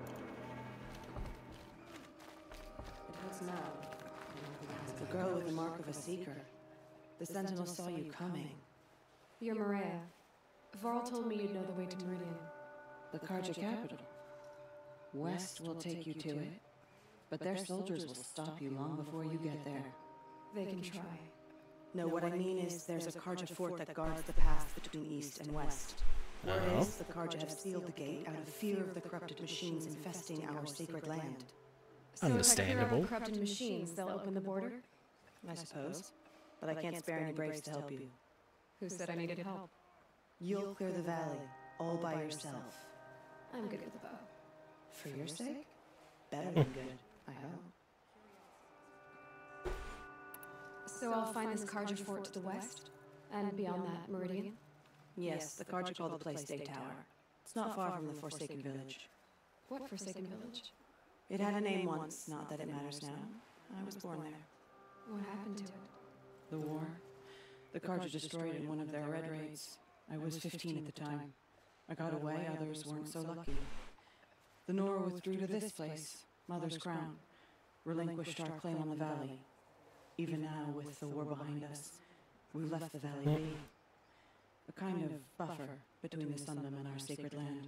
Speaker 19: What's now? The girl with the mark of a seeker. The Sentinel saw you coming.
Speaker 2: You're Maria. Varl told me you'd know the way to Meridian.
Speaker 19: The Carja capital. West will take you to it, but their soldiers will stop you long before you get there.
Speaker 2: They can try.
Speaker 19: No, what I mean is there's a Carja fort that guards the path between east and west. Word
Speaker 1: Oh.
Speaker 19: is the Carja have sealed the gate out of fear of the corrupted machines infesting our sacred land.
Speaker 2: So if I clear
Speaker 1: Understandable.
Speaker 2: out corrupted machines, they'll open the border?
Speaker 19: I suppose, but I can't spare any braves to help you.
Speaker 2: Who said I needed help?
Speaker 19: You'll clear the valley, all by yourself.
Speaker 2: I'm good with the bow.
Speaker 19: For your sake? Better than good, I hope.
Speaker 2: So I'll find this Carja fort to the west? And beyond that, Meridian?
Speaker 19: Yes, the Carja call the place State Tower. It's not far from the Forsaken Village.
Speaker 2: What Forsaken Village?
Speaker 19: It had a name once, not that it matters now. I was born there.
Speaker 2: What happened to it?
Speaker 19: The war. The Carja destroyed it in one of their red raids. I was fifteen at the time. I got away, others weren't so lucky. The Nora withdrew to this place, Mother's Crown, relinquished our claim on the valley. Even now, with the war behind us, we left the valley be. A kind of buffer between the Sundom and our sacred land.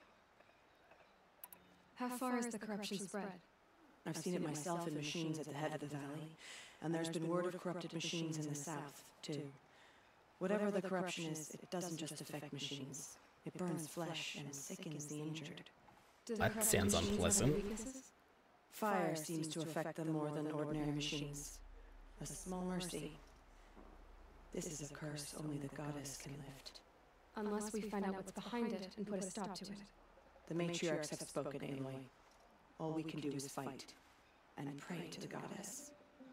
Speaker 2: How far has the corruption spread?
Speaker 19: I've seen it myself in machines at the head of the valley, and there's been word of corrupted machines in the south, too. Whatever the corruption is, it doesn't just affect machines. It burns flesh and sickens the injured.
Speaker 2: Do the
Speaker 1: That
Speaker 2: corrupted
Speaker 1: sounds
Speaker 2: machines have
Speaker 1: unpleasant.
Speaker 2: any weaknesses?
Speaker 19: Fire seems to affect them more than ordinary machines. A small mercy. This is a curse only the goddess can lift.
Speaker 2: Unless we find out what's behind it and put a stop to it.
Speaker 19: The matriarchs have spoken, Aloy. All we can do is fight and pray to the goddess.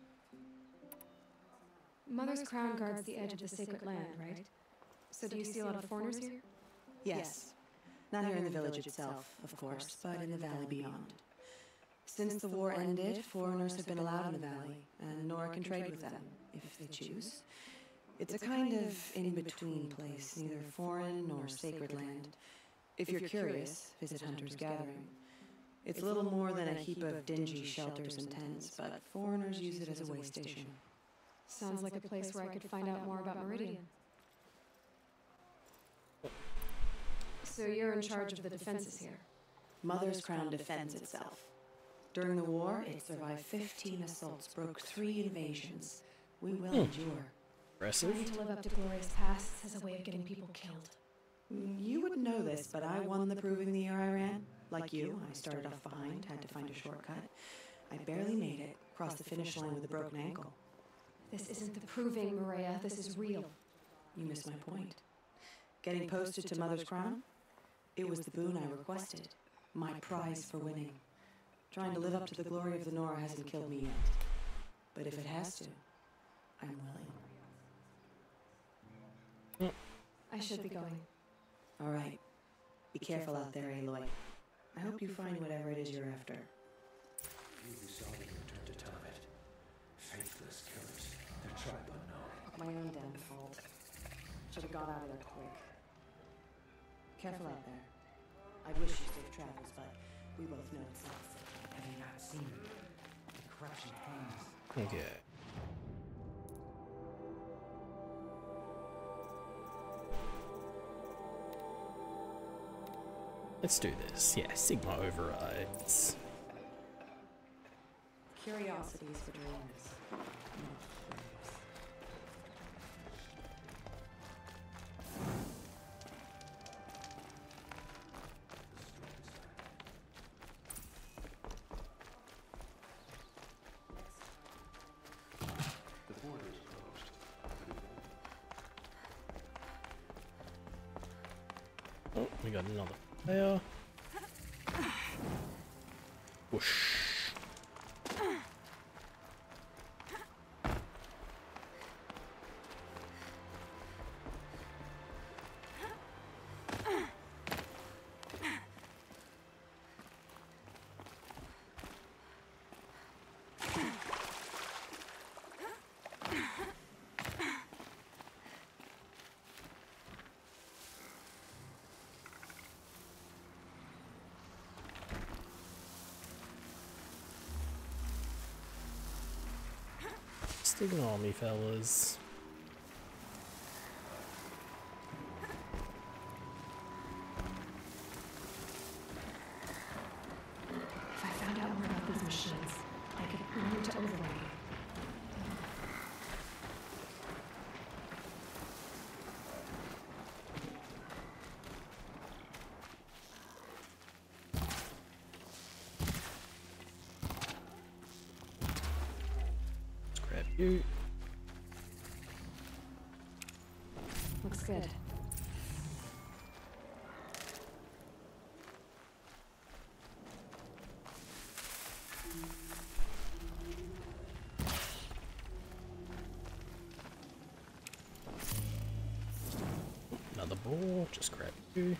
Speaker 2: Mother's Crown guards the edge of the sacred land, right? So do you see a lot of foreigners here?
Speaker 19: Yes. Not here in the village itself, of course, but in the valley beyond. Since the war ended, foreigners have been allowed in the valley, and Nora can trade with them, if they choose. It's a kind of in-between place, neither foreign nor sacred land. If you're curious, visit Hunter's Gathering. It's little more than a heap of dingy shelters and tents, but foreigners use it as a way station.
Speaker 2: Sounds like a place where I could find out more about Meridian. So you're in charge of the defenses here?
Speaker 19: Mother's Crown defends itself. During the war, it survived fifteen assaults, broke three invasions. We will
Speaker 1: Hmm.
Speaker 19: endure.
Speaker 1: Impressive.
Speaker 2: Trying to live up to glorious pasts as a way of getting people killed.
Speaker 19: You wouldn't know this, but I won the proving the year I ran. Like you, I started off behind, had to find a shortcut. I barely made it, crossed the finish line with a broken ankle.
Speaker 2: This isn't the proving, Maria. This is real.
Speaker 19: You missed my point. Getting posted to Mother's Crown? It was the boon I requested. My prize for winning. Trying to live up to the glory of the Nora hasn't killed me yet. But if it has to, I'm willing.
Speaker 2: I should be going.
Speaker 19: All right. Be careful out there, Aloy. I hope you find whatever it is you're after.
Speaker 8: You who saw them returned to tell of it. Faithless killers. Their tribe unknown.
Speaker 19: My own damn fault. Should have got out of there quick. Careful out there. I wish you safe travels, but we both know it's not safe.
Speaker 16: Have you not seen the corruption hangs?
Speaker 1: Okay. Let's do this. Yeah, Sigma overrides.
Speaker 19: Curiosities for dreamers.
Speaker 8: The border is closed.
Speaker 1: Oh, we got another player. Whoosh. Just ignore me, fellas.
Speaker 2: If I found out more about these machines, I could learn to override.
Speaker 1: Grab you.
Speaker 2: Looks good.
Speaker 1: Another ball, just grab you.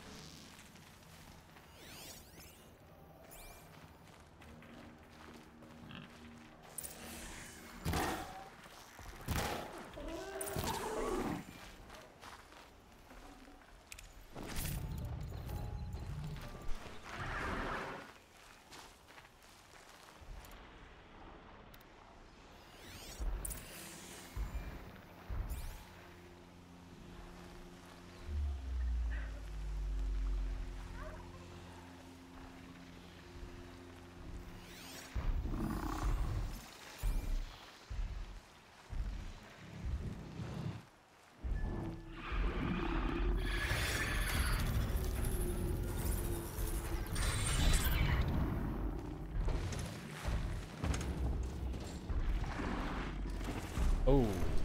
Speaker 1: Oh.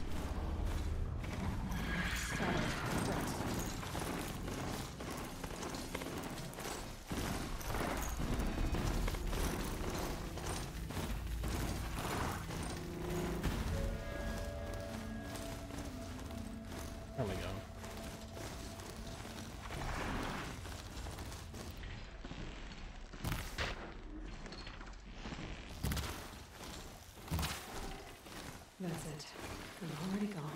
Speaker 1: There we go.
Speaker 2: That's it. I'm already gone.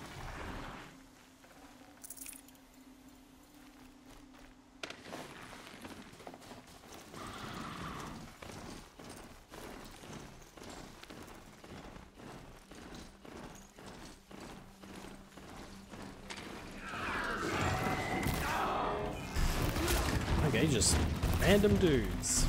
Speaker 1: Okay, just random dudes.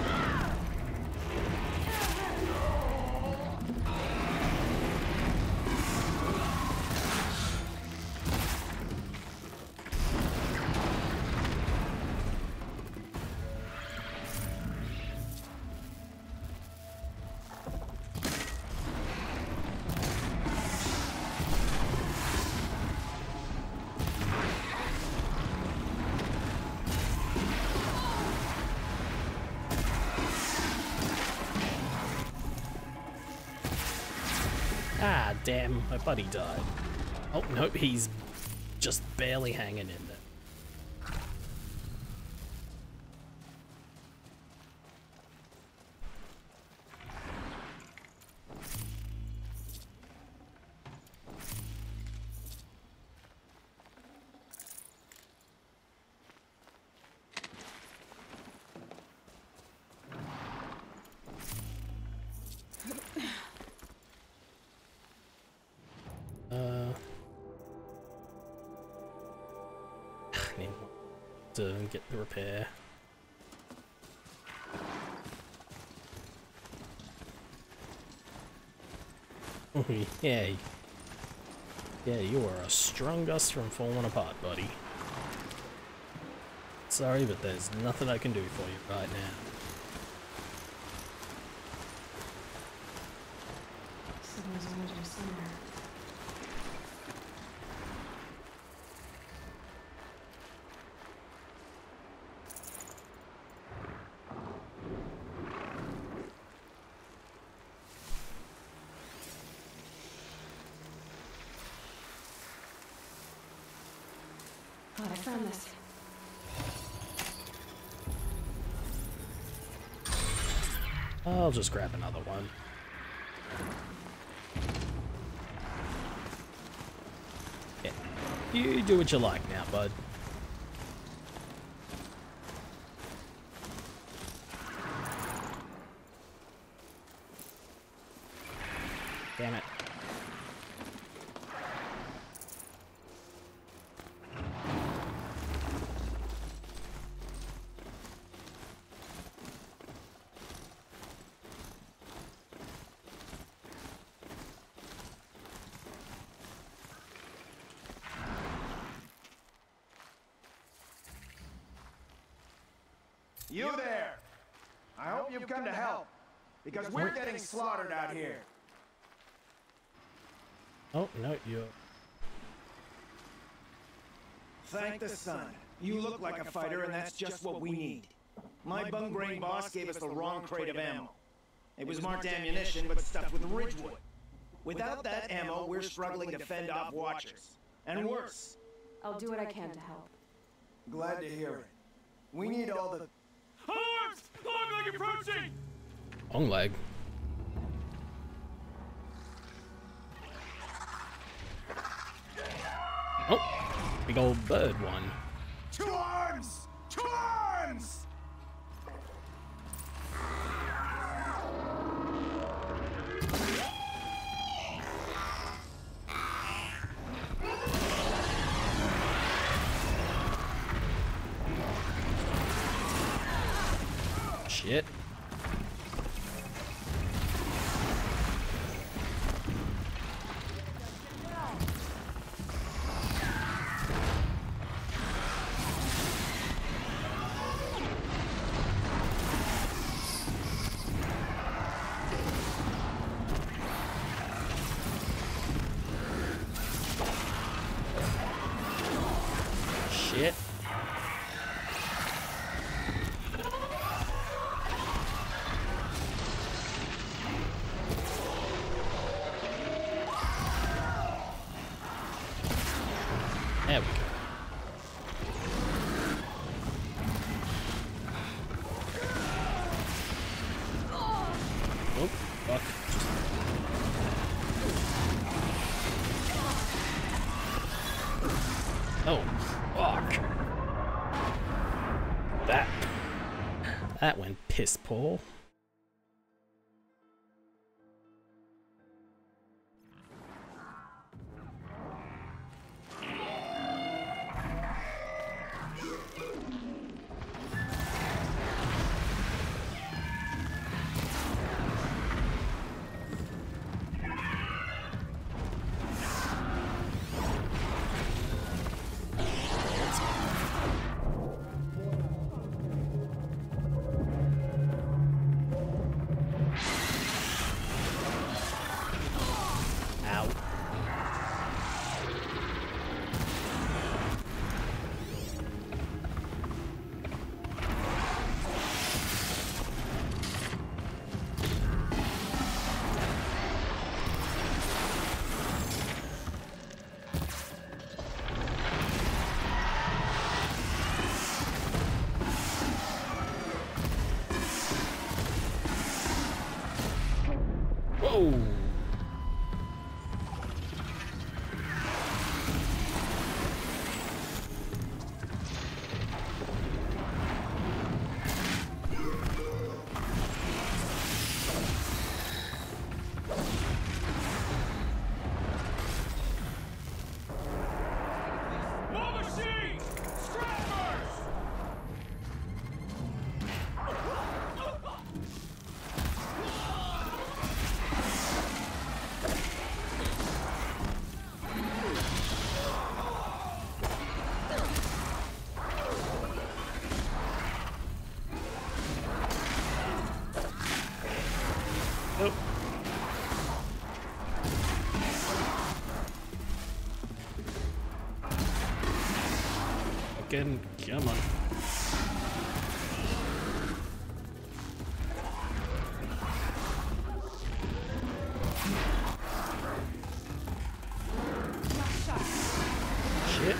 Speaker 1: Ah, damn, my buddy died. Oh, nope, he's just barely hanging in there. to get the repair. Yeah. Yeah, you are a strong gust from falling apart, buddy. Sorry, but there's nothing I can do for you right now.
Speaker 19: Suppose I do somewhere. Thought I found this.
Speaker 1: I'll just grab another one. Yeah. You do what you like now, bud. Damn it.
Speaker 7: You there! I hope you've come to help, because we're getting slaughtered out here.
Speaker 1: Oh, no, you're...
Speaker 7: Thank the sun. You look like a fighter, and that's just what we need. My bung-brain boss gave us the wrong crate of ammo. It was marked ammunition, but stuffed with Ridgewood. Without that ammo, we're struggling to fend off Watchers. And worse.
Speaker 2: I'll do what I can to help.
Speaker 7: Glad to hear it. We need all the...
Speaker 9: Alarms! Long leg approaching!
Speaker 1: Long leg. Oh, big old bird one.
Speaker 7: Two arms! Two arms!
Speaker 1: Shit. Shit. There we go. Oh, fuck. Oh, fuck. That. That went piss poor. fucking come on. Shit.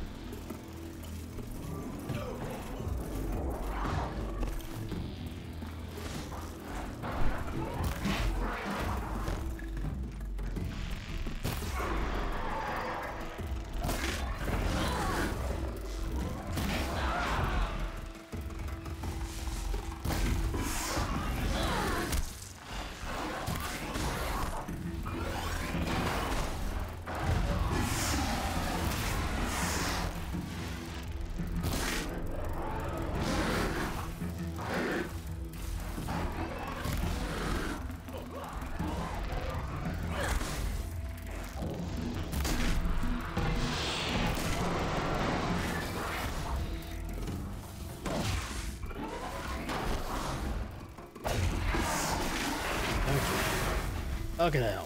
Speaker 1: Fucking hell.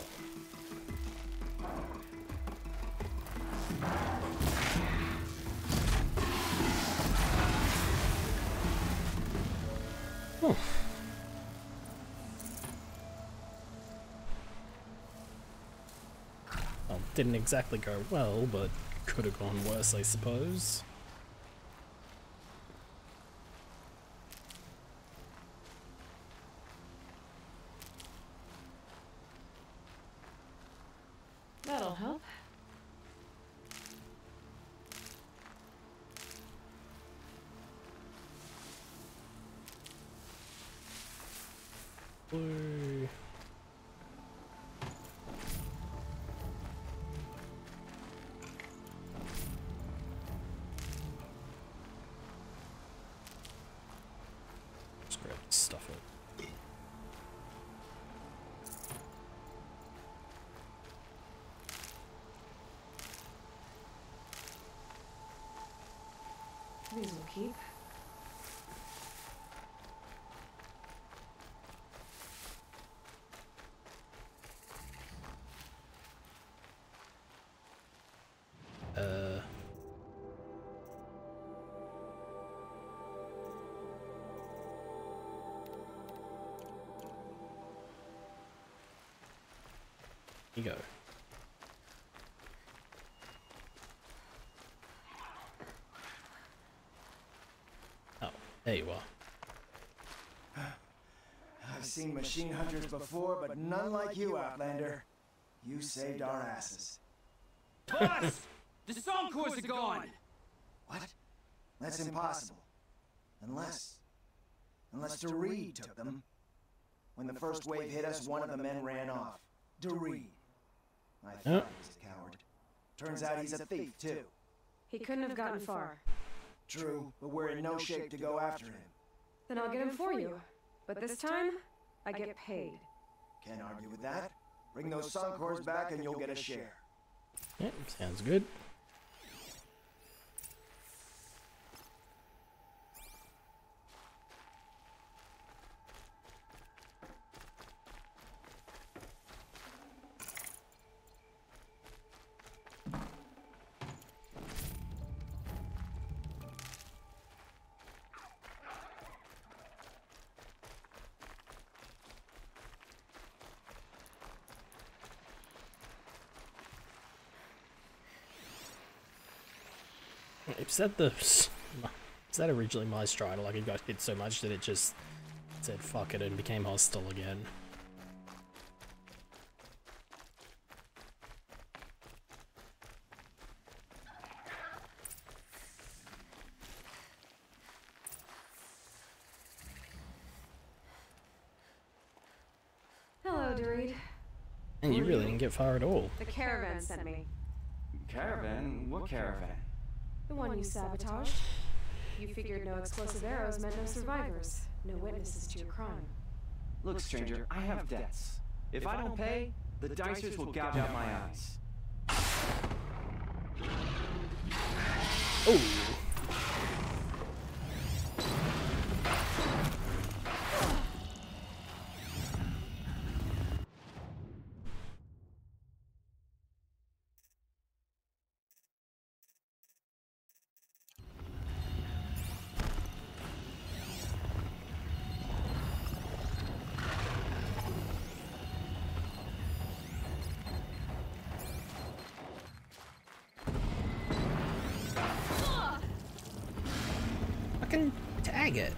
Speaker 1: Oh. Well, didn't exactly go well, but could have gone worse, I suppose.
Speaker 2: That'll help.
Speaker 1: Woo. Just grab stuff up.
Speaker 2: These will keep.
Speaker 1: Uh. You go. Oh, there you are.
Speaker 7: I've seen machine hunters before, but none like you, Outlander. You saved our asses.
Speaker 17: Boss! The song cores are gone!
Speaker 7: What? That's impossible. Unless... Unless Doreed took them. When the first wave hit us, one of the men ran off. Doreed. I thought
Speaker 1: Yep.
Speaker 7: he was a coward. Turns out he's a thief, too.
Speaker 2: He couldn't have gotten far.
Speaker 7: True, but we're in no shape to go after him.
Speaker 2: Then I'll get him for you. But this time, I get paid.
Speaker 7: Can't argue with that. Bring those Suncors back and you'll get a share.
Speaker 1: Yep, sounds good. Is that the... Is that originally my Strider? Like, it got hit so much that it just said fuck it and became hostile again.
Speaker 2: Hello, Doreed.
Speaker 1: And you really didn't get far at all.
Speaker 2: The caravan sent me.
Speaker 13: Caravan? What caravan?
Speaker 2: The one you sabotaged. You figured no explosive arrows meant no survivors. No witnesses to your crime.
Speaker 13: Look, stranger, I have debts. If I don't pay, the Dicers will gouge out my eyes.
Speaker 1: Oh. fucking tag it.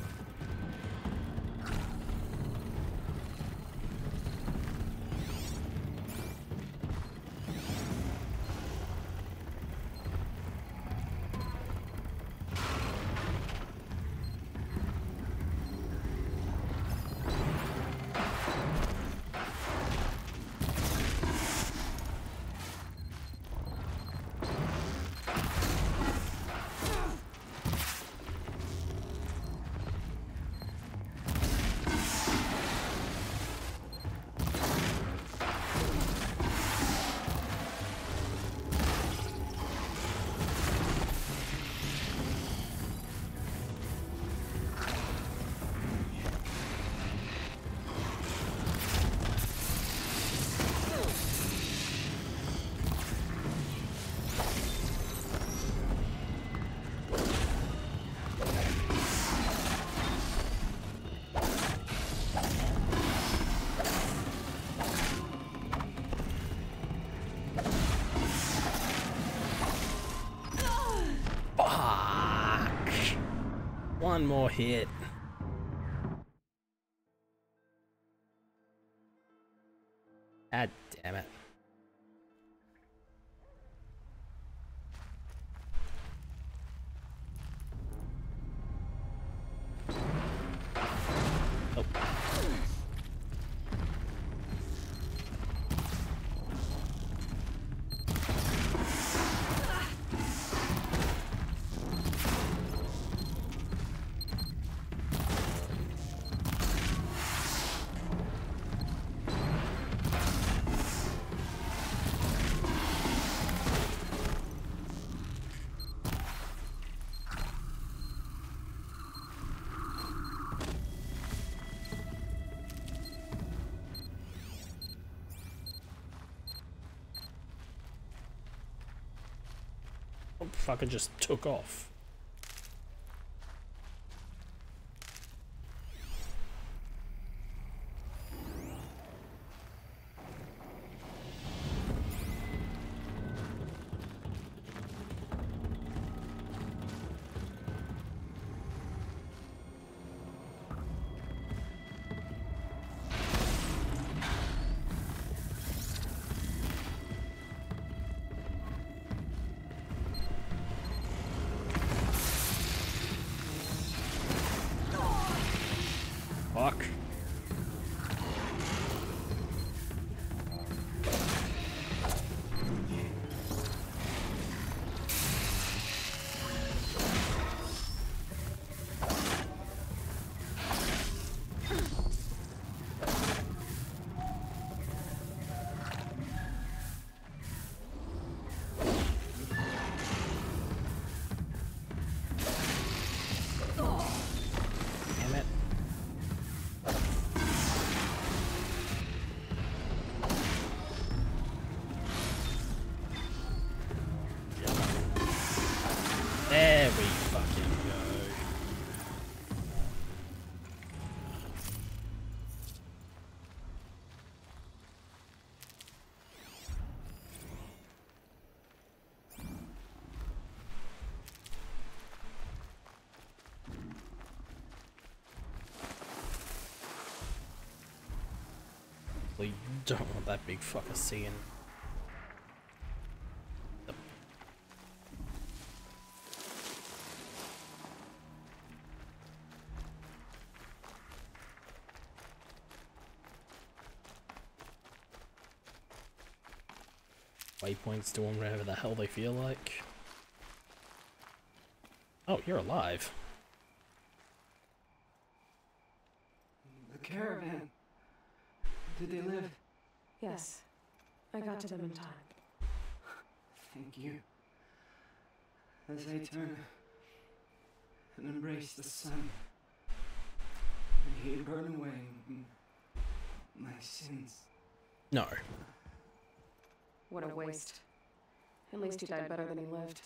Speaker 1: One more hit. God damn it. Oh. Oh, fucker just took off. Fuck. Damn it. There we fucking go. We don't want that big fucker seeing. Waypoints doing whatever the hell they feel like. Oh, you're alive.
Speaker 15: The caravan. Did they live?
Speaker 19: Yes. I got to them in time.
Speaker 15: Thank you. As I turn and embrace the sun, may he burn away m- my sins.
Speaker 1: No.
Speaker 19: What a waste. At least he died better than he lived.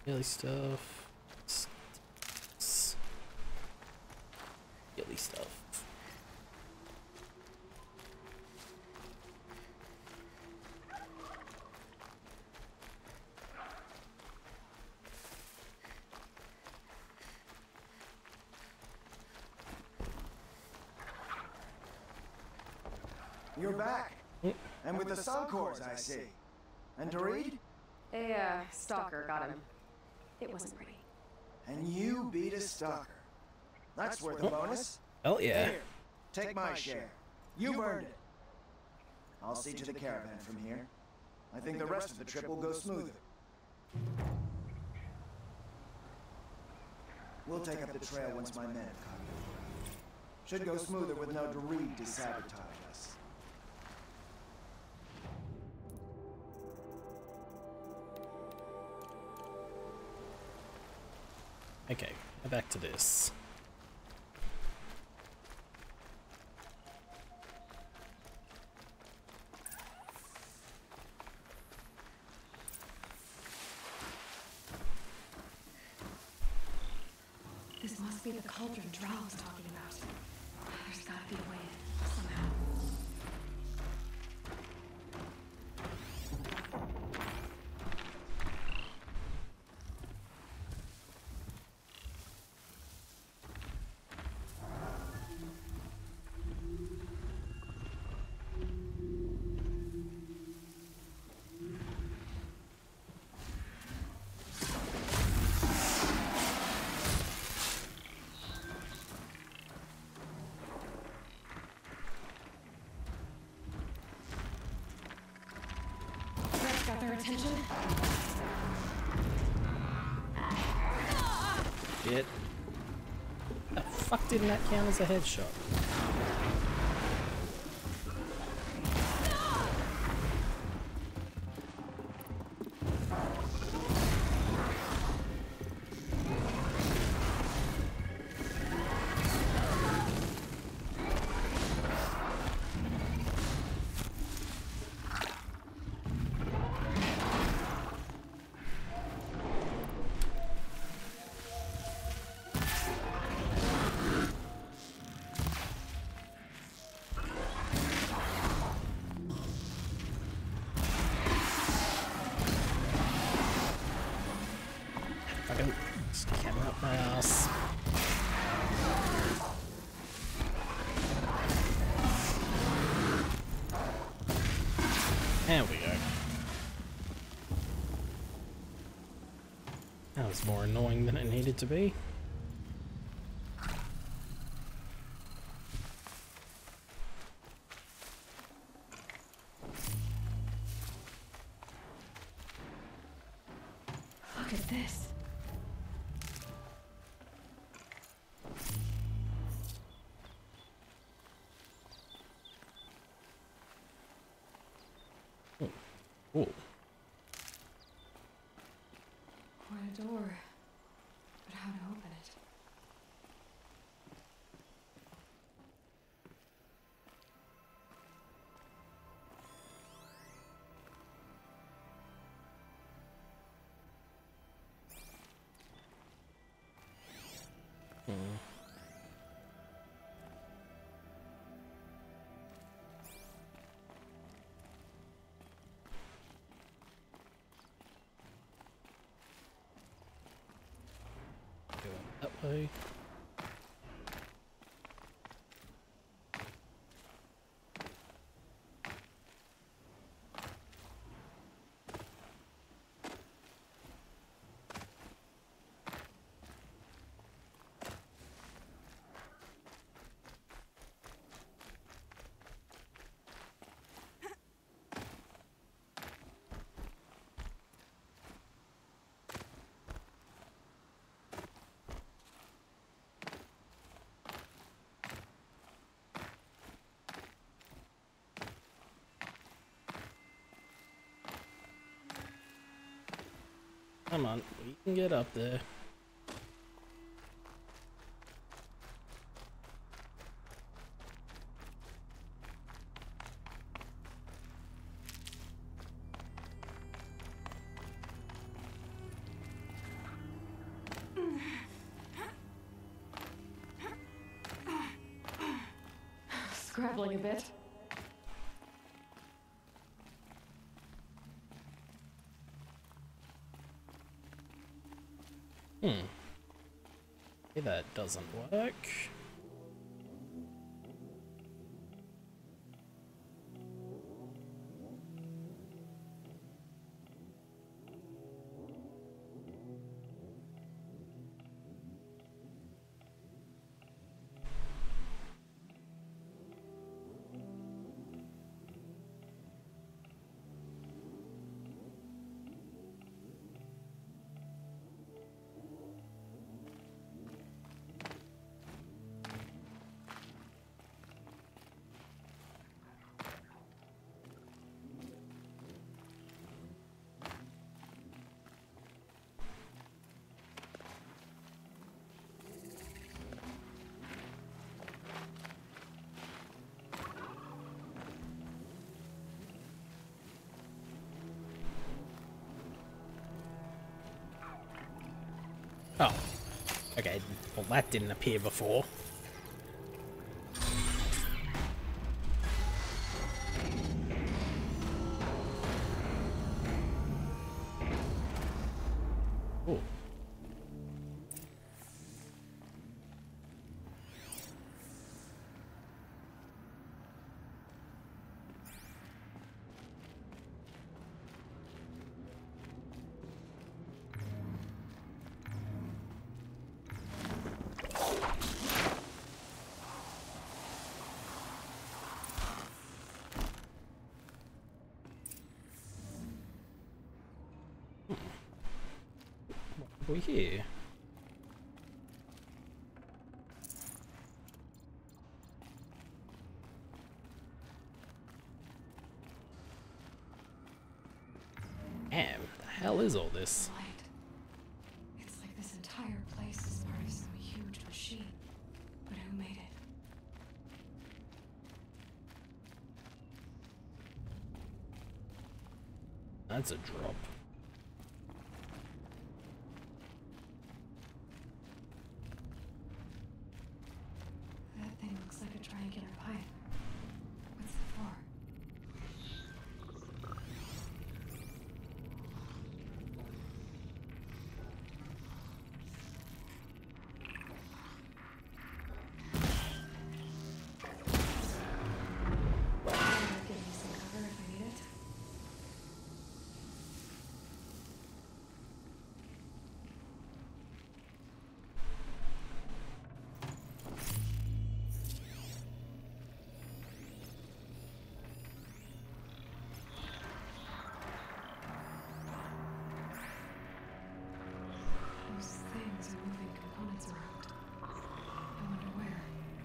Speaker 1: Daily stuff. S- s- Daily stuff.
Speaker 7: You're back. And with the Suncors, I see. And Doreed?
Speaker 2: A uh, stalker got him. It wasn't pretty.
Speaker 7: And you beat a stalker. That's worth a bonus.
Speaker 1: Hell yeah.
Speaker 7: Here, take my share. You earned it. I'll see to the caravan from here. I think the rest of the trip will go smoother. We'll take up the trail once my men have caught up. Should go smoother with no Doreed to sabotage us.
Speaker 1: Okay, back to this.
Speaker 2: This must be the cauldron Drow was talking about. There's gotta be a way in, somehow. Got their attention.
Speaker 1: Shit. The fuck didn't that count as a headshot? Fucking camera up my ass. There we go. That was more annoying than it needed to be.
Speaker 2: Look at this.
Speaker 1: Oh. Cool.
Speaker 2: What a door. But how to open it?
Speaker 1: Hmm. Go that way. Come on, we can get up there.
Speaker 2: scrabbling a bit.
Speaker 1: Hmm. Okay, that doesn't work. Oh. Okay, well that didn't appear before. Oh. We here? Damn, the hell is all this?
Speaker 2: Light. It's like this entire place is part of some huge machine. But who made it?
Speaker 1: That's a drop.
Speaker 2: That thing looks like a triangular pipe. What's it for? Give me some cover if I need it. Those things are moving components around. I wonder where.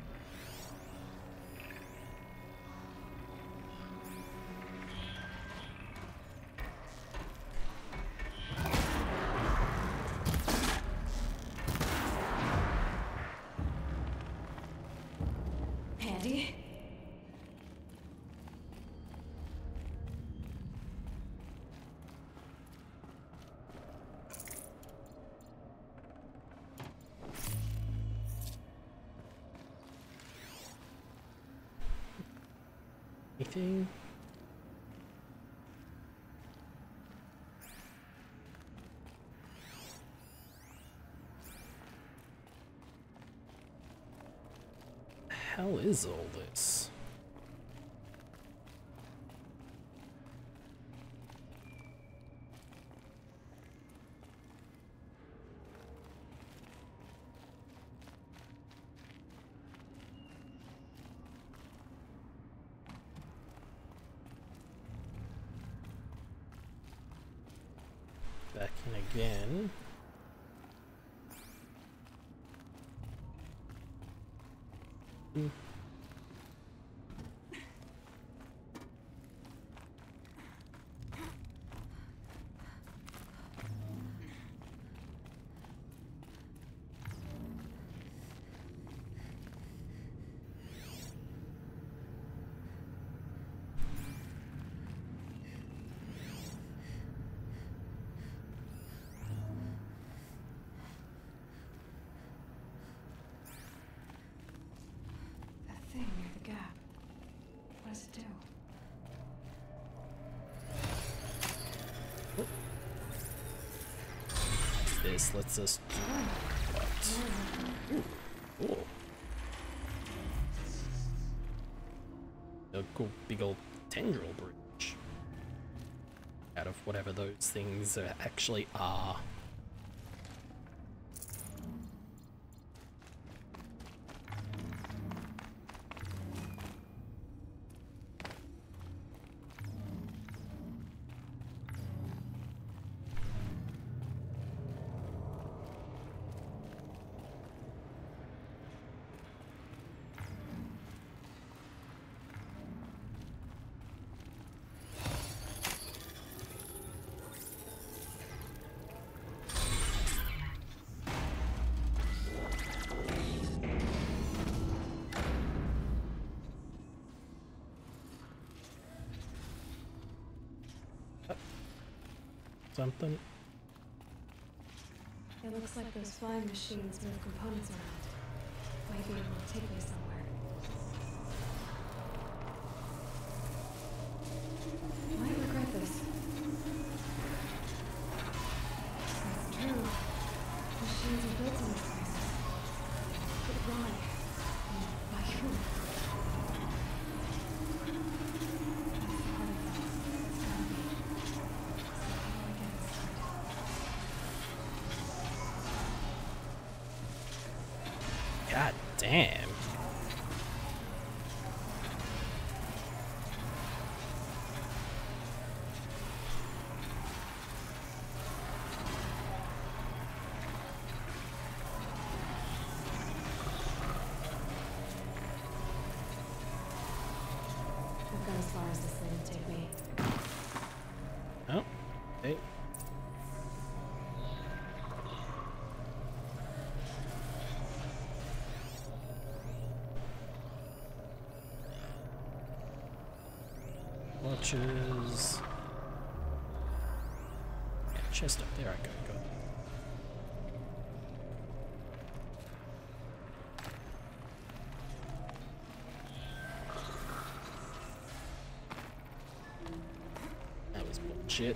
Speaker 2: Handy?
Speaker 1: Anything? The hell is all this? Back in again. Hmm.
Speaker 2: That this do?
Speaker 1: This lets us do what? Ooh. Ooh. A cool big old tendril bridge out of whatever those things uh, actually are. Something.
Speaker 2: It looks like those flying machines move components around. Might be able to take me somewhere. Might regret this. That's true. Machines are built in these places. But why? And by who?
Speaker 1: God damn.
Speaker 2: I've got as far as this thing will take me.
Speaker 1: Oh, hey. Watches. Yeah, chest up there. I go. Go. That was bullshit.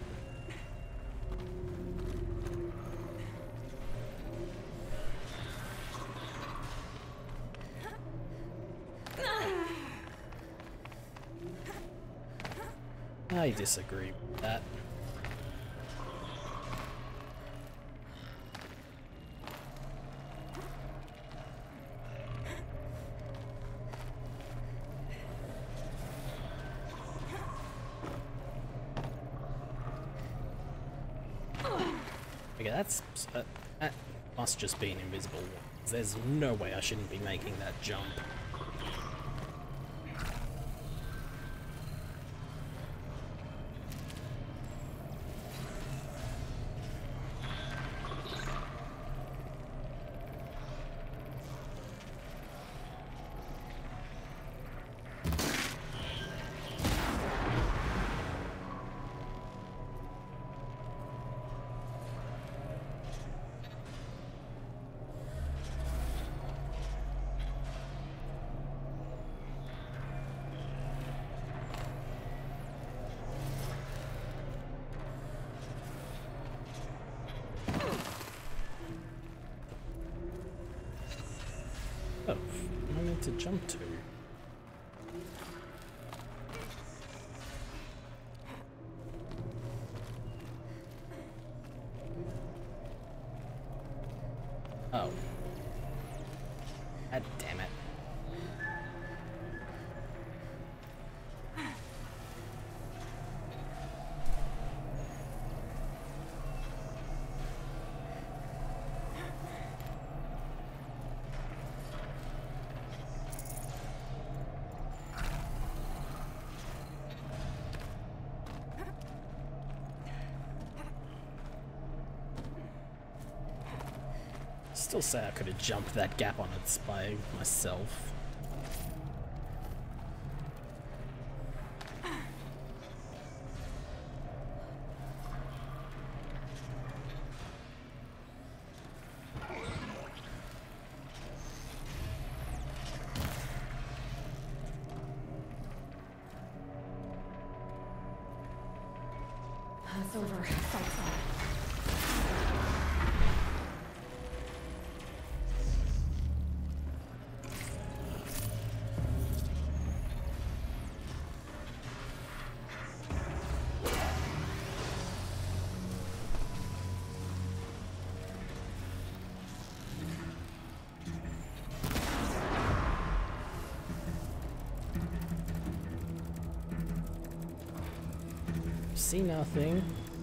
Speaker 1: I disagree with that. Okay, that's uh, that must just be an invisible one. There's no way I shouldn't be making that jump. Oh, what am I meant to jump to? Oh. God damn it. Still say I could have jumped that gap on it by myself.
Speaker 2: it's over, fight's on.
Speaker 1: See nothing.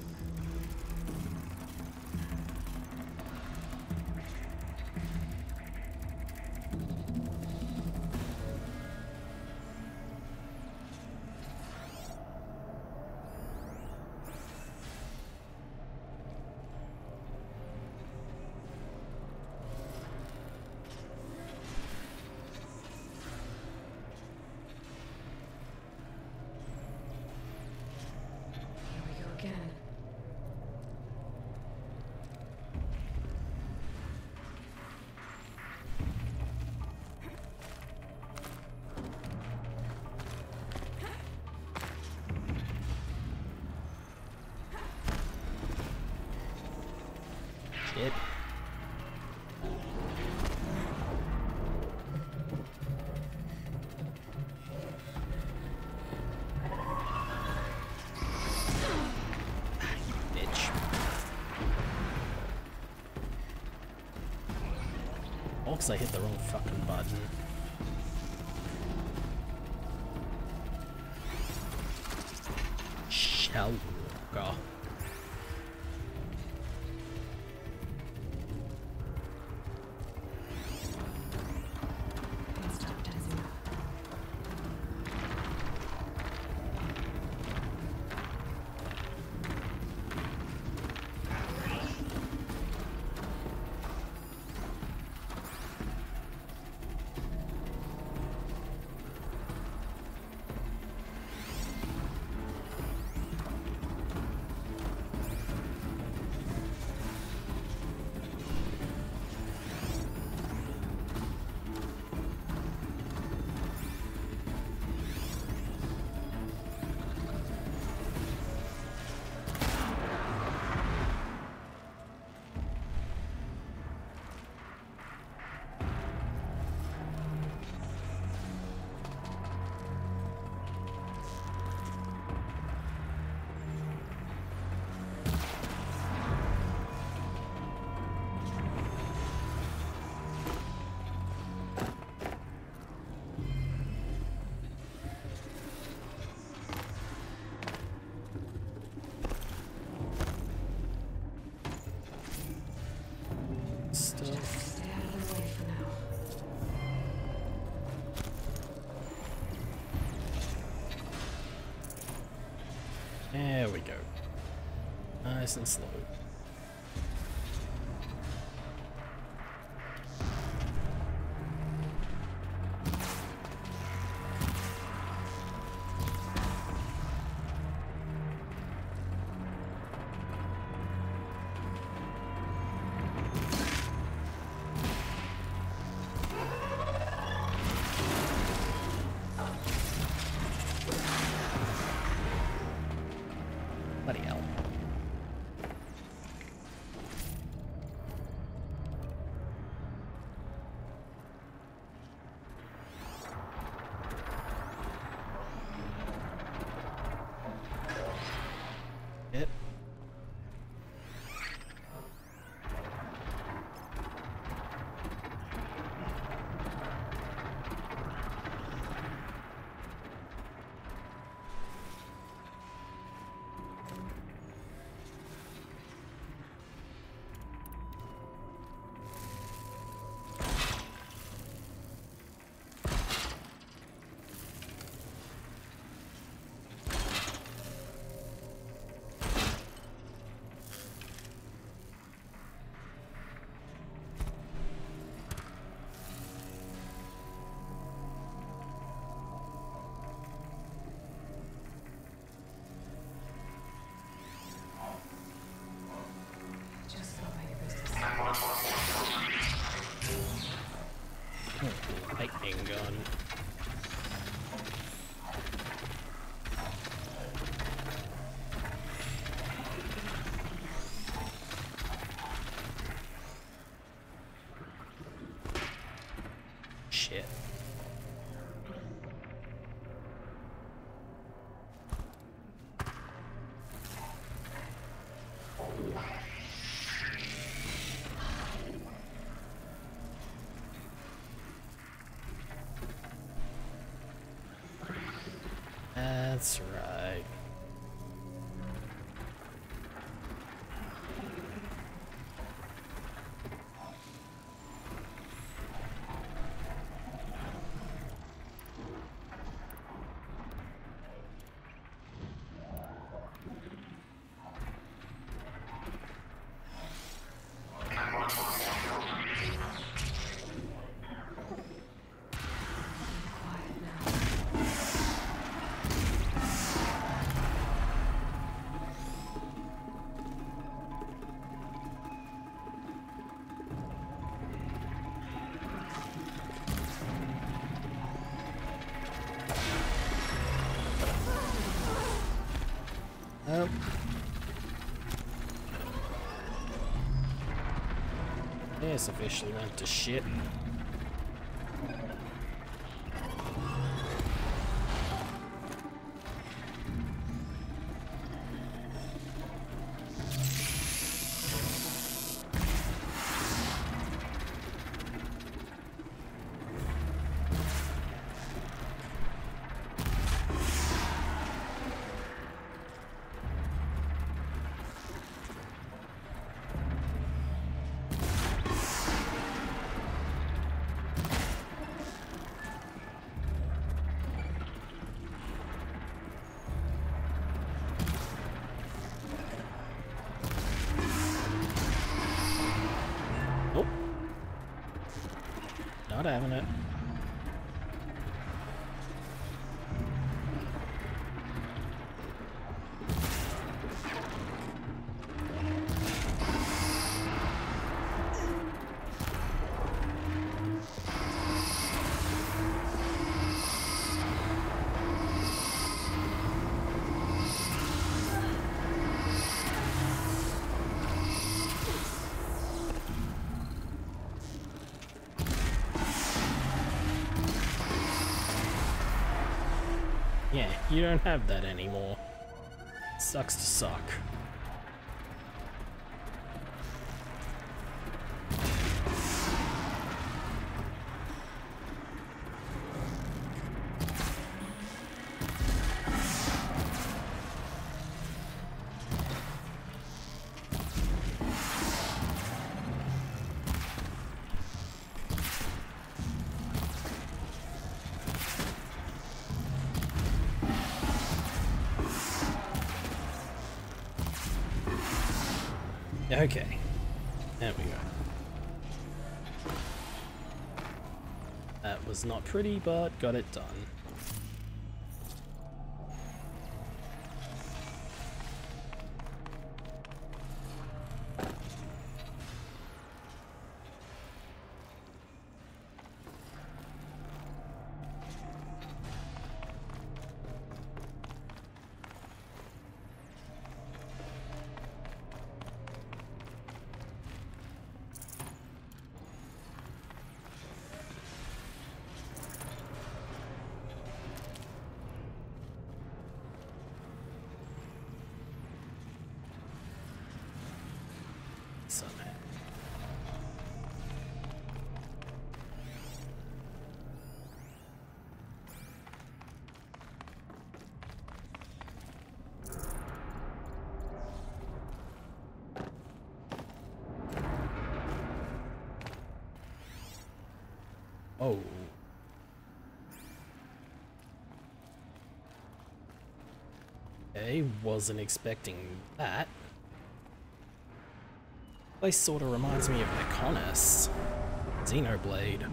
Speaker 2: Again.
Speaker 1: Shit. Oh, 'cause I hit the wrong fucking button. Shell walker. There we go. Nice and slow. Bloody hell. Yep. Lightning gun. That's right. Oh. This officially went to shit. Not having it. Yeah, you don't have that anymore. Sucks to suck. Okay, there we go. That was not pretty, but got it done. Oh. Okay, wasn't expecting that. Place sort of reminds me of Mechonis. Xenoblade.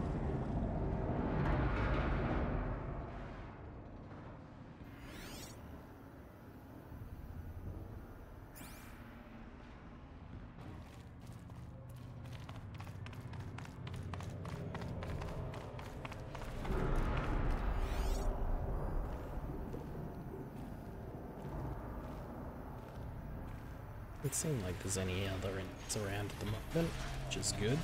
Speaker 1: Doesn't seem like there's any other ints around at the moment, which is good.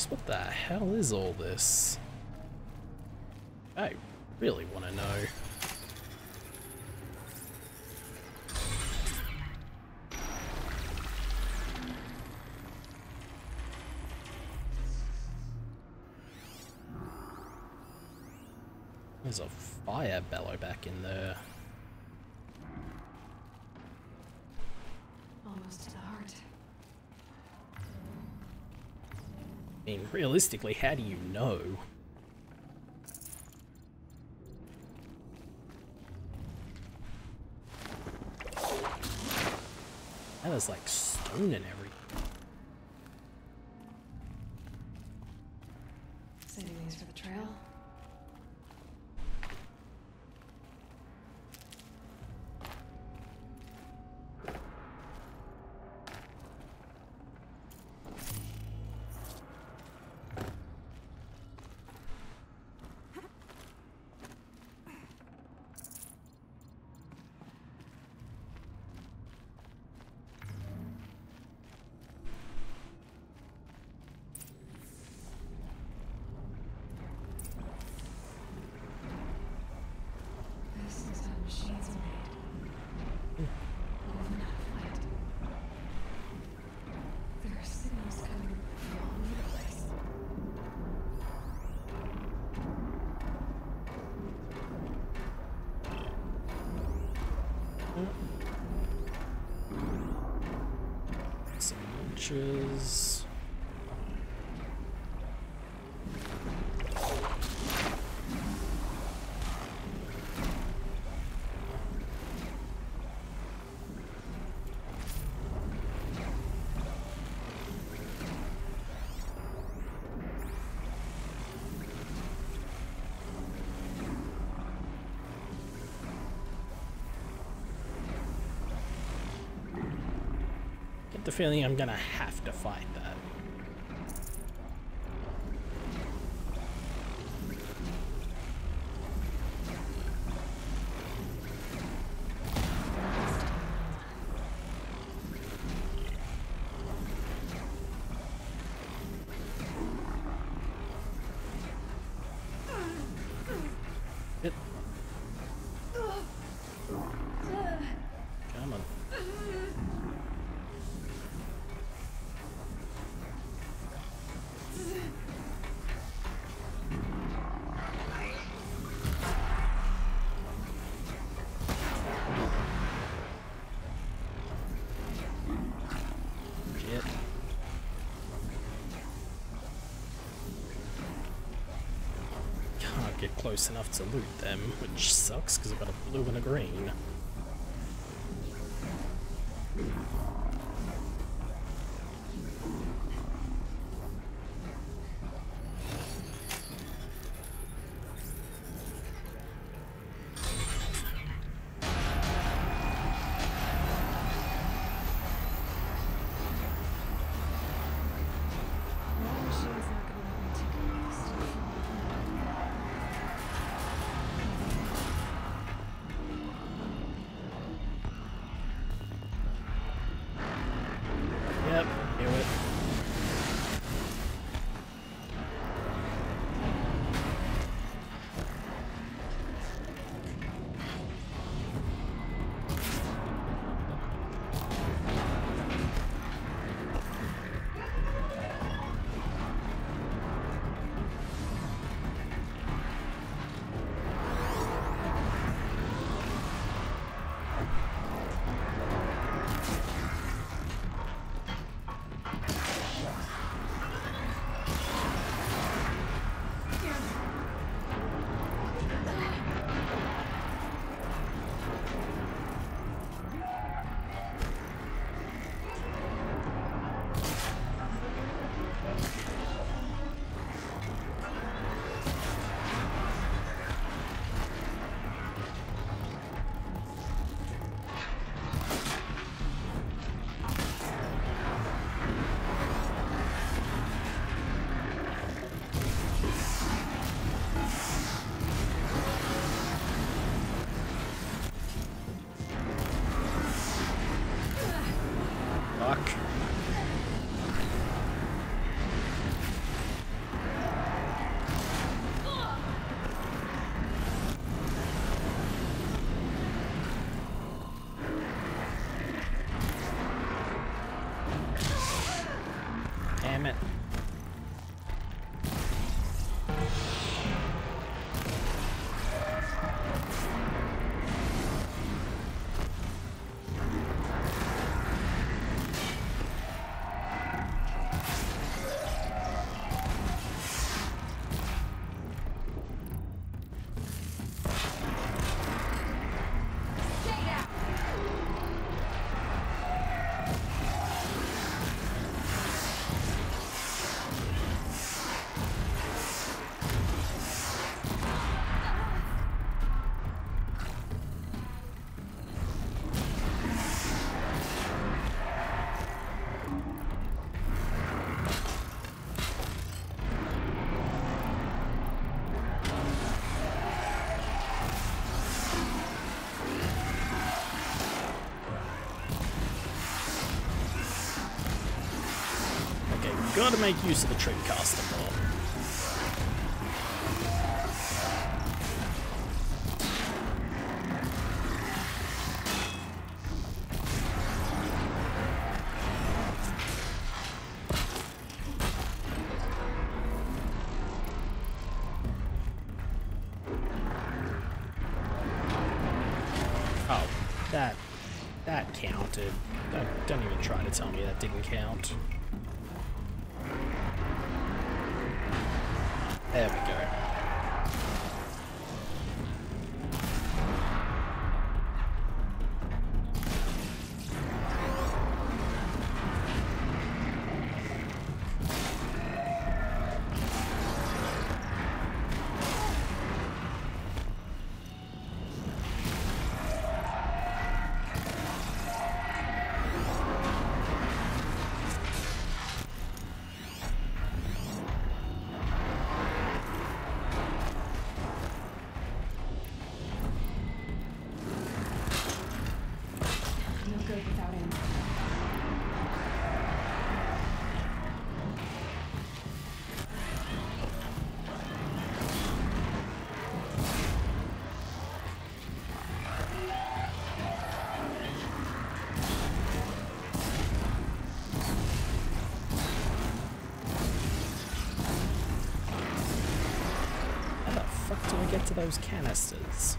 Speaker 1: Just what the hell is all this? I really want to know. There's a fire bellow back in there.
Speaker 2: Almost to the heart.
Speaker 1: I mean, realistically, how do you know? That is like stone and everything.
Speaker 2: Saving these for the trail. Machines are made. Woven out of light. There are signals coming from all over the place.
Speaker 1: Some winches. The feeling I'm gonna have to fight that. It. Come on. Get close enough to loot them, which sucks because I've got a blue and a green. Yep, knew it. damn it. Gotta make use of the Tripcaster more. Oh, that that counted. Don't, don't even try to tell me that didn't count. There we go. Get to those canisters.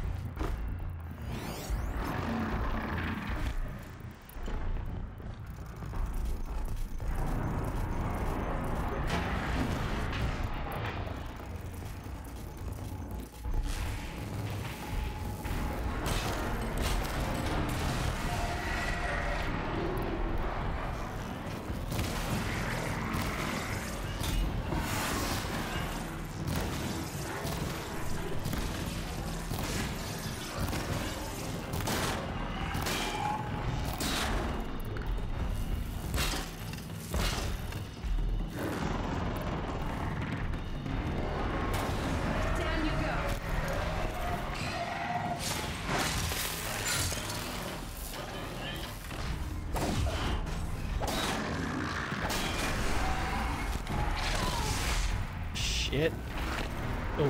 Speaker 1: Shit. Oh.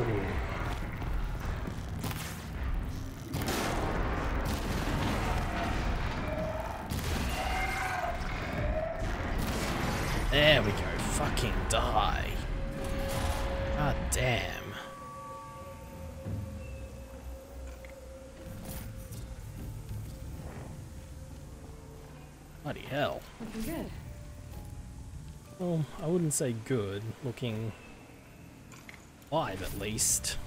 Speaker 1: There we go. Fucking die. God damn. Bloody hell.
Speaker 2: Looking good.
Speaker 1: Well, I wouldn't say good. Looking alive, at least.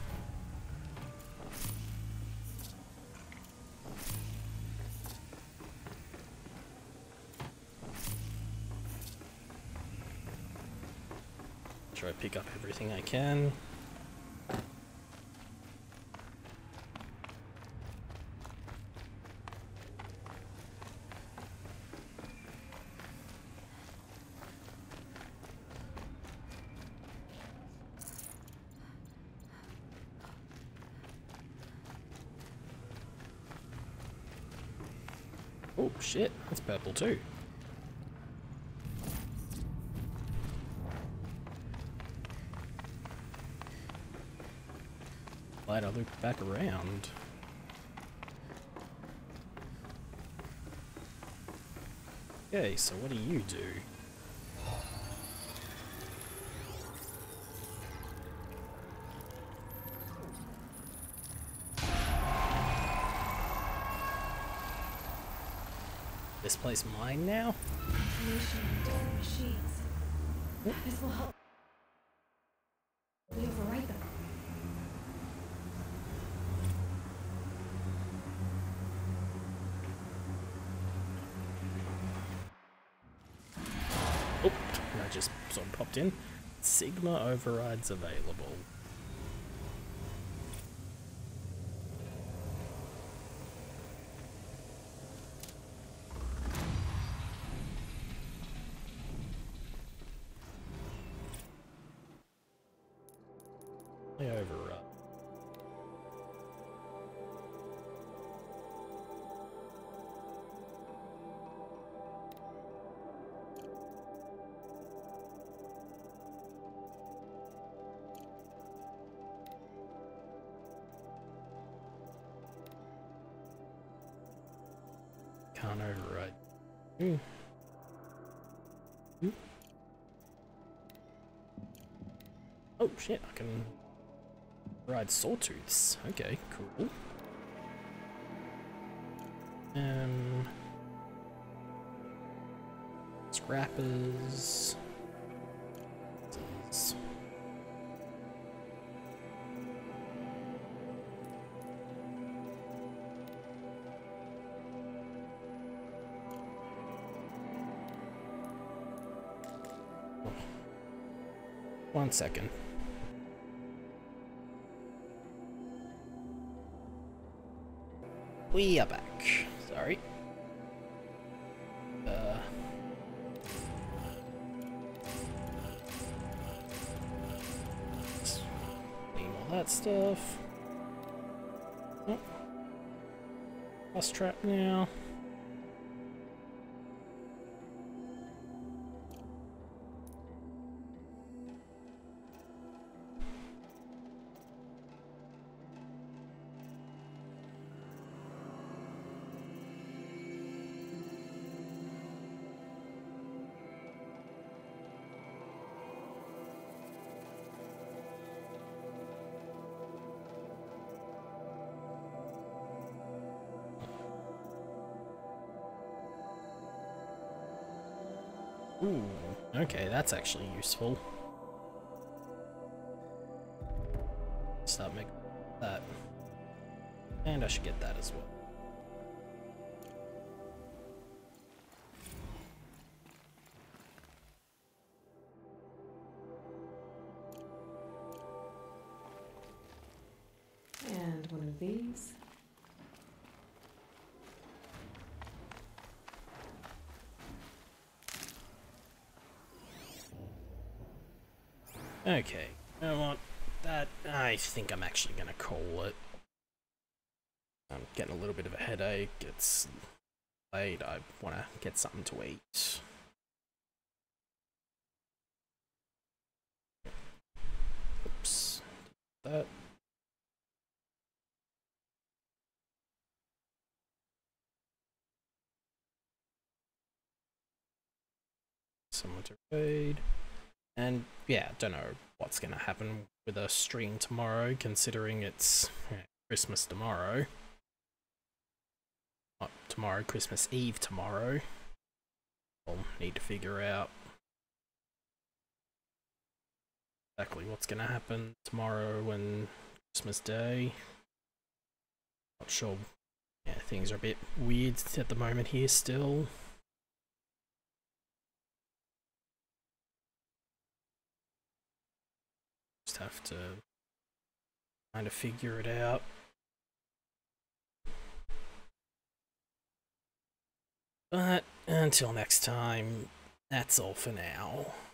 Speaker 1: Try to pick up everything I can. Oh shit, that's purple too. Glad I looped back around. Okay, so what do you do? this place mine now?
Speaker 2: Information on different machines. This will help. We overwrite them.
Speaker 1: Oh, I just sort of popped in. Sigma overrides available. They override. Can't override. Hmm. Hmm. Oh shit, I can ride sawtooths. Okay, cool. Um, scrappers. One second. We are back. Sorry. Uh. Need all that stuff. Oh. Bus trap now. Ooh, okay, that's actually useful. Start making that. And I should get that as well.
Speaker 19: And one of these.
Speaker 1: Okay, you know what? That, I think I'm actually gonna call it. I'm getting a little bit of a headache. It's late. I want to get something to eat. Oops. That. Someone to raid. And yeah, don't know what's gonna happen with a stream tomorrow, considering it's yeah, Christmas tomorrow. Not tomorrow, Christmas Eve tomorrow. I'll need to figure out exactly what's gonna happen tomorrow and Christmas Day. Not sure. Yeah, things are a bit weird at the moment here still. Just have to kind of figure it out. But until next time, that's all for now.